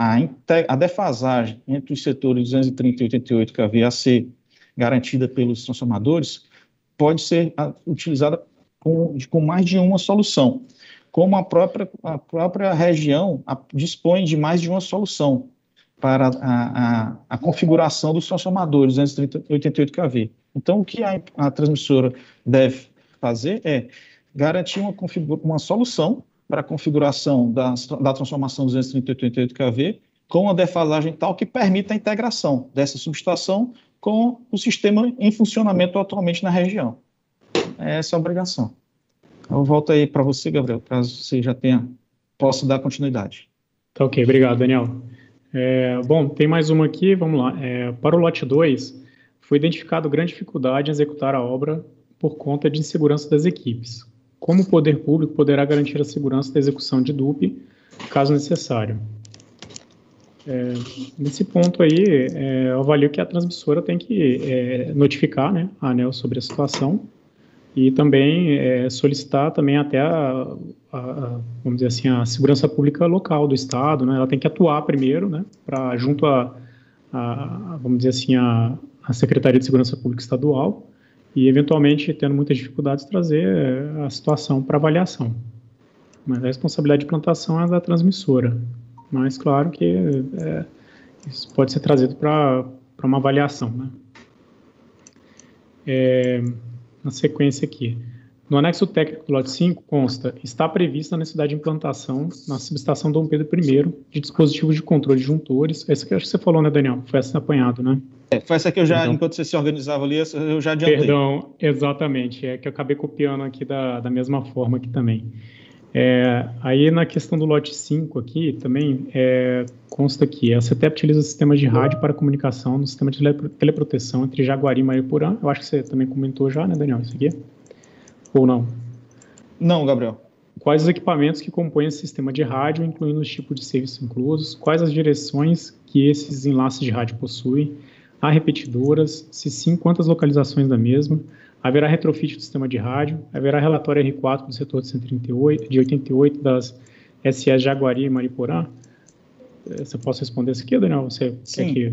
defasagem entre os setores 230 e 88 kV a ser garantida pelos transformadores pode ser utilizada com mais de uma solução, como a própria região dispõe de mais de uma solução para a configuração dos transformadores 230 e 88 kV. Então, o que a transmissora deve fazer é garantir uma solução para a configuração da transformação 230 e 88 kV com a defasagem tal que permita a integração dessa subestação com o sistema em funcionamento atualmente na região. Essa é a obrigação. Eu volto aí para você, Gabriel, caso você já possa dar continuidade. Tá ok, obrigado, Daniel. Bom, tem mais uma aqui, vamos lá. Para o lote 2, foi identificado grande dificuldade em executar a obra por conta de insegurança das equipes. Como o poder público poderá garantir a segurança da execução de DUP, caso necessário? Nesse ponto aí, eu avalio que a transmissora tem que notificar, né, a ANEEL sobre a situação e também solicitar também até vamos dizer assim, a segurança pública local do Estado, né? Ela tem que atuar primeiro, né, junto vamos dizer assim, a Secretaria de Segurança Pública Estadual e, eventualmente, tendo muitas dificuldades, trazer a situação para avaliação. Mas a responsabilidade de implantação é da transmissora. Mas, claro que isso pode ser trazido para uma avaliação, né? Na sequência aqui. No anexo técnico do lote 5 consta, está prevista a necessidade de implantação na subestação Dom Pedro I de dispositivos de controle de juntores. Essa que eu acho que você falou, né, Daniel? Foi essa apanhado, né? Foi essa que eu já, enquanto você se organizava ali, eu já adiantei. Perdão, exatamente. Que eu acabei copiando aqui da mesma forma aqui também. Aí na questão do lote 5 aqui, também consta que a CETEP utiliza sistemas de rádio para comunicação no sistema de teleproteção entre Jaguari e Mariporã. Eu acho que você também comentou já, né, Daniel, isso aqui? Ou não? Não, Gabriel. Quais os equipamentos que compõem esse sistema de rádio, incluindo os tipos de serviços inclusos? Quais as direções que esses enlaces de rádio possuem? Há repetidoras? Se sim, quantas localizações da mesma? haverá retrofit do sistema de rádio, haverá relatório R4 do setor de 88 das SS Jaguari e Mariporã. Você pode responder isso aqui, Daniel? Você Sim, quer que...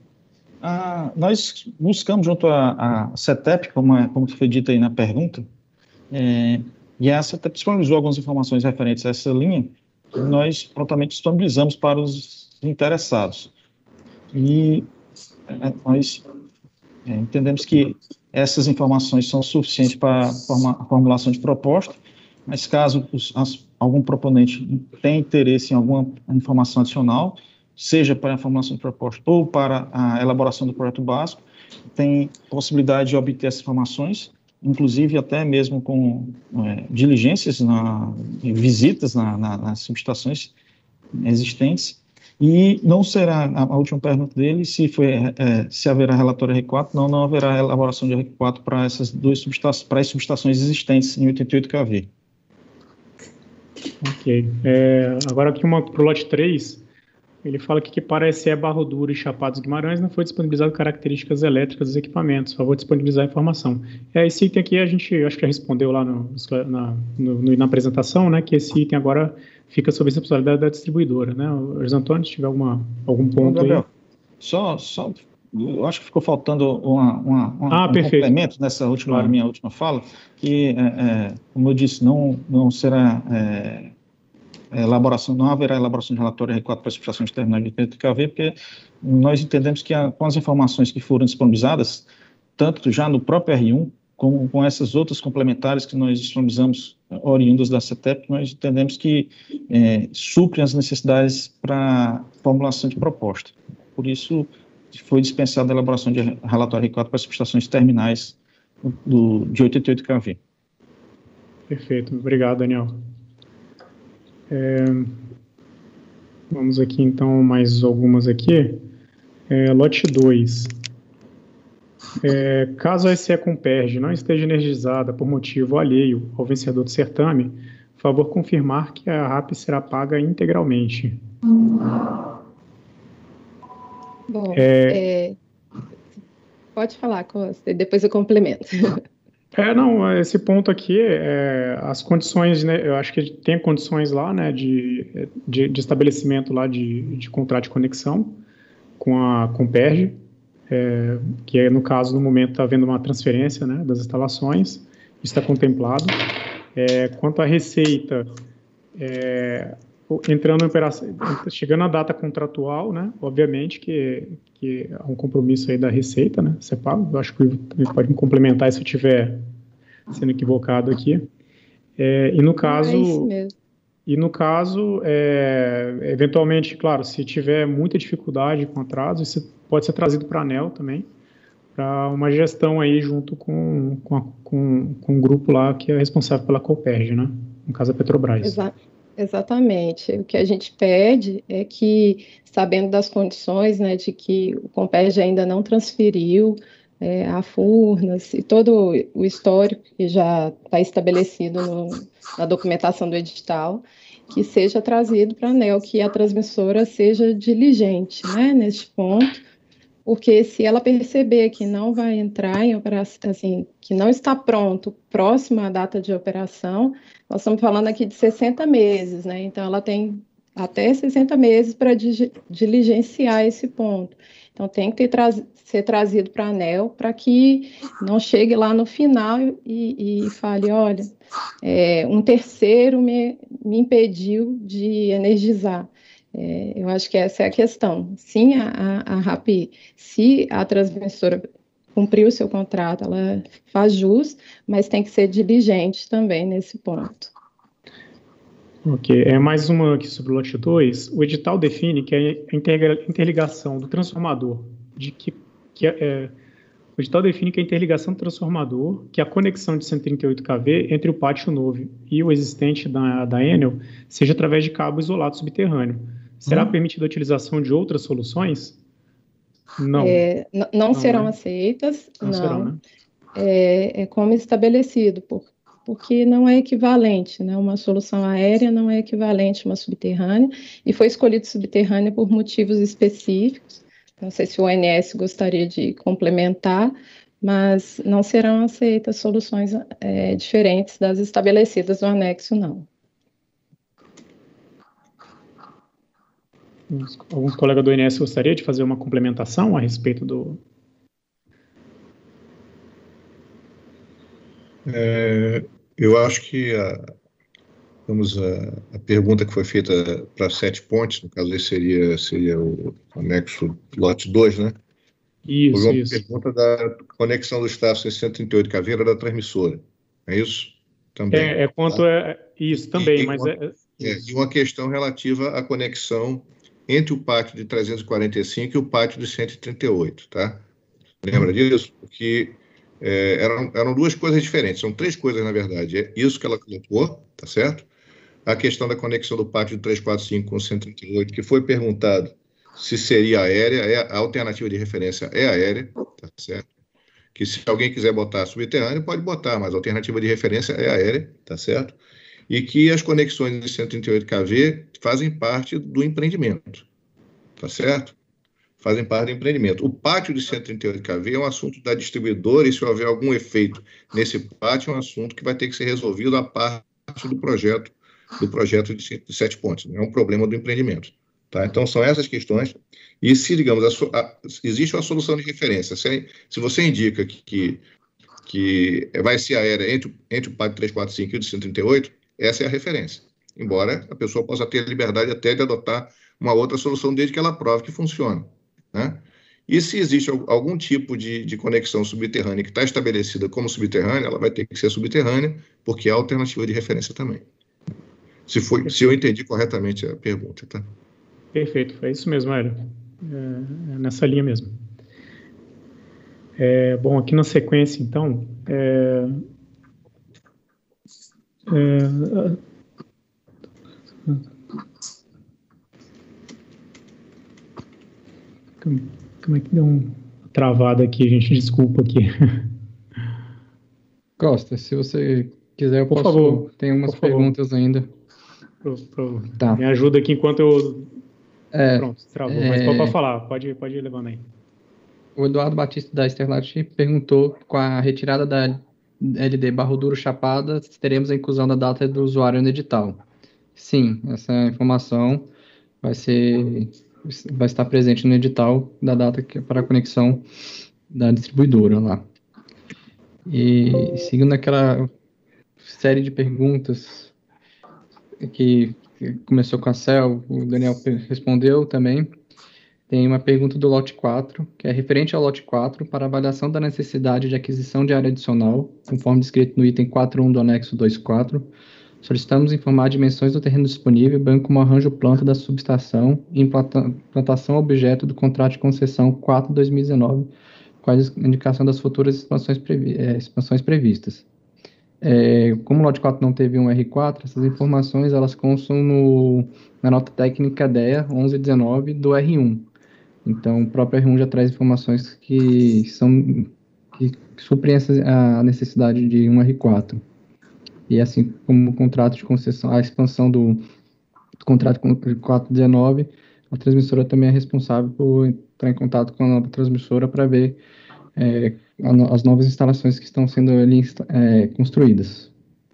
nós buscamos junto à CETEP, como foi dito aí na pergunta, e a CETEP disponibilizou algumas informações referentes a essa linha, que nós prontamente disponibilizamos para os interessados. E nós entendemos que essas informações são suficientes para a formulação de proposta, mas caso algum proponente tenha interesse em alguma informação adicional, seja para a formulação de proposta ou para a elaboração do projeto básico, tem possibilidade de obter essas informações, inclusive até mesmo com diligências, visitas nas subestações existentes. E não será, a última pergunta dele, se haverá relatório R4, não haverá elaboração de R4 para essas para as subestações existentes em 88 kV. Ok. Agora aqui para o lote 3, ele fala que para a SE Barro Duro e Chapados Guimarães não foi disponibilizado características elétricas dos equipamentos, favor disponibilizar a informação. Esse item aqui a gente, acho que já respondeu lá na apresentação, né, que esse item agora fica sob a responsabilidade da distribuidora, né? José Antônio, se tiver algum ponto Gabriel, aí. Só, eu acho que ficou faltando um complemento nessa minha última fala, que, como eu disse, não será... não haverá elaboração de relatório R4 para as subestações terminais de 80 kV, porque nós entendemos que com as informações que foram disponibilizadas, tanto já no próprio R1, como com essas outras complementares que nós disponibilizamos oriundas da CETEP, nós entendemos que suprem as necessidades para formulação de proposta. Por isso, foi dispensada a elaboração de relatório R4 para as subestações terminais de 88 kV. Perfeito, obrigado, Daniel. Vamos aqui, então, mais algumas aqui. Lote 2. Caso a SE Comperj não esteja energizada por motivo alheio ao vencedor do certame, favor confirmar que a RAP será paga integralmente. Bom, pode falar, Costa, e depois eu complemento. Esse ponto aqui, as condições, né, eu acho que tem condições lá, né, de estabelecimento lá de contrato de conexão com a Comperj, que no caso, no momento, está havendo uma transferência, né, das instalações, isso está contemplado. Quanto à receita, entrando em operação, chegando à data contratual, né, obviamente que há um compromisso aí da receita, né, CEPAL, eu acho que ele pode me complementar se eu estiver sendo equivocado aqui. E no caso, eventualmente, claro, se tiver muita dificuldade com atraso, isso pode ser trazido para a ANEEL também, para uma gestão aí junto com o grupo lá que é responsável pela Comperj, né, no caso a Petrobras. Exatamente. O que a gente pede é que, sabendo das condições, né, de que o Comperj ainda não transferiu a Furnas e todo o histórico que já está estabelecido na documentação do edital, que seja trazido para a ANEEL, que a transmissora seja diligente, né, neste ponto, porque se ela perceber que não vai entrar em operação, assim, que não está pronto, próximo à data de operação, nós estamos falando aqui de 60 meses, né? Então, ela tem até 60 meses para diligenciar esse ponto. Então, tem que ser trazido para a ANEEL para que não chegue lá no final e fale, olha, um terceiro me impediu de energizar. Eu acho que essa é a questão. Sim, a RAP, se a transmissora cumpriu o seu contrato, ela faz jus, mas tem que ser diligente também nesse ponto. Ok, mais uma aqui sobre o lote 2. O edital define que a interligação do transformador, o edital define que a interligação do transformador, que a conexão de 138 kV entre o pátio novo e o existente da Enel, seja através de cabo isolado subterrâneo. Será permitida a utilização de outras soluções? Não. Não serão aceitas, não. Serão, né? É como estabelecido, porque não é equivalente, né? Uma solução aérea não é equivalente a uma subterrânea, e foi escolhido subterrânea por motivos específicos. Não sei se o ONS gostaria de complementar, mas não serão aceitas soluções diferentes das estabelecidas no anexo, não. Alguns colegas do INS gostariam de fazer uma complementação a respeito do... Eu acho que a pergunta que foi feita para 7 pontes, no caso aí seria o anexo lote 2, né? Isso, Houve uma isso. pergunta da conexão do staff 638 Caveira da transmissora, é isso? Também. Quanto isso também, mas E uma questão relativa à conexão entre o pátio de 345 e o pátio de 138, tá? Lembra disso? Porque eram duas coisas diferentes, são 3 coisas, na verdade. É isso que ela colocou, tá certo? A questão da conexão do pátio de 345 com o 138, que foi perguntado se seria aérea, a alternativa de referência é aérea, tá certo? Que se alguém quiser botar subterrâneo, pode botar, mas a alternativa de referência é aérea, tá certo? E que as conexões de 138 kV fazem parte do empreendimento, tá certo? Fazem parte do empreendimento. O pátio de 138 kV é um assunto da distribuidora e se houver algum efeito nesse pátio é um assunto que vai ter que ser resolvido a parte do projeto de 7 pontos. Não é um problema do empreendimento. Tá? Então, são essas questões. E se, digamos, existe uma solução de referência, se você indica que vai ser aérea entre o pátio 345 e o de 138, essa é a referência. Embora a pessoa possa ter a liberdade até de adotar uma outra solução, desde que ela prove que funciona. Né? E se existe algum tipo de conexão subterrânea que está estabelecida como subterrânea, ela vai ter que ser subterrânea, porque é a alternativa de referência também. Se eu entendi corretamente a pergunta, tá? Perfeito, foi isso mesmo, Hélio. É nessa linha mesmo. Bom, aqui na sequência, então, como é que deu uma travada aqui, gente? Desculpa aqui. Costa, se você quiser, eu Por posso... favor. Tem umas Por favor. perguntas ainda. Tá. Me ajuda aqui enquanto eu... Pronto, travou. Mas pode falar, pode ir levando aí. O Eduardo Batista da Sterlat perguntou, com a retirada da LD Barro Duro Chapada, se teremos a inclusão da data do usuário no edital. Sim, essa informação vai estar presente no edital da data para a conexão da distribuidora lá. E seguindo aquela série de perguntas que começou com a Cel, o Daniel respondeu também. Tem uma pergunta do lote 4, que é referente ao lote 4, para avaliação da necessidade de aquisição de área adicional, conforme descrito no item 4.1 do anexo 2.4. Solicitamos informar dimensões do terreno disponível, bem como arranjo planta da subestação e implantação objeto do contrato de concessão 4/2019, com a indicação das futuras expansões previstas. Como o lote 4 não teve um R4, essas informações elas constam na nota técnica DEA 1119 do R1. Então, o próprio R1 já traz informações que suprem a necessidade de um R4. E assim como o contrato de concessão, a expansão do contrato 419, a transmissora também é responsável por entrar em contato com a nova transmissora para ver as novas instalações que estão sendo ali construídas.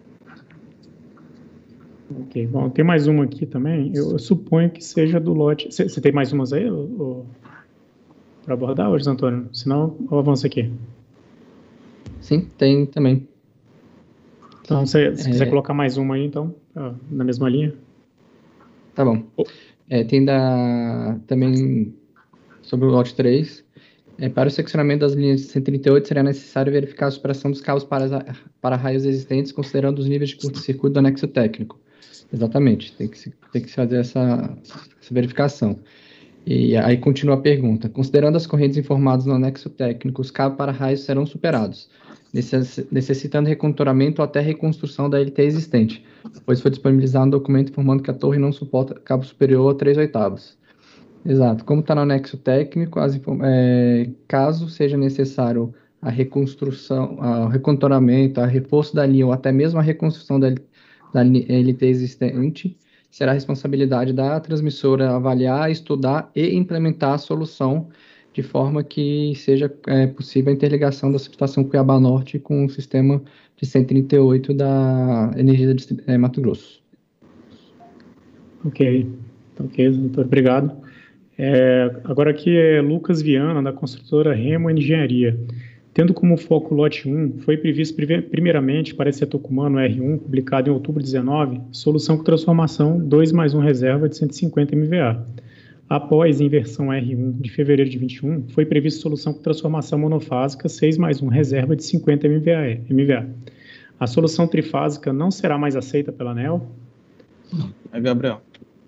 Ok, bom, tem mais uma aqui também, eu suponho que seja do lote... Você tem mais umas aí para abordar hoje, Antônio? Senão eu avanço aqui. Sim, tem também. Então, se quiser colocar mais uma aí, então, na mesma linha. Tá bom. Tem também sobre o lote 3. Para o seccionamento das linhas de 138, seria necessário verificar a superação dos cabos para raios existentes, considerando os níveis de curto-circuito do anexo técnico. Exatamente, tem que fazer essa verificação. E aí continua a pergunta. Considerando as correntes informadas no anexo técnico, os cabos para raios serão superados, necessitando reconturamento ou até reconstrução da LT existente, pois foi disponibilizado um documento informando que a torre não suporta cabo superior a 3/8. Exato. Como está no anexo técnico, caso seja necessário a reconstrução, o reconturamento, a reforço da linha ou até mesmo a reconstrução da LT existente, será responsabilidade da transmissora avaliar, estudar e implementar a solução de forma que seja possível a interligação da subestação Cuiabá Norte com o sistema de 138 da Energia de Mato Grosso. Ok, doutor, obrigado. Agora aqui é Lucas Viana, da construtora Remo Engenharia. Tendo como foco o lote 1, foi previsto primeiramente para esse Tucumano R1, publicado em outubro de 19, solução com transformação 2+1 reserva de 150 MVA. Após inversão R1 de fevereiro de 21, foi prevista solução com transformação monofásica 6+1 reserva de 50 MVA. A solução trifásica não será mais aceita pela ANEEL? Gabriel,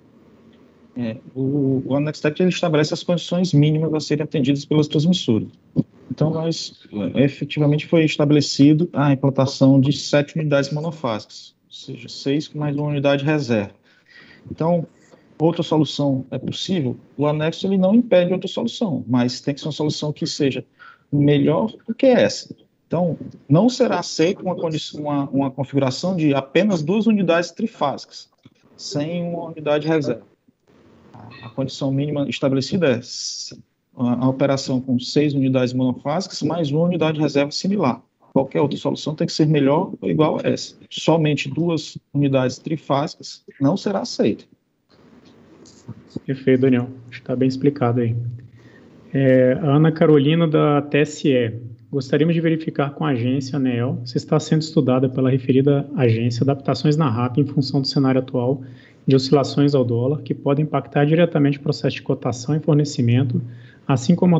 o anexo técnico ele estabelece as condições mínimas a serem atendidas pelas transmissoras. Então, efetivamente foi estabelecido a implantação de 7 unidades monofásicas, ou seja, 6 mais uma unidade reserva. Então, outra solução é possível? O anexo ele não impede outra solução, mas tem que ser uma solução que seja melhor do que essa. Então, não será aceita uma configuração de apenas 2 unidades trifásicas, sem uma unidade reserva. A condição mínima estabelecida é a operação com 6 unidades monofásicas mais uma unidade reserva similar. Qualquer outra solução tem que ser melhor ou igual a essa. Somente 2 unidades trifásicas não será aceita. Perfeito, Daniel. Está bem explicado aí. A Ana Carolina, da TSE. Gostaríamos de verificar com a agência ANEEL se está sendo estudada pela referida agência adaptações na RAP em função do cenário atual de oscilações ao dólar, que podem impactar diretamente o processo de cotação e fornecimento, assim como a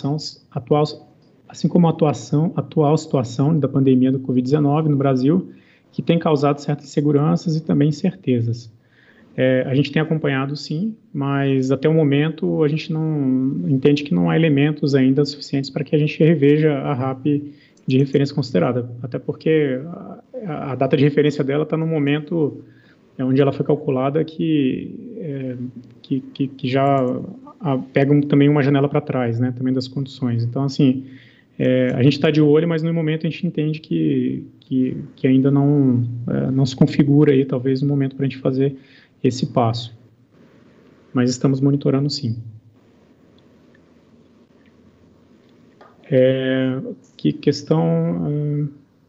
atual situação da pandemia do Covid-19 no Brasil, que tem causado certas inseguranças e também incertezas. A gente tem acompanhado, sim, mas até o momento a gente não entende que não há elementos ainda suficientes para que a gente reveja a RAP de referência considerada, até porque a data de referência dela está no momento onde ela foi calculada que já pega também uma janela para trás, né, também das condições. Então, assim, a gente está de olho, mas no momento a gente entende que ainda não se configura aí, talvez, um momento para a gente fazer esse passo. Mas estamos monitorando, sim. Questão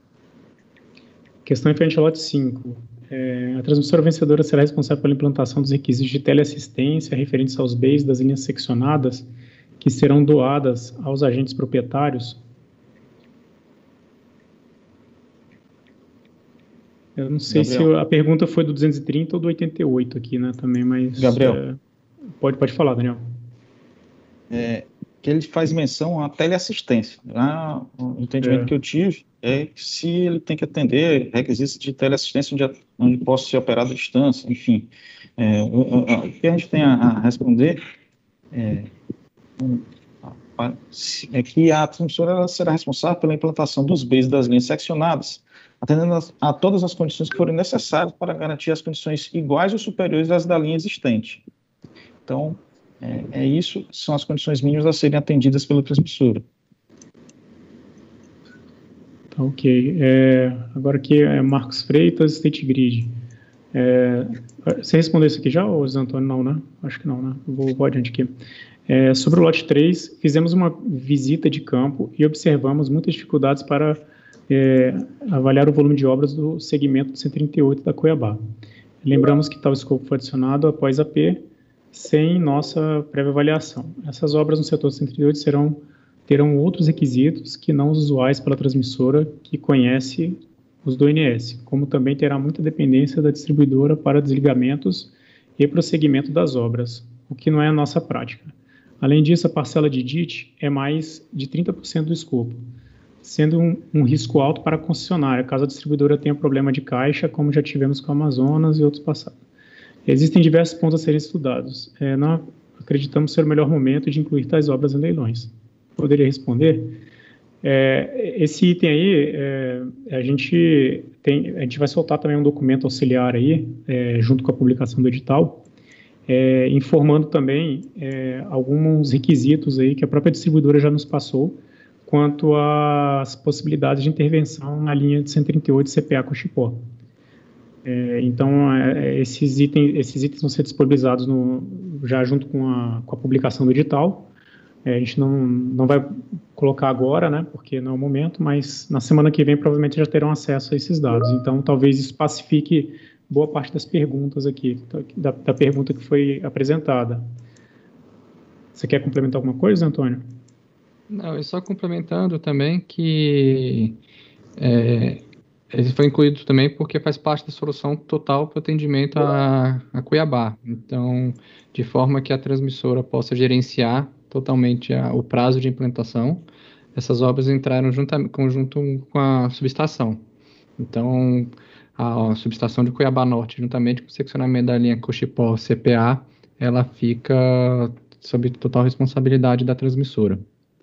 em frente ao lote 5. A transmissora vencedora será responsável pela implantação dos requisitos de teleassistência referentes aos bens das linhas seccionadas que serão doadas aos agentes proprietários. Eu não sei Gabriel, se a pergunta foi do 230 ou do 88 aqui, né, também, mas... Gabriel. Pode falar, Daniel. Que ele faz menção à teleassistência. O entendimento que eu tive é que se ele tem que atender requisitos de teleassistência onde possa ser operado à distância, enfim. O que a gente tem a responder é que a transmissora será responsável pela implantação dos bens das linhas seccionadas, atendendo a todas as condições que forem necessárias para garantir as condições iguais ou superiores às da linha existente. Então, isso são as condições mínimas a serem atendidas pela transmissora. Tá, ok. Agora aqui é Marcos Freitas, State Grid. Você respondeu isso aqui já, ou Zé Antônio? Não, né? Acho que não, né? Vou adiante aqui. Sobre o lote 3, fizemos uma visita de campo e observamos muitas dificuldades para avaliar o volume de obras do segmento de 138 da Cuiabá. Lembramos que tal escopo foi adicionado após a AP, sem nossa prévia avaliação. Essas obras no setor 138 terão outros requisitos que não os usuais pela transmissora que conhece os do ONS, como também terá muita dependência da distribuidora para desligamentos e prosseguimento das obras, o que não é a nossa prática. Além disso, a parcela de DIT é mais de 30% do escopo, sendo um risco alto para a concessionária, caso a distribuidora tenha problema de caixa, como já tivemos com a Amazonas e outros passados. Existem diversos pontos a serem estudados. Não acreditamos ser o melhor momento de incluir tais obras em leilões. Poderia responder? Esse item aí, a gente vai soltar também um documento auxiliar aí, junto com a publicação do edital, informando também alguns requisitos aí que a própria distribuidora já nos passou quanto às possibilidades de intervenção na linha de 138 CPA com Chipó. Então, esses itens vão ser disponibilizados já junto com a publicação do edital, A gente não vai colocar agora, né, porque não é o momento, mas na semana que vem provavelmente já terão acesso a esses dados. Então, talvez isso pacifique boa parte das perguntas aqui, da pergunta que foi apresentada. Você quer complementar alguma coisa, Antônio? Não, só complementando também que ele foi incluído também porque faz parte da solução total para o atendimento a Cuiabá. Então, de forma que a transmissora possa gerenciar totalmente o prazo de implantação, essas obras entraram junto com a subestação. Então, a subestação de Cuiabá Norte, juntamente com o seccionamento da linha Cochipó-CPA, ela fica sob total responsabilidade da transmissora.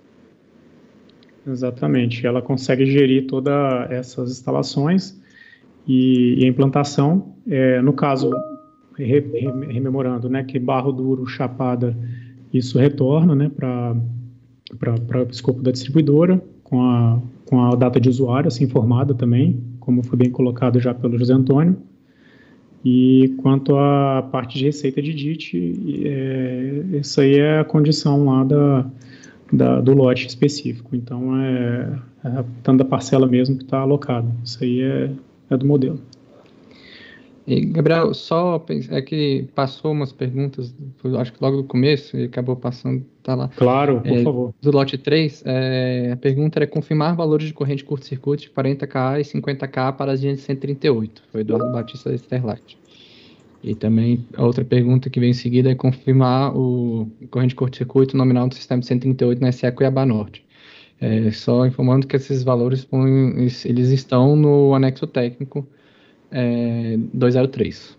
Exatamente, ela consegue gerir todas essas instalações e a implantação, no caso, rememorando, né, que Barro Duro, Chapada, isso retorna, né, para o escopo da distribuidora, com a data de usuário assim informada também, como foi bem colocado já pelo José Antônio. E quanto à parte de receita de DIT, isso aí é a condição lá do lote específico. Então, tanto da parcela mesmo que está alocada. Isso aí é do modelo. E, Gabriel, que passou umas perguntas, acho que logo no começo, e acabou passando, tá lá. Claro, por favor. Do lote 3, a pergunta era confirmar valores de corrente curto-circuito de 40K e 50K para as linhas de 138. Foi Eduardo Batista da Sterlite. E também a outra pergunta que vem em seguida é confirmar o corrente curto-circuito nominal do sistema de 138 na SE Cuiabá Norte. Só informando que esses valores eles estão no anexo técnico 203.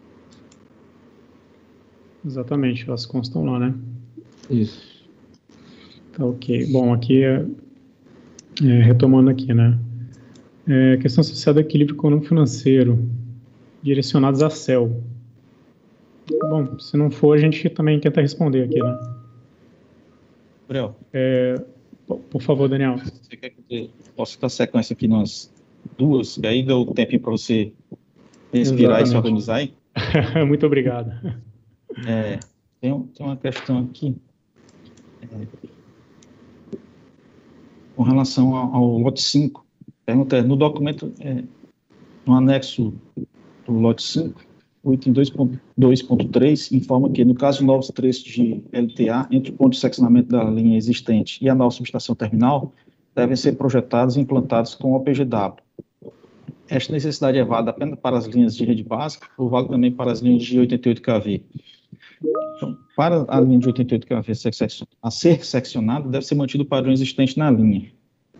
Exatamente, elas constam lá, né? Isso. Tá, ok. Bom, aqui retomando aqui, né? Questão associada ao equilíbrio econômico-financeiro, direcionados à CEL. Bom, se não for, a gente também tenta responder aqui, né? Gabriel. Por favor, Daniel. Você quer que eu possa dar sequência aqui nas duas, e aí deu tempo para você respirar. Exatamente. E se organizar aí? Muito obrigado. Tem uma questão aqui com relação ao lote 5. Pergunta no documento, no anexo do lote 5, o item 2.2.3 informa que, no caso de novos trechos de LTA, entre o ponto de seccionamento da linha existente e a nova subestação terminal, devem ser projetados e implantados com OPGW. Esta necessidade é válida apenas para as linhas de rede básica ou vale também para as linhas de 88 kV? Então, para a linha de 88 kV a ser seccionada, deve ser mantido o padrão existente na linha.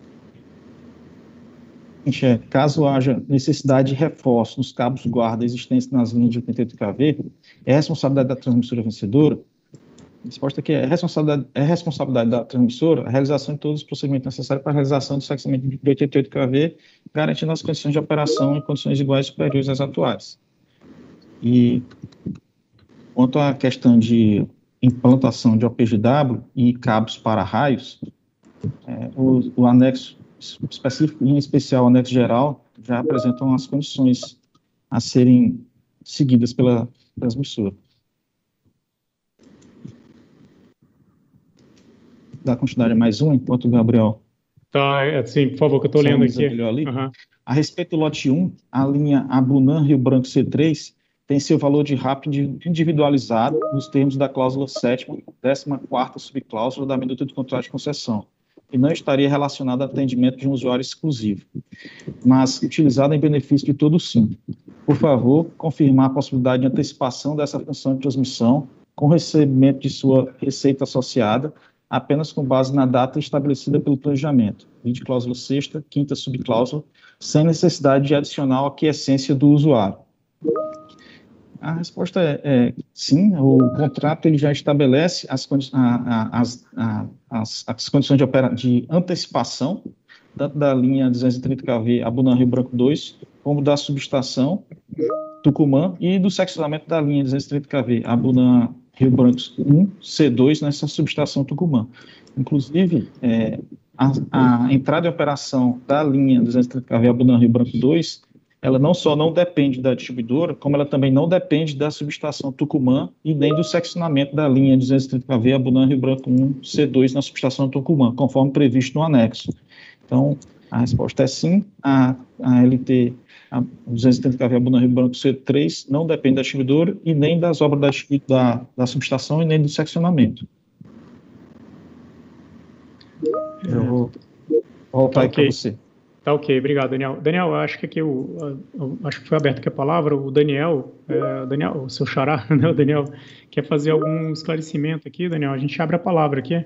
Caso haja necessidade de reforço nos cabos guarda existentes nas linhas de 88 kV, é responsabilidade da transmissora vencedora? A resposta aqui é responsabilidade da transmissora a realização de todos os procedimentos necessários para a realização do seccionamento de 88 kV, garantindo as condições de operação em condições iguais e superiores às atuais. E quanto à questão de implantação de OPGW e cabos para raios, o anexo específico, em especial o anexo geral, já apresentam as condições a serem seguidas pela transmissora. Dá continuidade a mais um, enquanto o Gabriel... Tá, sim, por favor, que eu estou lendo aqui. Uhum. A respeito do lote 1, a linha Abunã Rio Branco C3 tem seu valor de RAP individualizado nos termos da cláusula 7ª, 14ª subcláusula da minuta de contrato de concessão, e não estaria relacionado ao atendimento de um usuário exclusivo, mas utilizado em benefício de todo o SIM. Por favor, confirmar a possibilidade de antecipação dessa função de transmissão com recebimento de sua receita associada, apenas com base na data estabelecida pelo planejamento, de cláusula 6ª, 5ª subcláusula, sem necessidade de adicional aquiescência do usuário. A resposta é sim, o contrato ele já estabelece as condições de antecipação, tanto da linha 230 kV Abunã Rio Branco 2, como da subestação Tucumã e do seccionamento da linha 230 kV Abunã Rio Branco 1, C2, nessa subestação Tucumã. Inclusive, a entrada em operação da linha 230 kV Abunã Rio Branco 2 ela não só não depende da distribuidora, como ela também não depende da subestação Tucumã e nem do seccionamento da linha 230 kV Abunã Rio Branco 1 C2 na subestação Tucumã, conforme previsto no anexo. Então, a resposta é sim, a LT a 230 kV Abunã Rio Branco C3 não depende da distribuidora e nem das obras da subestação e nem do seccionamento. Eu vou voltar aqui para você. Tá ok, obrigado, Daniel. Daniel, acho que aqui acho que foi aberto aqui a palavra, o Daniel, o seu xará, né, o Daniel, quer fazer algum esclarecimento aqui, Daniel? A gente abre a palavra aqui.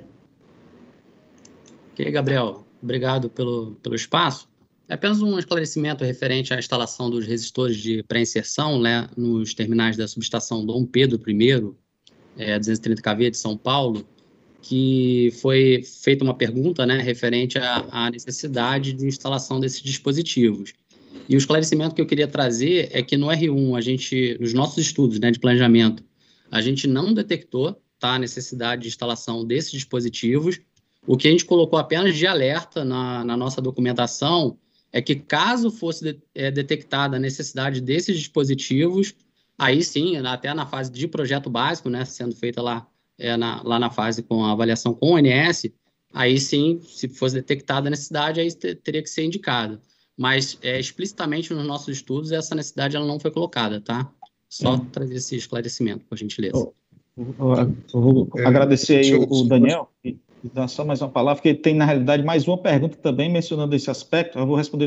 Ok, Gabriel, obrigado pelo espaço. É apenas um esclarecimento referente à instalação dos resistores de pré-inserção, né, nos terminais da subestação Dom Pedro I, 230 kV de São Paulo, que foi feita uma pergunta, né, referente à necessidade de instalação desses dispositivos. E o esclarecimento que eu queria trazer é que no R1, nos nossos estudos, né, de planejamento, a gente não detectou, tá, a necessidade de instalação desses dispositivos. O que a gente colocou apenas de alerta na nossa documentação é que, caso fosse detectada a necessidade desses dispositivos, aí sim, até na fase de projeto básico, né, sendo feita lá na fase com a avaliação com o ONS, aí sim, se fosse detectada a necessidade, aí teria que ser indicada. Mas explicitamente nos nossos estudos, essa necessidade ela não foi colocada, tá? Só trazer esse esclarecimento, por gentileza. Eu vou agradecer aí o Daniel e dar só mais uma palavra, porque tem, na realidade, mais uma pergunta também mencionando esse aspecto. Eu vou responder,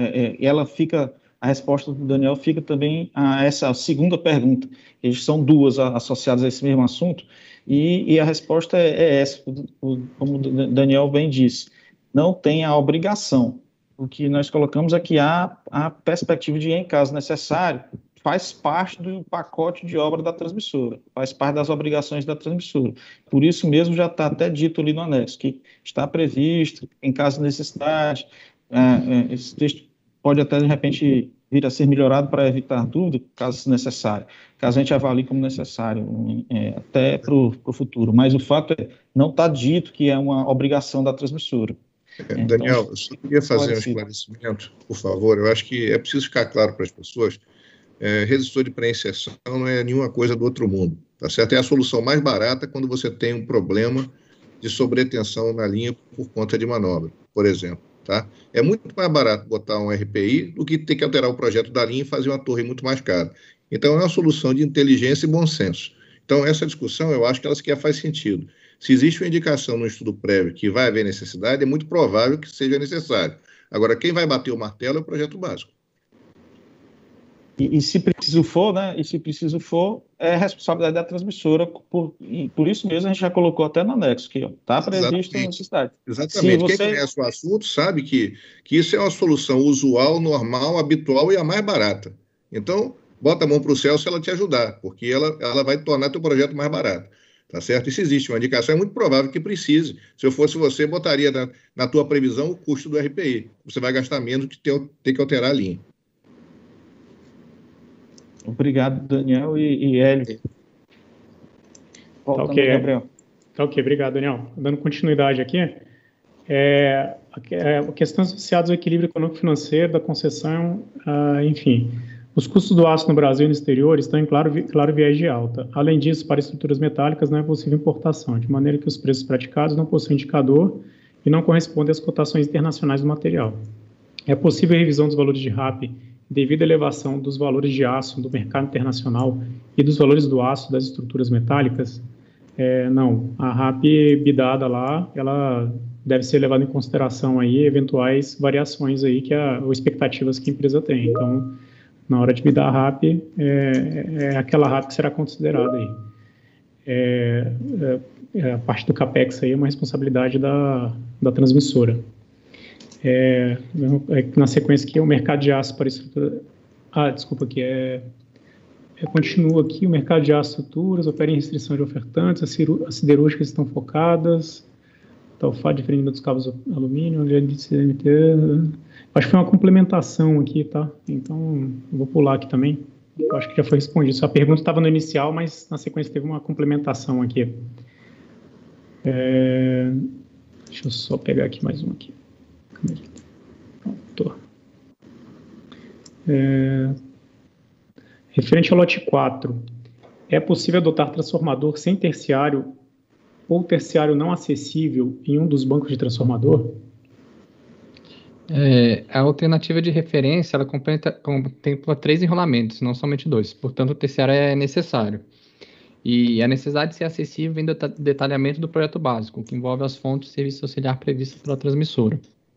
a resposta do Daniel fica também a essa segunda pergunta. Eles são duas associadas a esse mesmo assunto, e a resposta é essa, como o Daniel bem disse, não tem a obrigação. O que nós colocamos é que há a perspectiva de, em caso necessário, faz parte do pacote de obra da transmissora, faz parte das obrigações da transmissora. Por isso mesmo já está até dito ali no anexo, que está previsto, em caso de necessidade, esse texto pode até, de repente, vir a ser melhorado para evitar dúvida, caso necessário, caso a gente avalie como necessário, até para o futuro. Mas o fato é, não está dito que é uma obrigação da transmissora. Daniel, eu só queria fazer um esclarecimento, por favor. Eu acho que é preciso ficar claro para as pessoas. Resistor de pré-inserção não é nenhuma coisa do outro mundo, tá certo? É a solução mais barata quando você tem um problema de sobretensão na linha por conta de manobra, por exemplo, tá? É muito mais barato botar um RPI do que ter que alterar o projeto da linha e fazer uma torre muito mais cara. Então, é uma solução de inteligência e bom senso. Então, essa discussão, eu acho que ela sequer faz sentido. Se existe uma indicação no estudo prévio que vai haver necessidade, é muito provável que seja necessário. Agora, quem vai bater o martelo é o projeto básico. E se preciso for, né? E se preciso for, é responsabilidade da transmissora. Por isso mesmo a gente já colocou até no anexo, que está previsto a necessidade. Exatamente. Quem conhece o assunto sabe que isso é uma solução usual, normal, habitual e a mais barata. Então, bota a mão para o céu se ela te ajudar, porque ela vai tornar teu projeto mais barato. Tá certo? E se existe uma indicação, é muito provável que precise. Se eu fosse você, botaria na tua previsão o custo do RPI. Você vai gastar menos que ter que alterar a linha. Obrigado, Daniel e Hélio. Tá ok, Gabriel. Tá ok, obrigado, Daniel. Dando continuidade aqui, questões associadas ao equilíbrio econômico-financeiro da concessão, enfim. Os custos do aço no Brasil e no exterior estão em claro viés de alta. Além disso, para estruturas metálicas não é possível importação, de maneira que os preços praticados não possuem indicador e não correspondem às cotações internacionais do material. É possível a revisão dos valores de RAP devido à elevação dos valores de aço do mercado internacional e dos valores do aço das estruturas metálicas? Não. A RAP bidada lá, ela deve ser levada em consideração aí eventuais variações aí ou expectativas que a empresa tem. Então, na hora de bidar a RAP, é aquela RAP que será considerada aí. A parte do CAPEX aí é uma responsabilidade da transmissora. Na sequência aqui, o mercado de aço para estrutura... desculpa, aqui continua aqui, o mercado de aço estruturas opera em restrição de ofertantes, as siderúrgicas estão focadas, o fato de diferente dos cabos alumínio, de CMT... Acho que foi uma complementação aqui, tá? Então, vou pular aqui também. Eu acho que já foi respondido. A pergunta estava no inicial, mas na sequência teve uma complementação aqui. Deixa eu só pegar aqui mais um aqui. Pronto. Referente ao lote 4, é possível adotar transformador sem terciário ou terciário não acessível em um dos bancos de transformador? A alternativa de referência, ela contempla 3 enrolamentos, não somente 2. Portanto, o terciário é necessário. E a necessidade de ser acessível vem do detalhamento do projeto básico, que envolve as fontes de serviço auxiliar previstas pela transmissora.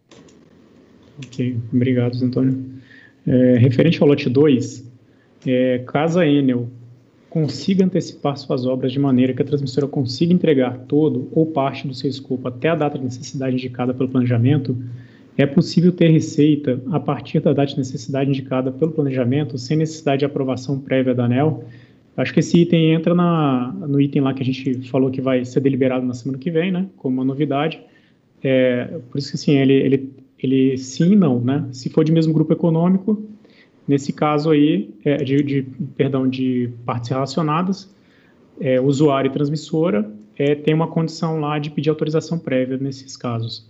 Ok, obrigado, Zé Antônio. Referente ao lote 2, caso a Enel consiga antecipar suas obras de maneira que a transmissora consiga entregar todo ou parte do seu escopo até a data de necessidade indicada pelo planejamento, é possível ter receita a partir da data de necessidade indicada pelo planejamento, sem necessidade de aprovação prévia da ANEEL? Acho que esse item entra no item lá que a gente falou que vai ser deliberado na semana que vem, né, como uma novidade. Por isso que, assim, ele sim e não, né? Se for de mesmo grupo econômico, nesse caso aí, de partes relacionadas, usuário e transmissora, tem uma condição lá de pedir autorização prévia nesses casos.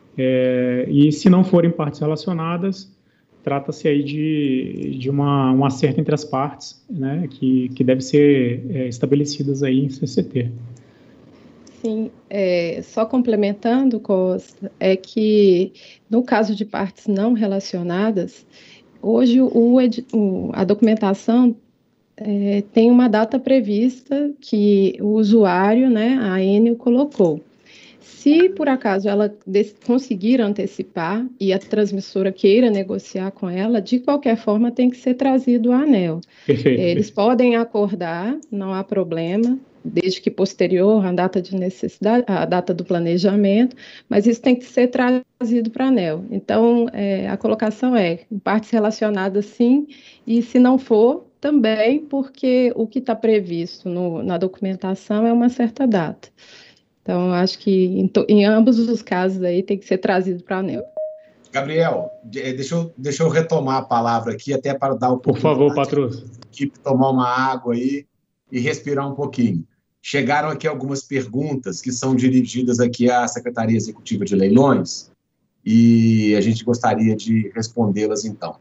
E se não forem partes relacionadas, trata-se aí de um acerto entre as partes, né, que deve ser estabelecidas aí em CCT. Sim, só complementando, Costa, é que no caso de partes não relacionadas, hoje a documentação tem uma data prevista que o usuário, né, a Enel, colocou. Se, por acaso, ela conseguir antecipar e a transmissora queira negociar com ela, de qualquer forma tem que ser trazido à ANEEL. Perfeito. Eles podem acordar, não há problema, desde que posterior à data de necessidade, à data do planejamento, mas isso tem que ser trazido para a ANEEL. Então, a colocação em partes relacionadas sim, e se não for, também, porque o que está previsto na documentação é uma certa data. Então, acho que em ambos os casos aí tem que ser trazido para a ANEEL. Gabriel, deixa eu retomar a palavra aqui, até para dar o Por favor, Patrus. Equipe tomar uma água aí e respirar um pouquinho. Chegaram aqui algumas perguntas que são dirigidas aqui à Secretaria Executiva de Leilões e a gente gostaria de respondê-las então.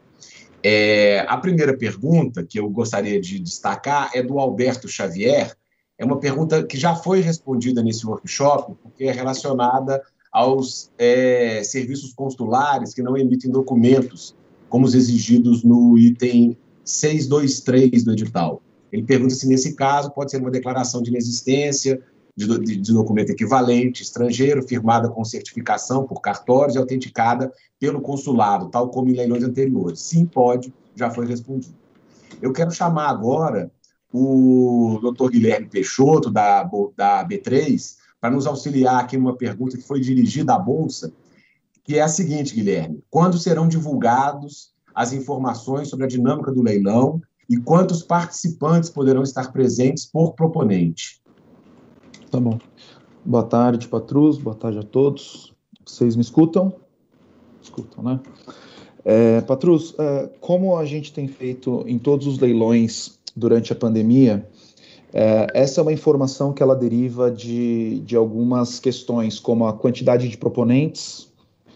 A primeira pergunta que eu gostaria de destacar é do Alberto Xavier. É uma pergunta que já foi respondida nesse workshop, porque é relacionada aos serviços consulares que não emitem documentos, como os exigidos no item 623 do edital. Ele pergunta se, nesse caso, pode ser uma declaração de inexistência de documento equivalente estrangeiro, firmada com certificação por cartórios e autenticada pelo consulado, tal como em leilões anteriores. Sim, pode, já foi respondido. Eu quero chamar agora o Dr. Guilherme Peixoto, da B3, para nos auxiliar aqui numa pergunta que foi dirigida à Bolsa, que é a seguinte, Guilherme: quando serão divulgados as informações sobre a dinâmica do leilão e quantos participantes poderão estar presentes por proponente? Tá bom. Boa tarde, Patrus, boa tarde a todos. Vocês me escutam? Escutam, né? Patrus, como a gente tem feito em todos os leilões durante a pandemia, essa é uma informação que ela deriva de algumas questões, como a quantidade de proponentes,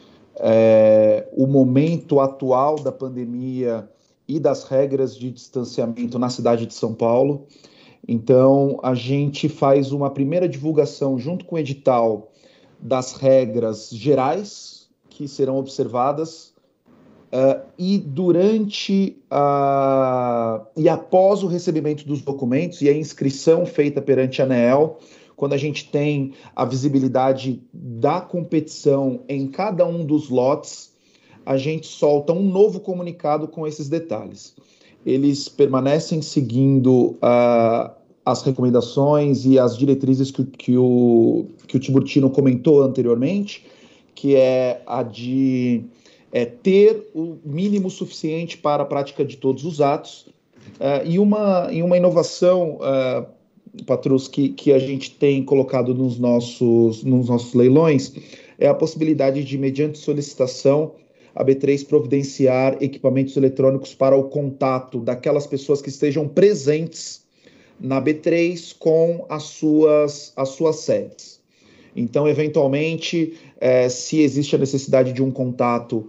o momento atual da pandemia e das regras de distanciamento na cidade de São Paulo. Então, a gente faz uma primeira divulgação junto com o edital das regras gerais que serão observadas, e durante e após o recebimento dos documentos e a inscrição feita perante a ANEEL, quando a gente tem a visibilidade da competição em cada um dos lotes, a gente solta um novo comunicado com esses detalhes. Eles permanecem seguindo as recomendações e as diretrizes que o Tiburtino comentou anteriormente, que é a de ter o mínimo suficiente para a prática de todos os atos, e uma inovação, Patrus, que a gente tem colocado nos nossos leilões, é a possibilidade de, mediante solicitação, a B3 providenciar equipamentos eletrônicos para o contato daquelas pessoas que estejam presentes na B3 com as suas sedes. Então, eventualmente, se existe a necessidade de um contato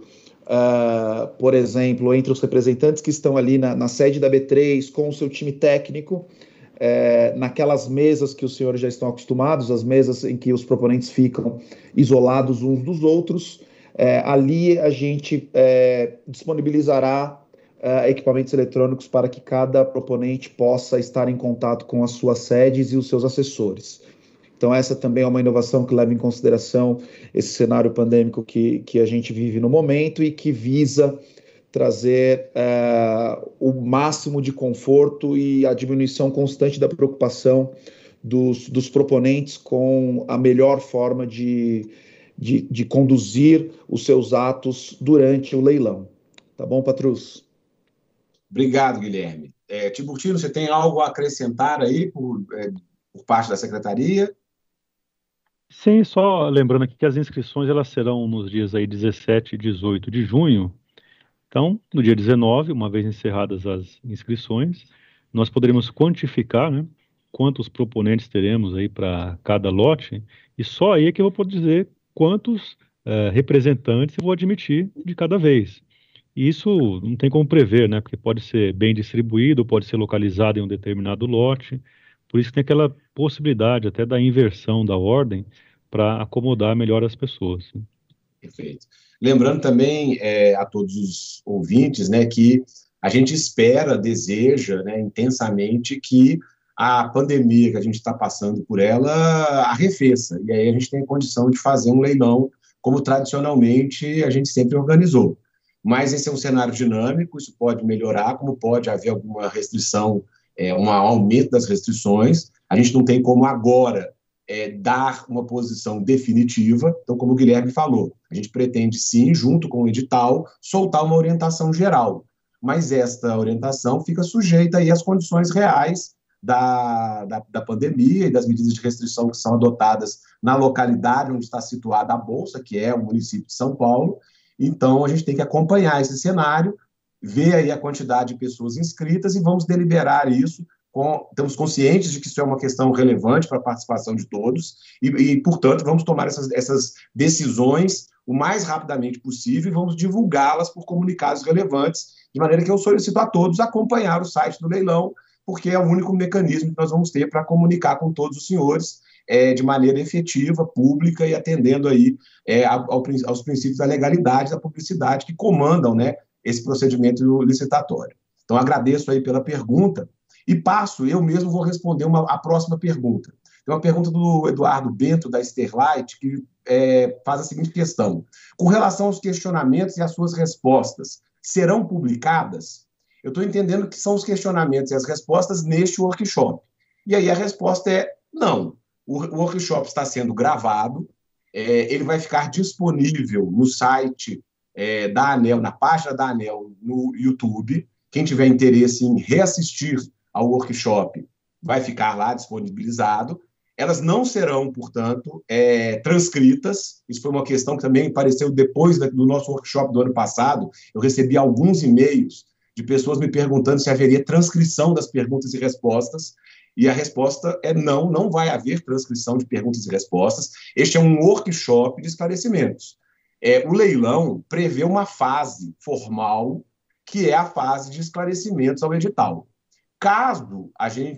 por exemplo, entre os representantes que estão ali na sede da B3, com o seu time técnico, naquelas mesas que os senhores já estão acostumados, as mesas em que os proponentes ficam isolados uns dos outros, ali a gente disponibilizará equipamentos eletrônicos para que cada proponente possa estar em contato com as suas sedes e os seus assessores. Então, essa também é uma inovação que leva em consideração esse cenário pandêmico que a gente vive no momento e que visa trazer o máximo de conforto e a diminuição constante da preocupação dos proponentes com a melhor forma de conduzir os seus atos durante o leilão. Tá bom, Patrus? Obrigado, Guilherme. Tiburtino, você tem algo a acrescentar aí por parte da Secretaria? Sim, só lembrando aqui que as inscrições elas serão nos dias aí 17 e 18 de junho. Então, no dia 19, uma vez encerradas as inscrições, nós poderemos quantificar, né, quantos proponentes teremos aí para cada lote, e só aí é que eu vou poder dizer quantos representantes eu vou admitir de cada vez. E isso não tem como prever, né, porque pode ser bem distribuído, pode ser localizado em um determinado lote, por isso tem aquela possibilidade até da inversão da ordem para acomodar melhor as pessoas. Perfeito. Lembrando também a todos os ouvintes, né, que a gente espera, deseja, né, intensamente que a pandemia que a gente está passando por ela arrefeça, e aí a gente tem condição de fazer um leilão como tradicionalmente a gente sempre organizou. Mas esse é um cenário dinâmico, isso pode melhorar, como pode haver alguma restrição, um aumento das restrições. A gente não tem como agora dar uma posição definitiva. Então, como o Guilherme falou, a gente pretende sim, junto com o edital, soltar uma orientação geral, mas esta orientação fica sujeita aí às condições reais da pandemia e das medidas de restrição que são adotadas na localidade onde está situada a Bolsa, que é o município de São Paulo. Então, a gente tem que acompanhar esse cenário, ver aí a quantidade de pessoas inscritas e vamos deliberar isso. Estamos conscientes de que isso é uma questão relevante para a participação de todos e portanto, vamos tomar essas decisões o mais rapidamente possível e vamos divulgá-las por comunicados relevantes, de maneira que eu solicito a todos acompanhar o site do leilão, porque é o único mecanismo que nós vamos ter para comunicar com todos os senhores de maneira efetiva, pública e atendendo aí aos princípios da legalidade, da publicidade que comandam, né, esse procedimento licitatório. Então, agradeço aí pela pergunta e eu mesmo vou responder a próxima pergunta. Tem uma pergunta do Eduardo Bento, da Sterlite, que faz a seguinte questão. Com relação aos questionamentos e às suas respostas, serão publicadas? Eu estou entendendo que são os questionamentos e as respostas neste workshop. E aí a resposta é não. O workshop está sendo gravado, ele vai ficar disponível no site da ANEEL, na página da ANEEL, no YouTube. Quem tiver interesse em reassistir ao workshop vai ficar lá disponibilizado. Elas não serão, portanto, transcritas. Isso foi uma questão que também apareceu depois do nosso workshop do ano passado. Eu recebi alguns e-mails de pessoas me perguntando se haveria transcrição das perguntas e respostas. E a resposta é não, não vai haver transcrição de perguntas e respostas. Este é um workshop de esclarecimentos. O leilão prevê uma fase formal, que é a fase de esclarecimentos ao edital. Caso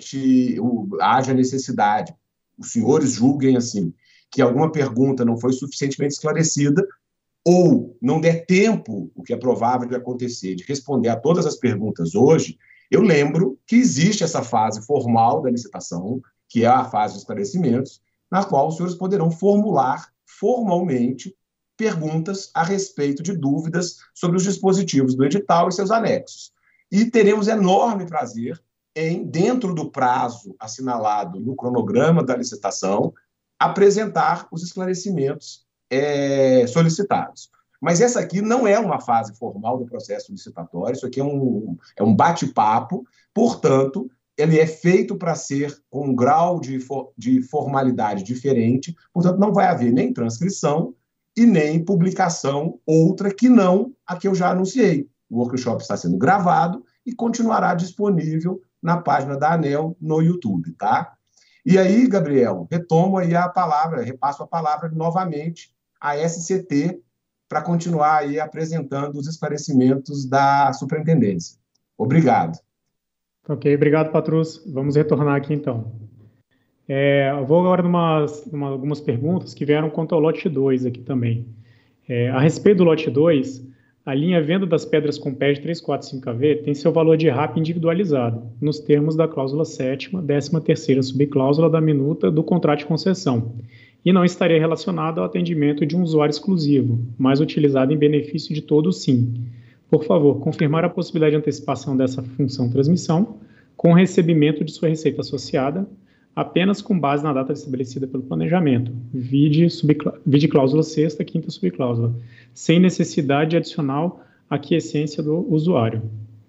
haja necessidade, os senhores julguem assim, que alguma pergunta não foi suficientemente esclarecida, ou não der tempo, o que é provável de acontecer, de responder a todas as perguntas hoje, eu lembro que existe essa fase formal da licitação, que é a fase de esclarecimentos, na qual os senhores poderão formular formalmente perguntas a respeito de dúvidas sobre os dispositivos do edital e seus anexos. E teremos enorme prazer em, dentro do prazo assinalado no cronograma da licitação, apresentar os esclarecimentos solicitados. Mas essa aqui não é uma fase formal do processo licitatório, isso aqui é um bate-papo, portanto, ele é feito para ser com um grau de formalidade diferente, portanto, não vai haver nem transcrição e nem publicação outra que não a que eu já anunciei. O workshop está sendo gravado e continuará disponível na página da ANEEL no YouTube, tá? E aí, Gabriel, retomo aí a palavra, repasso a palavra novamente à SCT para continuar aí apresentando os esclarecimentos da superintendência. Obrigado. Ok, obrigado, Patrus. Vamos retornar aqui, então. Eu vou agora algumas perguntas que vieram quanto ao lote 2 aqui também. A respeito do lote 2, a linha venda das pedras com PEG 345AV tem seu valor de RAP individualizado, nos termos da cláusula 7ª, 13ª subcláusula da minuta do contrato de concessão, e não estaria relacionado ao atendimento de um usuário exclusivo, mas utilizado em benefício de todo o SIM. Por favor, confirmar a possibilidade de antecipação dessa função transmissão com recebimento de sua receita associada, apenas com base na data estabelecida pelo planejamento, vide cláusula 6ª, 5ª subcláusula, sem necessidade adicional aquiescência do usuário.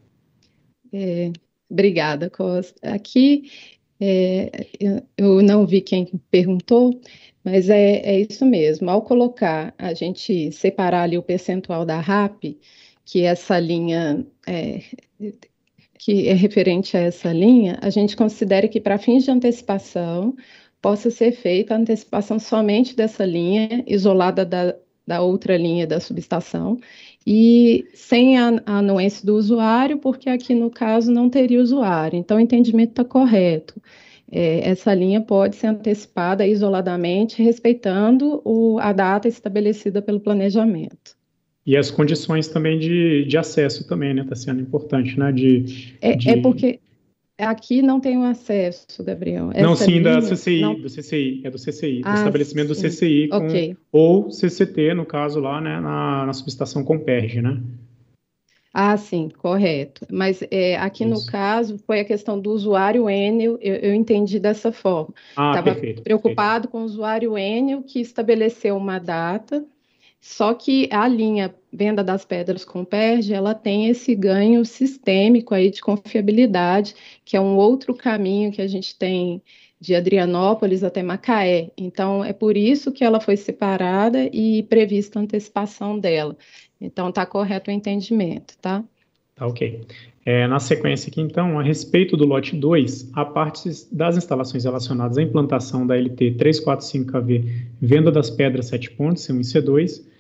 Obrigada, Costa. Aqui, eu não vi quem perguntou, mas é isso mesmo. Ao colocar, a gente separar ali o percentual da RAP, que essa linha que é referente a essa linha, a gente considera que para fins de antecipação possa ser feita a antecipação somente dessa linha, isolada da outra linha da subestação, e sem a anuência do usuário, porque aqui no caso não teria usuário. Então o entendimento está correto. Essa linha pode ser antecipada isoladamente, respeitando a data estabelecida pelo planejamento. E as condições também de acesso também, né? Está sendo importante, né? Porque aqui não tem o acesso, Gabriel. Não, sim, linha, do CCI, do estabelecimento do CCI ou CCT, no caso lá, né, na subestação com PERG, né? Sim, correto. Mas aqui no caso foi a questão do usuário Enel, eu entendi dessa forma. Estava preocupado com o usuário Enel que estabeleceu uma data. Só que a linha venda das pedras com PERG, ela tem esse ganho sistêmico aí de confiabilidade, que é um outro caminho que a gente tem de Adrianópolis até Macaé. Então, é por isso que ela foi separada e prevista a antecipação dela. Então, está correto o entendimento, tá? Tá, ok. Na sequência aqui, então, a respeito do lote 2, a parte das instalações relacionadas à implantação da LT 345AV, venda das pedras 7 pontos, C1 e C2,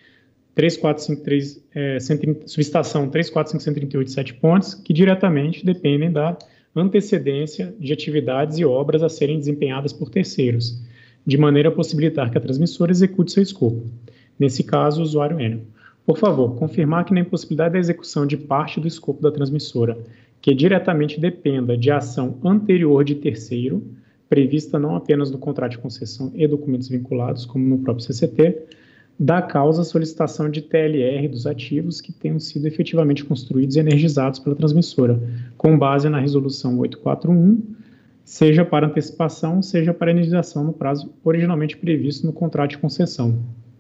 3453, subestação 34538 7 pontos, que diretamente dependem da antecedência de atividades e obras a serem desempenhadas por terceiros, de maneira a possibilitar que a transmissora execute seu escopo. Nesse caso, o usuário Enel. Por favor, confirmar que na impossibilidade da execução de parte do escopo da transmissora, que diretamente dependa de ação anterior de terceiro, prevista não apenas no contrato de concessão e documentos vinculados, como no próprio CCT, da causa solicitação de TLR dos ativos que tenham sido efetivamente construídos e energizados pela transmissora, com base na resolução 841, seja para antecipação, seja para energização no prazo originalmente previsto no contrato de concessão.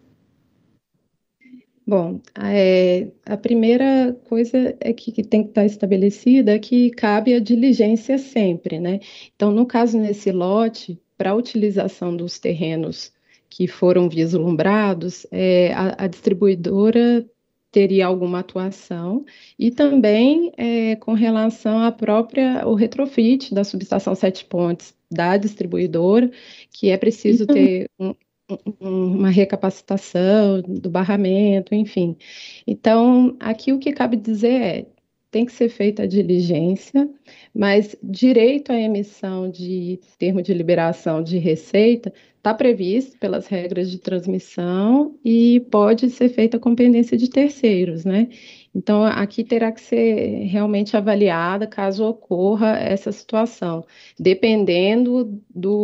Bom, a primeira coisa que tem que estar estabelecida é que cabe a diligência sempre, né? Então, no caso, nesse lote, para a utilização dos terrenos que foram vislumbrados, a distribuidora teria alguma atuação e também com relação ao retrofit da subestação 7 pontes da distribuidora, que é preciso ter uma recapacitação do barramento, enfim. Então, aqui o que cabe dizer tem que ser feita a diligência, mas direito à emissão de termo de liberação de receita está previsto pelas regras de transmissão e pode ser feita com pendência de terceiros, né? Então, aqui terá que ser realmente avaliada caso ocorra essa situação, dependendo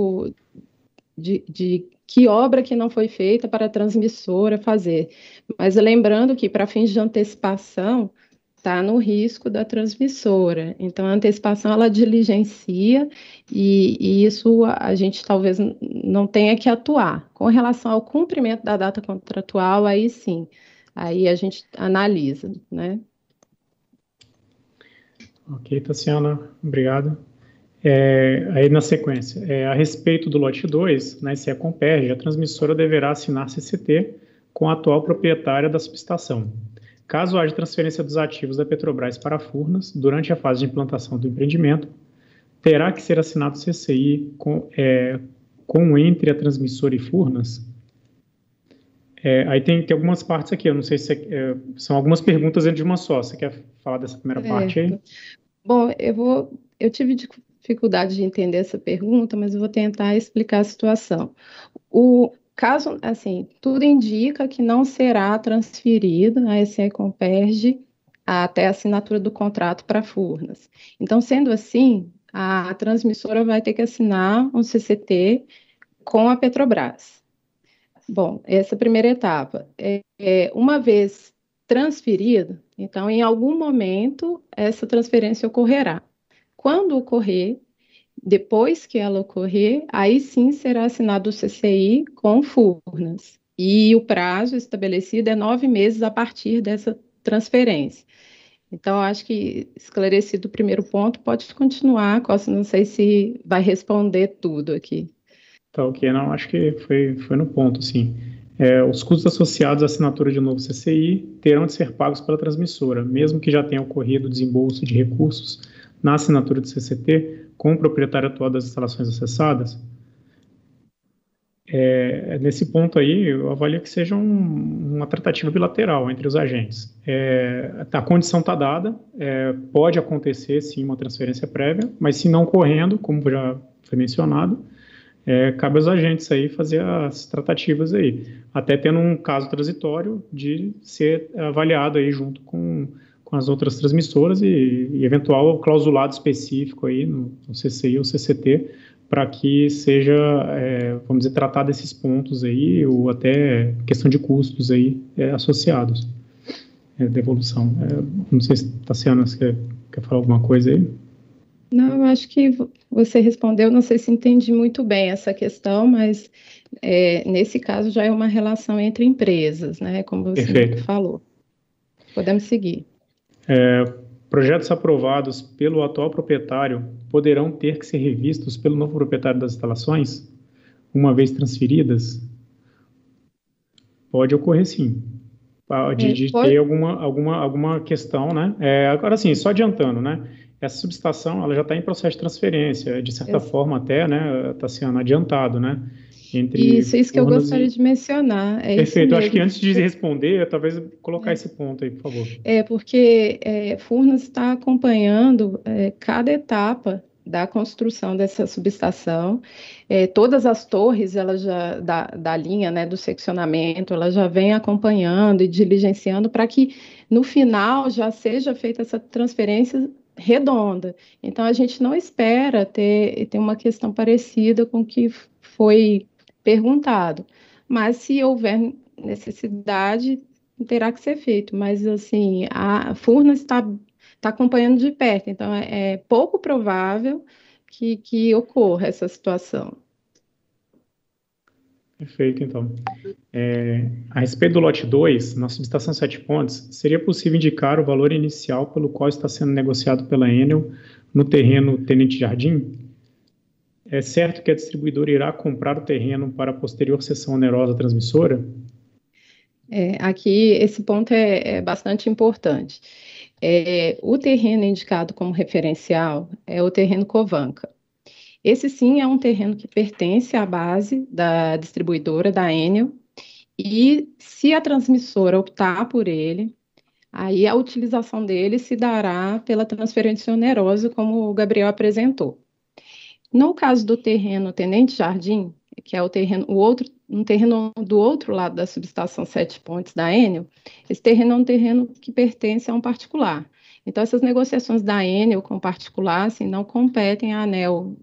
de que obra que não foi feita para a transmissora fazer. Mas lembrando que, para fins de antecipação, está no risco da transmissora. Então, a antecipação, ela diligencia e isso a gente talvez não tenha que atuar. Com relação ao cumprimento da data contratual, aí sim, aí a gente analisa, né? Ok, Tassiana, obrigado. Aí, na sequência, a respeito do lote 2, na SE Comperge, a transmissora deverá assinar CCT com a atual proprietária da subestação. Caso haja transferência dos ativos da Petrobras para a Furnas, durante a fase de implantação do empreendimento, terá que ser assinado CCI com entre a transmissora e Furnas? Aí tem algumas partes aqui, eu não sei se são algumas perguntas dentro de uma só. Você quer falar dessa primeira parte aí? Bom, eu tive dificuldade de entender essa pergunta, mas eu vou tentar explicar a situação. O caso, assim, tudo indica que não será transferido a SE Comperj até a assinatura do contrato para Furnas. Então, sendo assim, a transmissora vai ter que assinar um CCT com a Petrobras. Bom, essa é a primeira etapa. Uma vez transferida, então, em algum momento, essa transferência ocorrerá. Quando ocorrer, depois que ela ocorrer, aí sim será assinado o CCI com Furnas. E o prazo estabelecido é 9 meses a partir dessa transferência. Então, acho que esclarecido o primeiro ponto, pode continuar, Costa, não sei se vai responder tudo aqui. Tá, ok, não, acho que foi no ponto, sim. Os custos associados à assinatura de um novo CCI terão de ser pagos pela transmissora, mesmo que já tenha ocorrido o desembolso de recursos na assinatura do CCT com o proprietário atual das instalações acessadas. Nesse ponto aí, eu avalio que seja uma tratativa bilateral entre os agentes. A condição está dada, pode acontecer, sim, uma transferência prévia, mas se não ocorrendo, como já foi mencionado, cabe aos agentes aí fazer as tratativas aí, até tendo um caso transitório de ser avaliado aí junto com as outras transmissoras e eventual clausulado específico aí no CCI ou CCT, para que seja, vamos dizer, tratado esses pontos aí, ou até questão de custos aí associados, devolução. Não sei se, Tassiana, você quer falar alguma coisa aí? Não, eu acho que você respondeu, não sei se entendi muito bem essa questão, mas nesse caso já é uma relação entre empresas, né, como você falou. Podemos seguir. Projetos aprovados pelo atual proprietário poderão ter que ser revistos pelo novo proprietário das instalações, uma vez transferidas? Pode ocorrer, sim. De ter alguma questão, né? Agora, sim, só adiantando, né? Essa subestação, ela já está em processo de transferência, de certa forma até, né, Tassiana, adiantado, né? Isso que eu gostaria de mencionar. Perfeito, acho que antes de responder, talvez colocar esse ponto aí, por favor. Porque Furnas está acompanhando cada etapa da construção dessa subestação. Todas as torres, ela já, da linha, né, do seccionamento, ela já vem acompanhando e diligenciando para que, no final, já seja feita essa transferência redonda. Então, a gente não espera ter uma questão parecida com o que foi perguntado, mas se houver necessidade, terá que ser feito, mas assim, a Furnas está acompanhando de perto, então é pouco provável que ocorra essa situação. Perfeito, então. A respeito do lote 2, na subestação 7 Pontes, seria possível indicar o valor inicial pelo qual está sendo negociado pela Enel no terreno Tenente Jardim? É certo que a distribuidora irá comprar o terreno para a posterior cessão onerosa da transmissora? Aqui, esse ponto é bastante importante. O terreno indicado como referencial é o terreno Covanca. Esse, sim, é um terreno que pertence à base da distribuidora, da Enel, e se a transmissora optar por ele, aí a utilização dele se dará pela transferência onerosa, como o Gabriel apresentou. No caso do terreno Tenente Jardim, que é um terreno do outro lado da subestação 7 Pontes da Enel, esse terreno é um terreno que pertence a um particular. Então, essas negociações da Enel com o particular, assim, não competem à ANEEL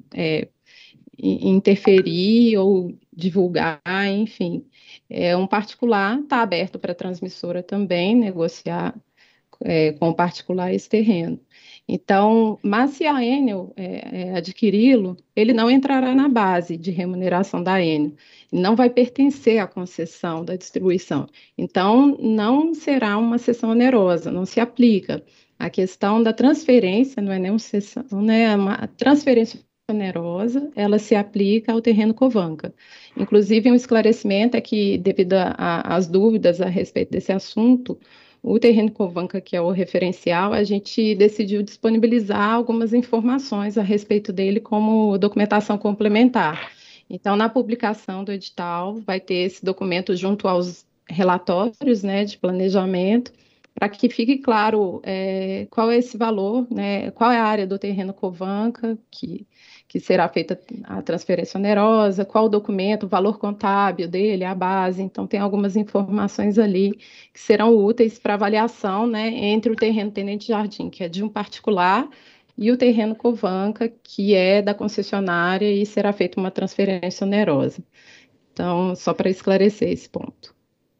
interferir ou divulgar, enfim. Um particular está aberto para a transmissora também negociar com o particular esse terreno. Então, mas se a Enel adquiri-lo, ele não entrará na base de remuneração da Enel, não vai pertencer à concessão da distribuição. Então, não será uma cessão onerosa, não se aplica. A questão da transferência, não é nem uma cessão, né, é uma transferência onerosa, ela se aplica ao terreno Covanca. Inclusive, um esclarecimento é que, devido às dúvidas a respeito desse assunto, o terreno Covanca, que é o referencial, a gente decidiu disponibilizar algumas informações a respeito dele como documentação complementar. Então, na publicação do edital, vai ter esse documento junto aos relatórios, né, de planejamento, para que fique claro qual é esse valor, né, qual é a área do terreno Covanca que será feita a transferência onerosa, qual o documento, o valor contábil dele, a base. Então, tem algumas informações ali que serão úteis para avaliação, né, entre o terreno Tenente Jardim, que é de um particular, e o terreno Covanca, que é da concessionária e será feita uma transferência onerosa. Então, só para esclarecer esse ponto.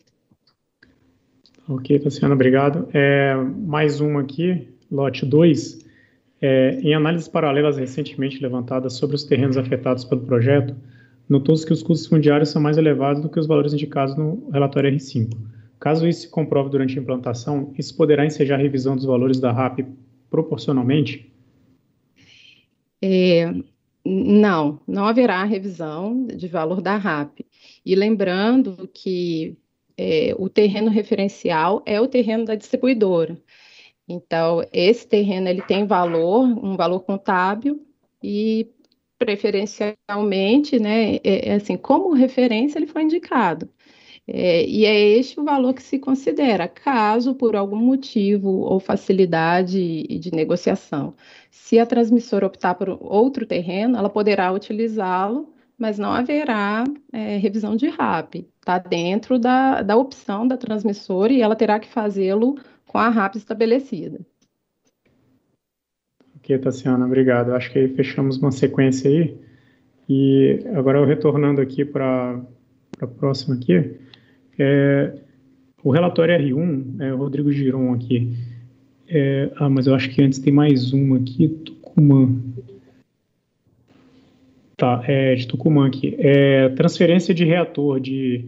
Ok, Tassiana, obrigado. Mais uma aqui, lote 2. Em análises paralelas recentemente levantadas sobre os terrenos afetados pelo projeto, notou-se que os custos fundiários são mais elevados do que os valores indicados no relatório R5. Caso isso se comprove durante a implantação, isso poderá ensejar a revisão dos valores da RAP proporcionalmente? Não haverá revisão de valor da RAP. E lembrando que o terreno referencial é o terreno da distribuidora. Então, esse terreno ele tem um valor contábil e preferencialmente, né, assim, como referência ele foi indicado. E é este o valor que se considera, caso por algum motivo ou facilidade de negociação. Se a transmissora optar por outro terreno, ela poderá utilizá-lo, mas não haverá revisão de RAP. Está dentro da opção da transmissora e ela terá que fazê-lo com a RAP estabelecida. Ok, Tassiana, obrigado. Acho que fechamos uma sequência aí. E agora eu retornando aqui para a próxima aqui. O relatório R1, o Rodrigo Giron aqui. Mas eu acho que antes tem mais uma aqui, Tucumã. Tá, de Tucumã aqui. Transferência de reator de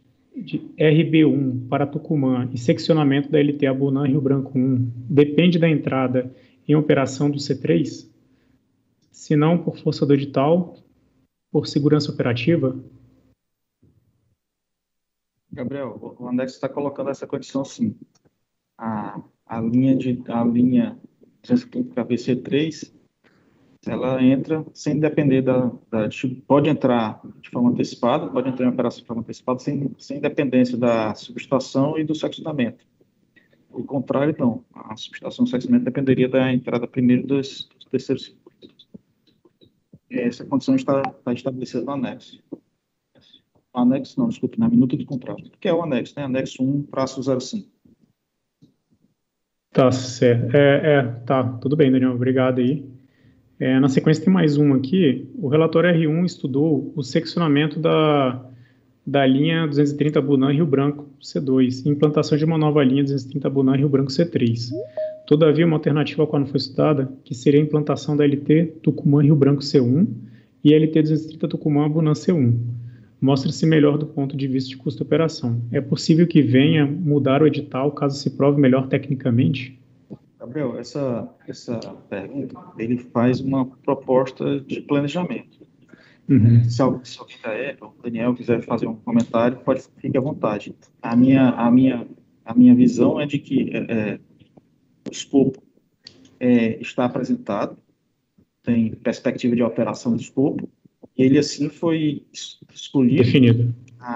RB1 para Tucumã e seccionamento da LT Abunã Rio Branco 1 depende da entrada em operação do C3? Se não, por força do edital, por segurança operativa? Gabriel, o anexo está colocando essa condição sim. A linha VC3, ela entra sem depender pode entrar de forma antecipada, pode entrar em operação de forma antecipada sem dependência da subestação e do seccionamento. O contrário, não. A subestação e o seccionamento dependeria da entrada primeiro dos terceiros circuitos. Essa condição está estabelecida no anexo. O anexo, não, desculpe, na minuta do contrato. O que é o anexo? Né? Anexo 1/05. Tá certo. Tá, tudo bem, Daniel, obrigado aí. Na sequência tem mais um aqui. O relatório R1 estudou o seccionamento da linha 230 Abunã Rio Branco C2 e implantação de uma nova linha 230 Abunã Rio Branco C3. Todavia, uma alternativa a qual não foi estudada, que seria a implantação da LT Tucumã Rio Branco C1 e LT 230 Tucumã Abunã C1. Mostra-se melhor do ponto de vista de custo de operação. É possível que venha mudar o edital caso se prove melhor tecnicamente? Gabriel, essa pergunta, ele faz uma proposta de planejamento. Uhum. Se alguém o Daniel quiser fazer um comentário, fique à vontade. A minha visão é de que o escopo está apresentado, tem perspectiva de operação do escopo, e ele assim foi escolhido. Definido.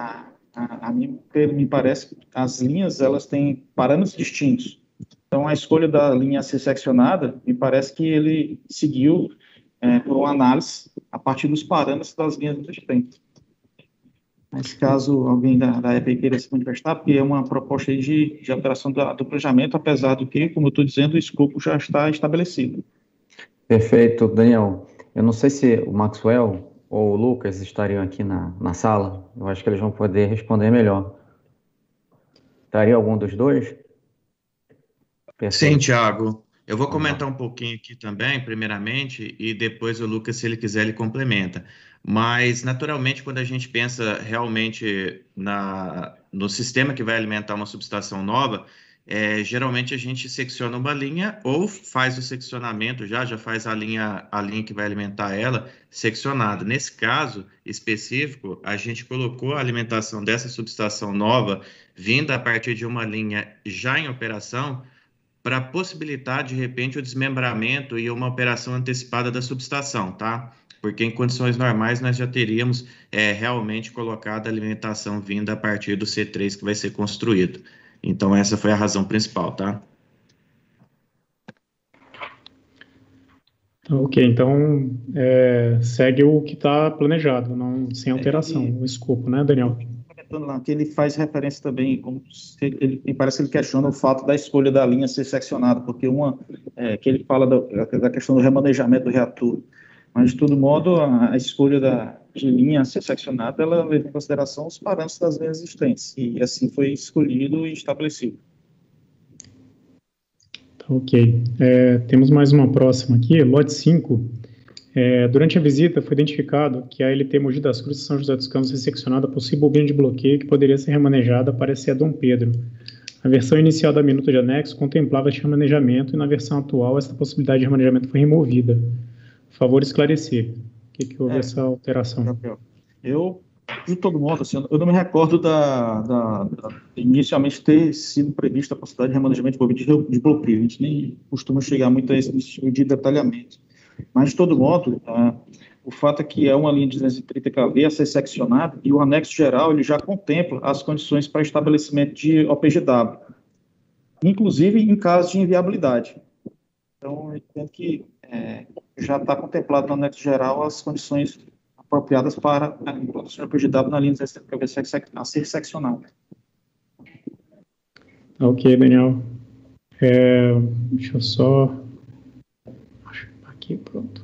A mim me parece que as linhas elas têm parâmetros distintos. Então, a escolha da linha a ser seccionada, me parece que ele seguiu por uma análise a partir dos parâmetros das linhas existentes. Mas caso alguém da EP queira se manifestar, porque é uma proposta aí de alteração do planejamento, apesar do que, como eu estou dizendo, o escopo já está estabelecido. Perfeito, Daniel. Eu não sei se o Maxwell ou o Lucas estariam aqui na sala. Eu acho que eles vão poder responder melhor. Estaria algum dos dois? Sim, Thiago. Eu vou comentar um pouquinho aqui também, primeiramente, e depois o Lucas, se ele quiser, ele complementa. Mas, naturalmente, quando a gente pensa realmente no sistema que vai alimentar uma subestação nova, geralmente a gente secciona uma linha ou faz o seccionamento, já faz a linha que vai alimentar ela seccionada. Nesse caso específico, a gente colocou a alimentação dessa subestação nova vinda a partir de uma linha já em operação, para possibilitar, de repente, o desmembramento e uma operação antecipada da subestação, tá? porque em condições normais nós já teríamos realmente colocado a alimentação vinda a partir do C3 que vai ser construído. Então, essa foi a razão principal, tá? Ok, então segue o que está planejado, não, sem alteração, o escopo, né, Daniel? Lá, que ele faz referência também, como parece que ele questiona o fato da escolha da linha ser seccionada, porque que ele fala da questão do remanejamento do reator, mas de todo modo a escolha de linha ser seccionada, ela leva em consideração os parâmetros das linhas existentes, e assim foi escolhido e estabelecido. Ok, temos mais uma próxima aqui, lote 5. Durante a visita foi identificado que a LT Mogi das Cruzes São José dos Campos resseccionada possui bobina de bloqueio que poderia ser remanejada para ser a Dom Pedro. A versão inicial da minuta de anexo contemplava este remanejamento e na versão atual esta possibilidade de remanejamento foi removida. Por favor, esclarecer. O que houve essa alteração? Eu, de todo modo, assim, eu não me recordo inicialmente ter sido prevista a possibilidade de remanejamento de bobina de bloqueio. A gente nem costuma chegar muito a esse tipo de detalhamento. Mas, de todo modo, o fato é que é uma linha de 230 kV a ser seccionada e o anexo geral ele já contempla as condições para estabelecimento de OPGW, inclusive em caso de inviabilidade. Então, eu entendo que já está contemplado no anexo geral as condições apropriadas para a implantação de OPGW na linha de 230 kV a ser seccionada. Ok, Daniel. Deixa eu só... Aqui, pronto.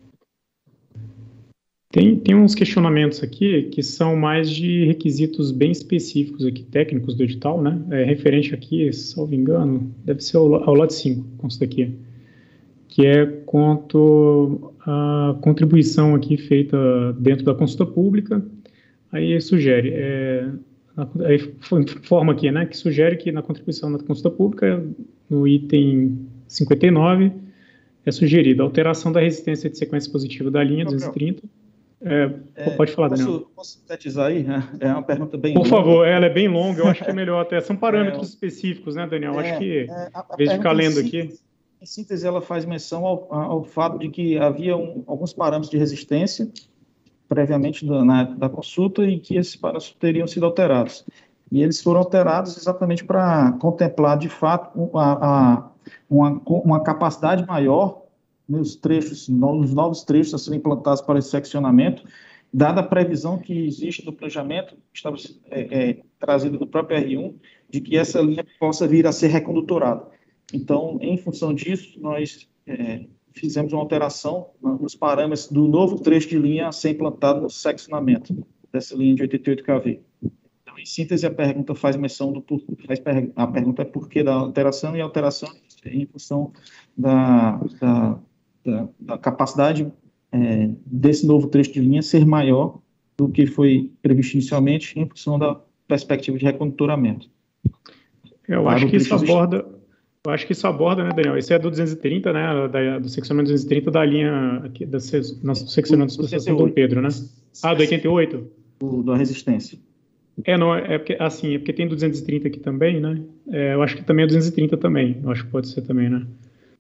Tem uns questionamentos aqui que são mais de requisitos bem específicos aqui, técnicos do edital, né? Referente aqui, salvo engano, deve ser ao lote 5, consta aqui, que é quanto à contribuição aqui feita dentro da consulta pública. Aí sugere, aí informa aqui, né, que sugere que na contribuição na consulta pública, no item 59, é sugerida a alteração da resistência de sequência positiva da linha 230. Pode falar, Daniel. Posso sintetizar aí? É uma pergunta bem longa. Por favor, ela é bem longa, eu acho que é melhor até. São parâmetros específicos, né, Daniel? Acho que, em vez de ficar lendo aqui... Em síntese, ela faz menção ao fato de que havia alguns parâmetros de resistência previamente da consulta e que esses parâmetros teriam sido alterados. E eles foram alterados exatamente para contemplar, de fato, uma capacidade maior nos novos trechos a serem implantados para esse seccionamento, dada a previsão que existe no planejamento trazido no próprio R1, de que essa linha possa vir a ser recondutorada. Então, em função disso, nós fizemos uma alteração nos parâmetros do novo trecho de linha a ser implantado no seccionamento dessa linha de 88 kV. Então, em síntese, a pergunta faz menção a pergunta é por que da alteração, e a alteração em função da capacidade desse novo trecho de linha ser maior do que foi previsto inicialmente em função da perspectiva de recondutoramento. Eu acho que isso aborda, né, Daniel? Esse é do 230, né, do seccionamento 230 da linha aqui, do seccionamento do Dom Pedro, né? Do 88? Da resistência. Porque tem 230 aqui também, né? Eu acho que também é 230 também. Eu acho que pode ser também, né?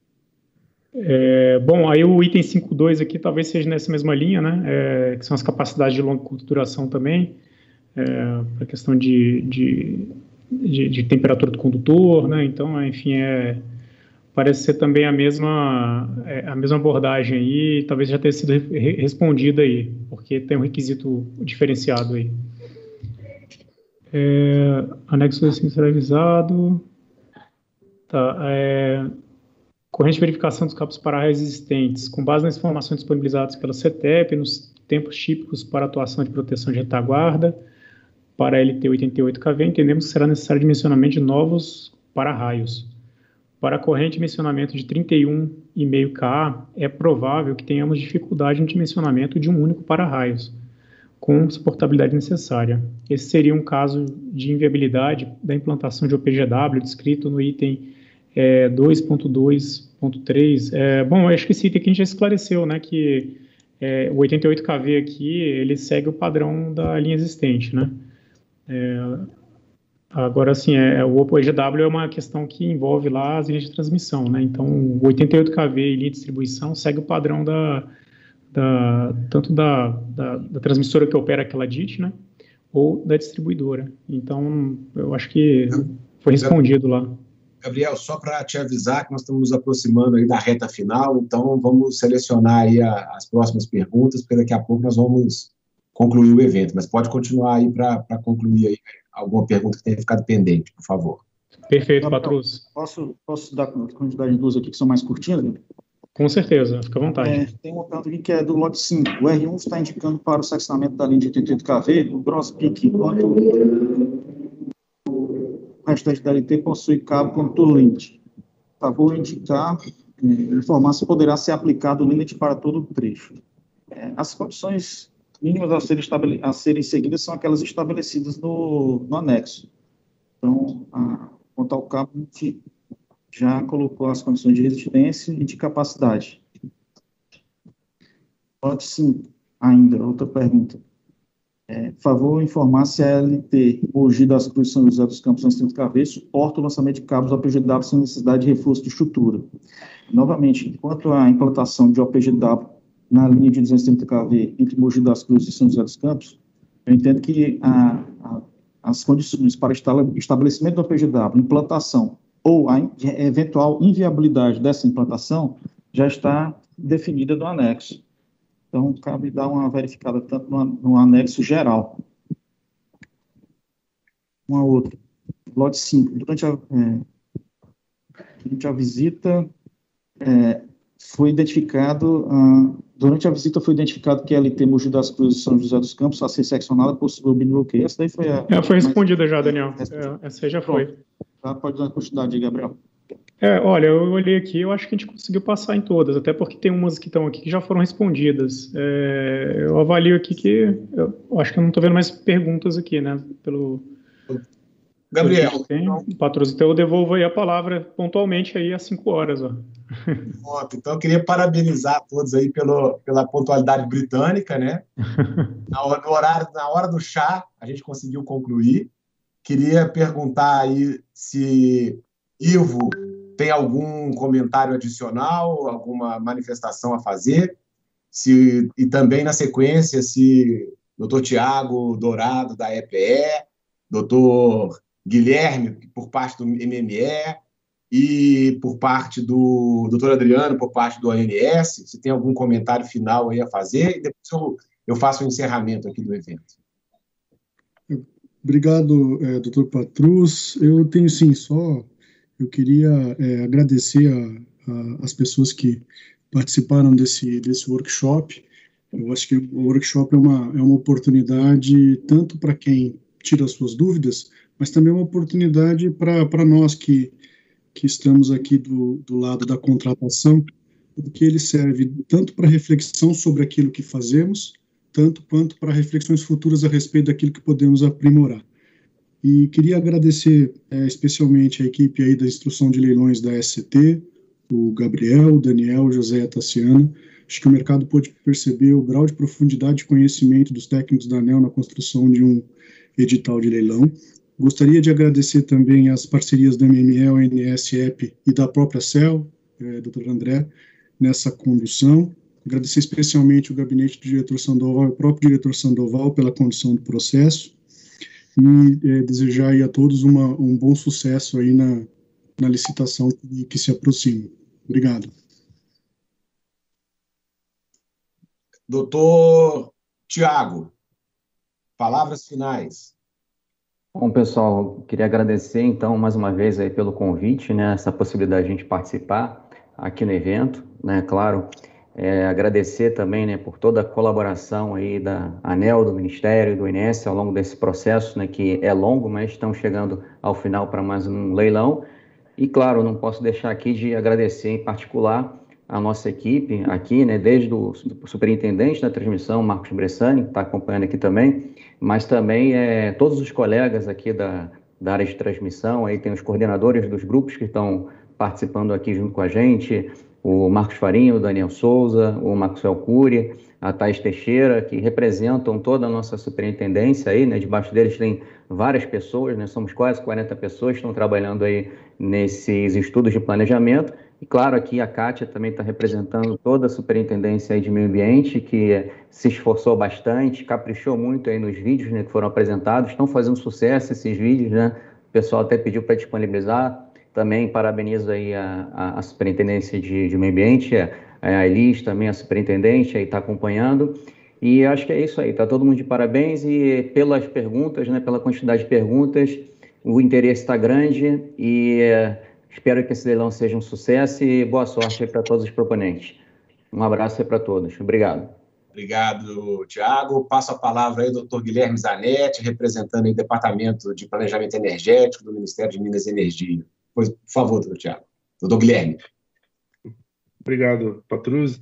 Bom, aí o item 5.2 aqui talvez seja nessa mesma linha, né? Que são as capacidades de longa duração também, para a questão de temperatura do condutor, né? Então, enfim, parece ser também a mesma abordagem aí, talvez já tenha sido respondida aí, porque tem um requisito diferenciado aí. Anexo assim será avisado. Tá. Corrente de verificação dos cabos para-raios existentes, com base nas informações disponibilizadas pela CETEP, nos tempos típicos para atuação de proteção de retaguarda, para a LT 88 kV, entendemos que será necessário dimensionamento de novos para-raios. Para a corrente de dimensionamento de 31,5 kA, é provável que tenhamos dificuldade no dimensionamento de um único para-raios, com suportabilidade necessária. Esse seria um caso de inviabilidade da implantação de OPGW, descrito no item 2.2.3. Bom, acho que esse item aqui a gente já esclareceu, né, que o 88 kV aqui, ele segue o padrão da linha existente, né. Agora, assim, o OPGW é uma questão que envolve lá as linhas de transmissão, né, então o 88 kV e linha de distribuição segue o padrão tanto da transmissora que opera aquela DIT, né, ou da distribuidora. Então, eu acho que foi respondido lá. Gabriel, só para te avisar que nós estamos nos aproximando aí da reta final, então vamos selecionar aí as próximas perguntas, porque daqui a pouco nós vamos concluir o evento, mas pode continuar aí para concluir aí alguma pergunta que tenha ficado pendente, por favor. Perfeito, Patrus. Posso dar quantidade de duas aqui que são mais curtinhas? Com certeza, fica à vontade. Tem uma pergunta aqui que é do lote 5. O R1 está indicando para o seccionamento da linha de 88 kV, o gross peak, o restante da LT possui cabo condutor limite. Por favor, informar se poderá ser aplicado o limite para todo o trecho. As condições mínimas a serem seguidas são aquelas estabelecidas no anexo. Então, quanto ao cabo, a gente já colocou as condições de resistência e de capacidade. Pode sim, ainda, outra pergunta. Por favor, informar se a LT Mogi das Cruzes São José dos Campos 130 kV suporta o lançamento de cabos OPGW sem necessidade de reforço de estrutura. Novamente, enquanto a implantação de OPGW na linha de 230 kV entre Mogi das Cruzes e São José dos Campos, eu entendo que as condições para estabelecimento do OPGW, implantação ou a eventual inviabilidade dessa implantação já está definida no anexo. Então, cabe dar uma verificada tanto no anexo geral. Uma outra. Lote 5. Durante a visita, foi identificado que a LT Mogi das Cruzes e São José dos Campos a ser seccionada possui bloqueio. Essa daí foi foi respondida já, Daniel. Essa aí já foi. Tá, pode dar continuidade aí, Gabriel. Olha, eu olhei aqui, eu acho que a gente conseguiu passar em todas, até porque tem umas que estão aqui que já foram respondidas. Eu avalio aqui que eu acho que eu não estou vendo mais perguntas aqui, né? Gabriel. Patrus, então eu devolvo aí a palavra pontualmente aí às 5 horas. Ó. Então eu queria parabenizar a todos aí pela pontualidade britânica, né? Na hora do chá, a gente conseguiu concluir. Queria perguntar aí se Ivo tem algum comentário adicional, alguma manifestação a fazer, e também, na sequência, se Dr. Tiago Dourado, da EPE, Dr. Guilherme, por parte do MME, e por parte do Dr. Adriano, por parte do ANS, se tem algum comentário final aí a fazer, e depois eu faço o encerramento aqui do evento. Obrigado, Dr. Patrus. Eu tenho, sim, eu queria agradecer as pessoas que participaram desse workshop. Eu acho que o workshop é uma oportunidade tanto para quem tira as suas dúvidas, mas também uma oportunidade para nós que estamos aqui do lado da contratação, porque ele serve tanto para reflexão sobre aquilo que fazemos, tanto quanto para reflexões futuras a respeito daquilo que podemos aprimorar. E queria agradecer especialmente a equipe aí da Instrução de Leilões da SCT, o Gabriel, o Daniel, o José e a Tassiana. Acho que o mercado pôde perceber o grau de profundidade de conhecimento dos técnicos da ANEEL na construção de um edital de leilão. Gostaria de agradecer também as parcerias da MME, ONS, EP e da própria CEL, Dr. André, nessa condução. Agradecer especialmente o gabinete do diretor Sandoval e o próprio diretor Sandoval pela condução do processo e desejar aí a todos um bom sucesso aí na licitação que se aproxima. Obrigado. Doutor Tiago, palavras finais. Bom, pessoal, queria agradecer, então, mais uma vez aí pelo convite, né, essa possibilidade de a gente participar aqui no evento, né, claro. Agradecer também, né, por toda a colaboração aí da ANEEL, do Ministério e do INS ao longo desse processo, né, que é longo, mas estamos chegando ao final para mais um leilão. E, claro, não posso deixar aqui de agradecer em particular a nossa equipe aqui, né, desde o superintendente da transmissão, Marcos Bressani, que está acompanhando aqui também, mas também todos os colegas aqui da área de transmissão, aí tem os coordenadores dos grupos que estão participando aqui junto com a gente, o Marcos Farinha, o Daniel Souza, o Maxwell Cury, a Thais Teixeira, que representam toda a nossa superintendência aí, né? Debaixo deles tem várias pessoas, né? Somos quase 40 pessoas que estão trabalhando aí nesses estudos de planejamento, E, claro, aqui a Kátia também está representando toda a Superintendência aí de Meio Ambiente, que se esforçou bastante, caprichou muito aí nos vídeos, né, que foram apresentados. Estão fazendo sucesso esses vídeos, né? O pessoal até pediu para disponibilizar. Também parabenizo aí a Superintendência de Meio Ambiente, a Elis também, a Superintendente, aí está acompanhando. E acho que é isso aí, está todo mundo de parabéns. E pelas perguntas, né, pela quantidade de perguntas, o interesse está grande e espero que esse leilão seja um sucesso e boa sorte para todos os proponentes. Um abraço aí para todos. Obrigado. Obrigado, Tiago. Passo a palavra aí ao doutor Guilherme Zanetti, representando o Departamento de Planejamento Energético do Ministério de Minas e Energia. Pois, por favor, doutor Tiago. Doutor Guilherme. Obrigado, Patrus.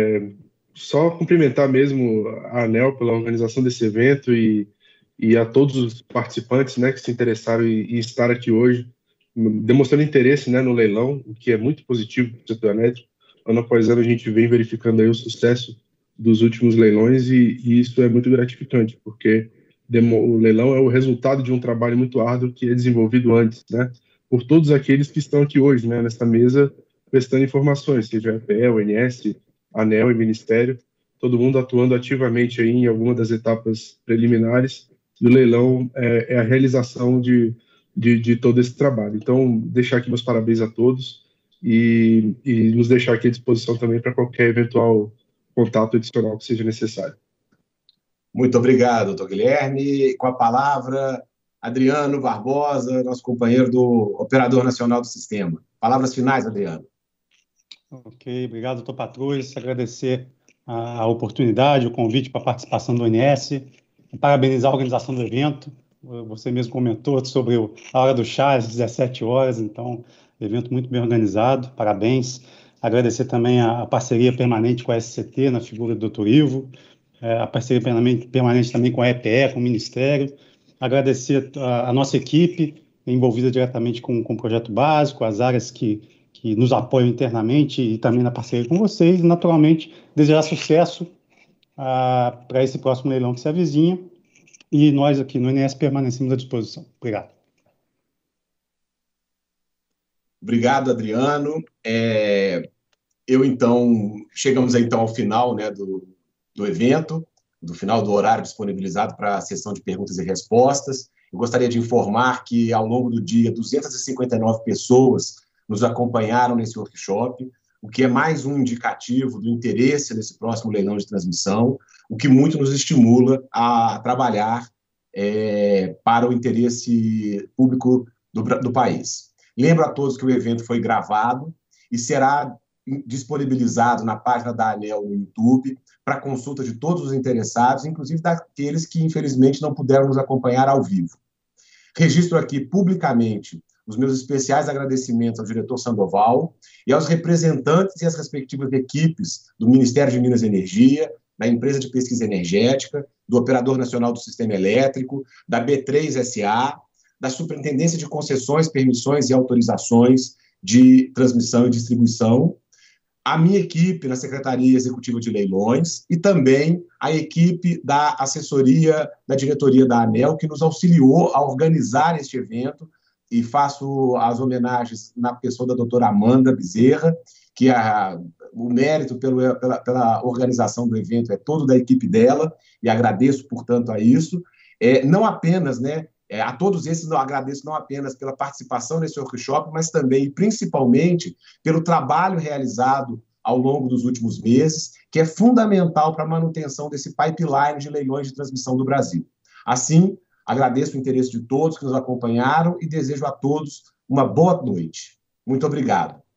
Só cumprimentar mesmo a ANEEL pela organização desse evento e a todos os participantes, né, que se interessaram em estar aqui hoje, demonstrando interesse, né, no leilão, o que é muito positivo para o setor elétrico. Ano após ano a gente vem verificando aí o sucesso dos últimos leilões e isso é muito gratificante, porque o leilão é o resultado de um trabalho muito árduo que é desenvolvido antes, né, por todos aqueles que estão aqui hoje, né, nessa mesa, prestando informações, seja a EPE, o ONS, a ANEEL e Ministério, todo mundo atuando ativamente aí em alguma das etapas preliminares do leilão, é a realização de todo esse trabalho. Então, deixar aqui meus parabéns a todos e nos deixar aqui à disposição também para qualquer eventual contato adicional que seja necessário. Muito obrigado, doutor Guilherme. Com a palavra, Adriano Barbosa, nosso companheiro do Operador Nacional do Sistema. Palavras finais, Adriano. Ok, obrigado, doutor Patrus. Agradecer a oportunidade, o convite para a participação do ONS, parabenizar a organização do evento. Você mesmo comentou sobre a hora do chá, às 17 horas, então, evento muito bem organizado, parabéns. Agradecer também a parceria permanente com a SCT, na figura do doutor Ivo, a parceria permanente também com a EPE, com o Ministério. Agradecer a nossa equipe, envolvida diretamente com o projeto básico, as áreas que nos apoiam internamente e também na parceria com vocês. E, naturalmente, desejar sucesso para esse próximo leilão que se avizinha. E nós aqui no ONS permanecemos à disposição. Obrigado. Obrigado, Adriano. Chegamos então ao final, né, do evento, do final do horário disponibilizado para a sessão de perguntas e respostas. Eu gostaria de informar que, ao longo do dia, 259 pessoas nos acompanharam nesse workshop, o que é mais um indicativo do interesse nesse próximo leilão de transmissão, o que muito nos estimula a trabalhar para o interesse público do país. Lembro a todos que o evento foi gravado e será disponibilizado na página da ANEEL no YouTube para consulta de todos os interessados, inclusive daqueles que, infelizmente, não puderam nos acompanhar ao vivo. Registro aqui publicamente os meus especiais agradecimentos ao diretor Sandoval e aos representantes e às respectivas equipes do Ministério de Minas e Energia, da Empresa de Pesquisa Energética, do Operador Nacional do Sistema Elétrico, da B3 SA, da Superintendência de Concessões, Permissões e Autorizações de Transmissão e Distribuição, a minha equipe na Secretaria Executiva de Leilões e também a equipe da assessoria da diretoria da ANEEL, que nos auxiliou a organizar este evento, e faço as homenagens na pessoa da doutora Amanda Bezerra, que o mérito pela organização do evento é todo da equipe dela, e agradeço, portanto, a isso. Não apenas, né, a todos esses agradeço não apenas pela participação nesse workshop, mas também e principalmente pelo trabalho realizado ao longo dos últimos meses, que é fundamental para a manutenção desse pipeline de leilões de transmissão do Brasil. Assim, agradeço o interesse de todos que nos acompanharam e desejo a todos uma boa noite. Muito obrigado.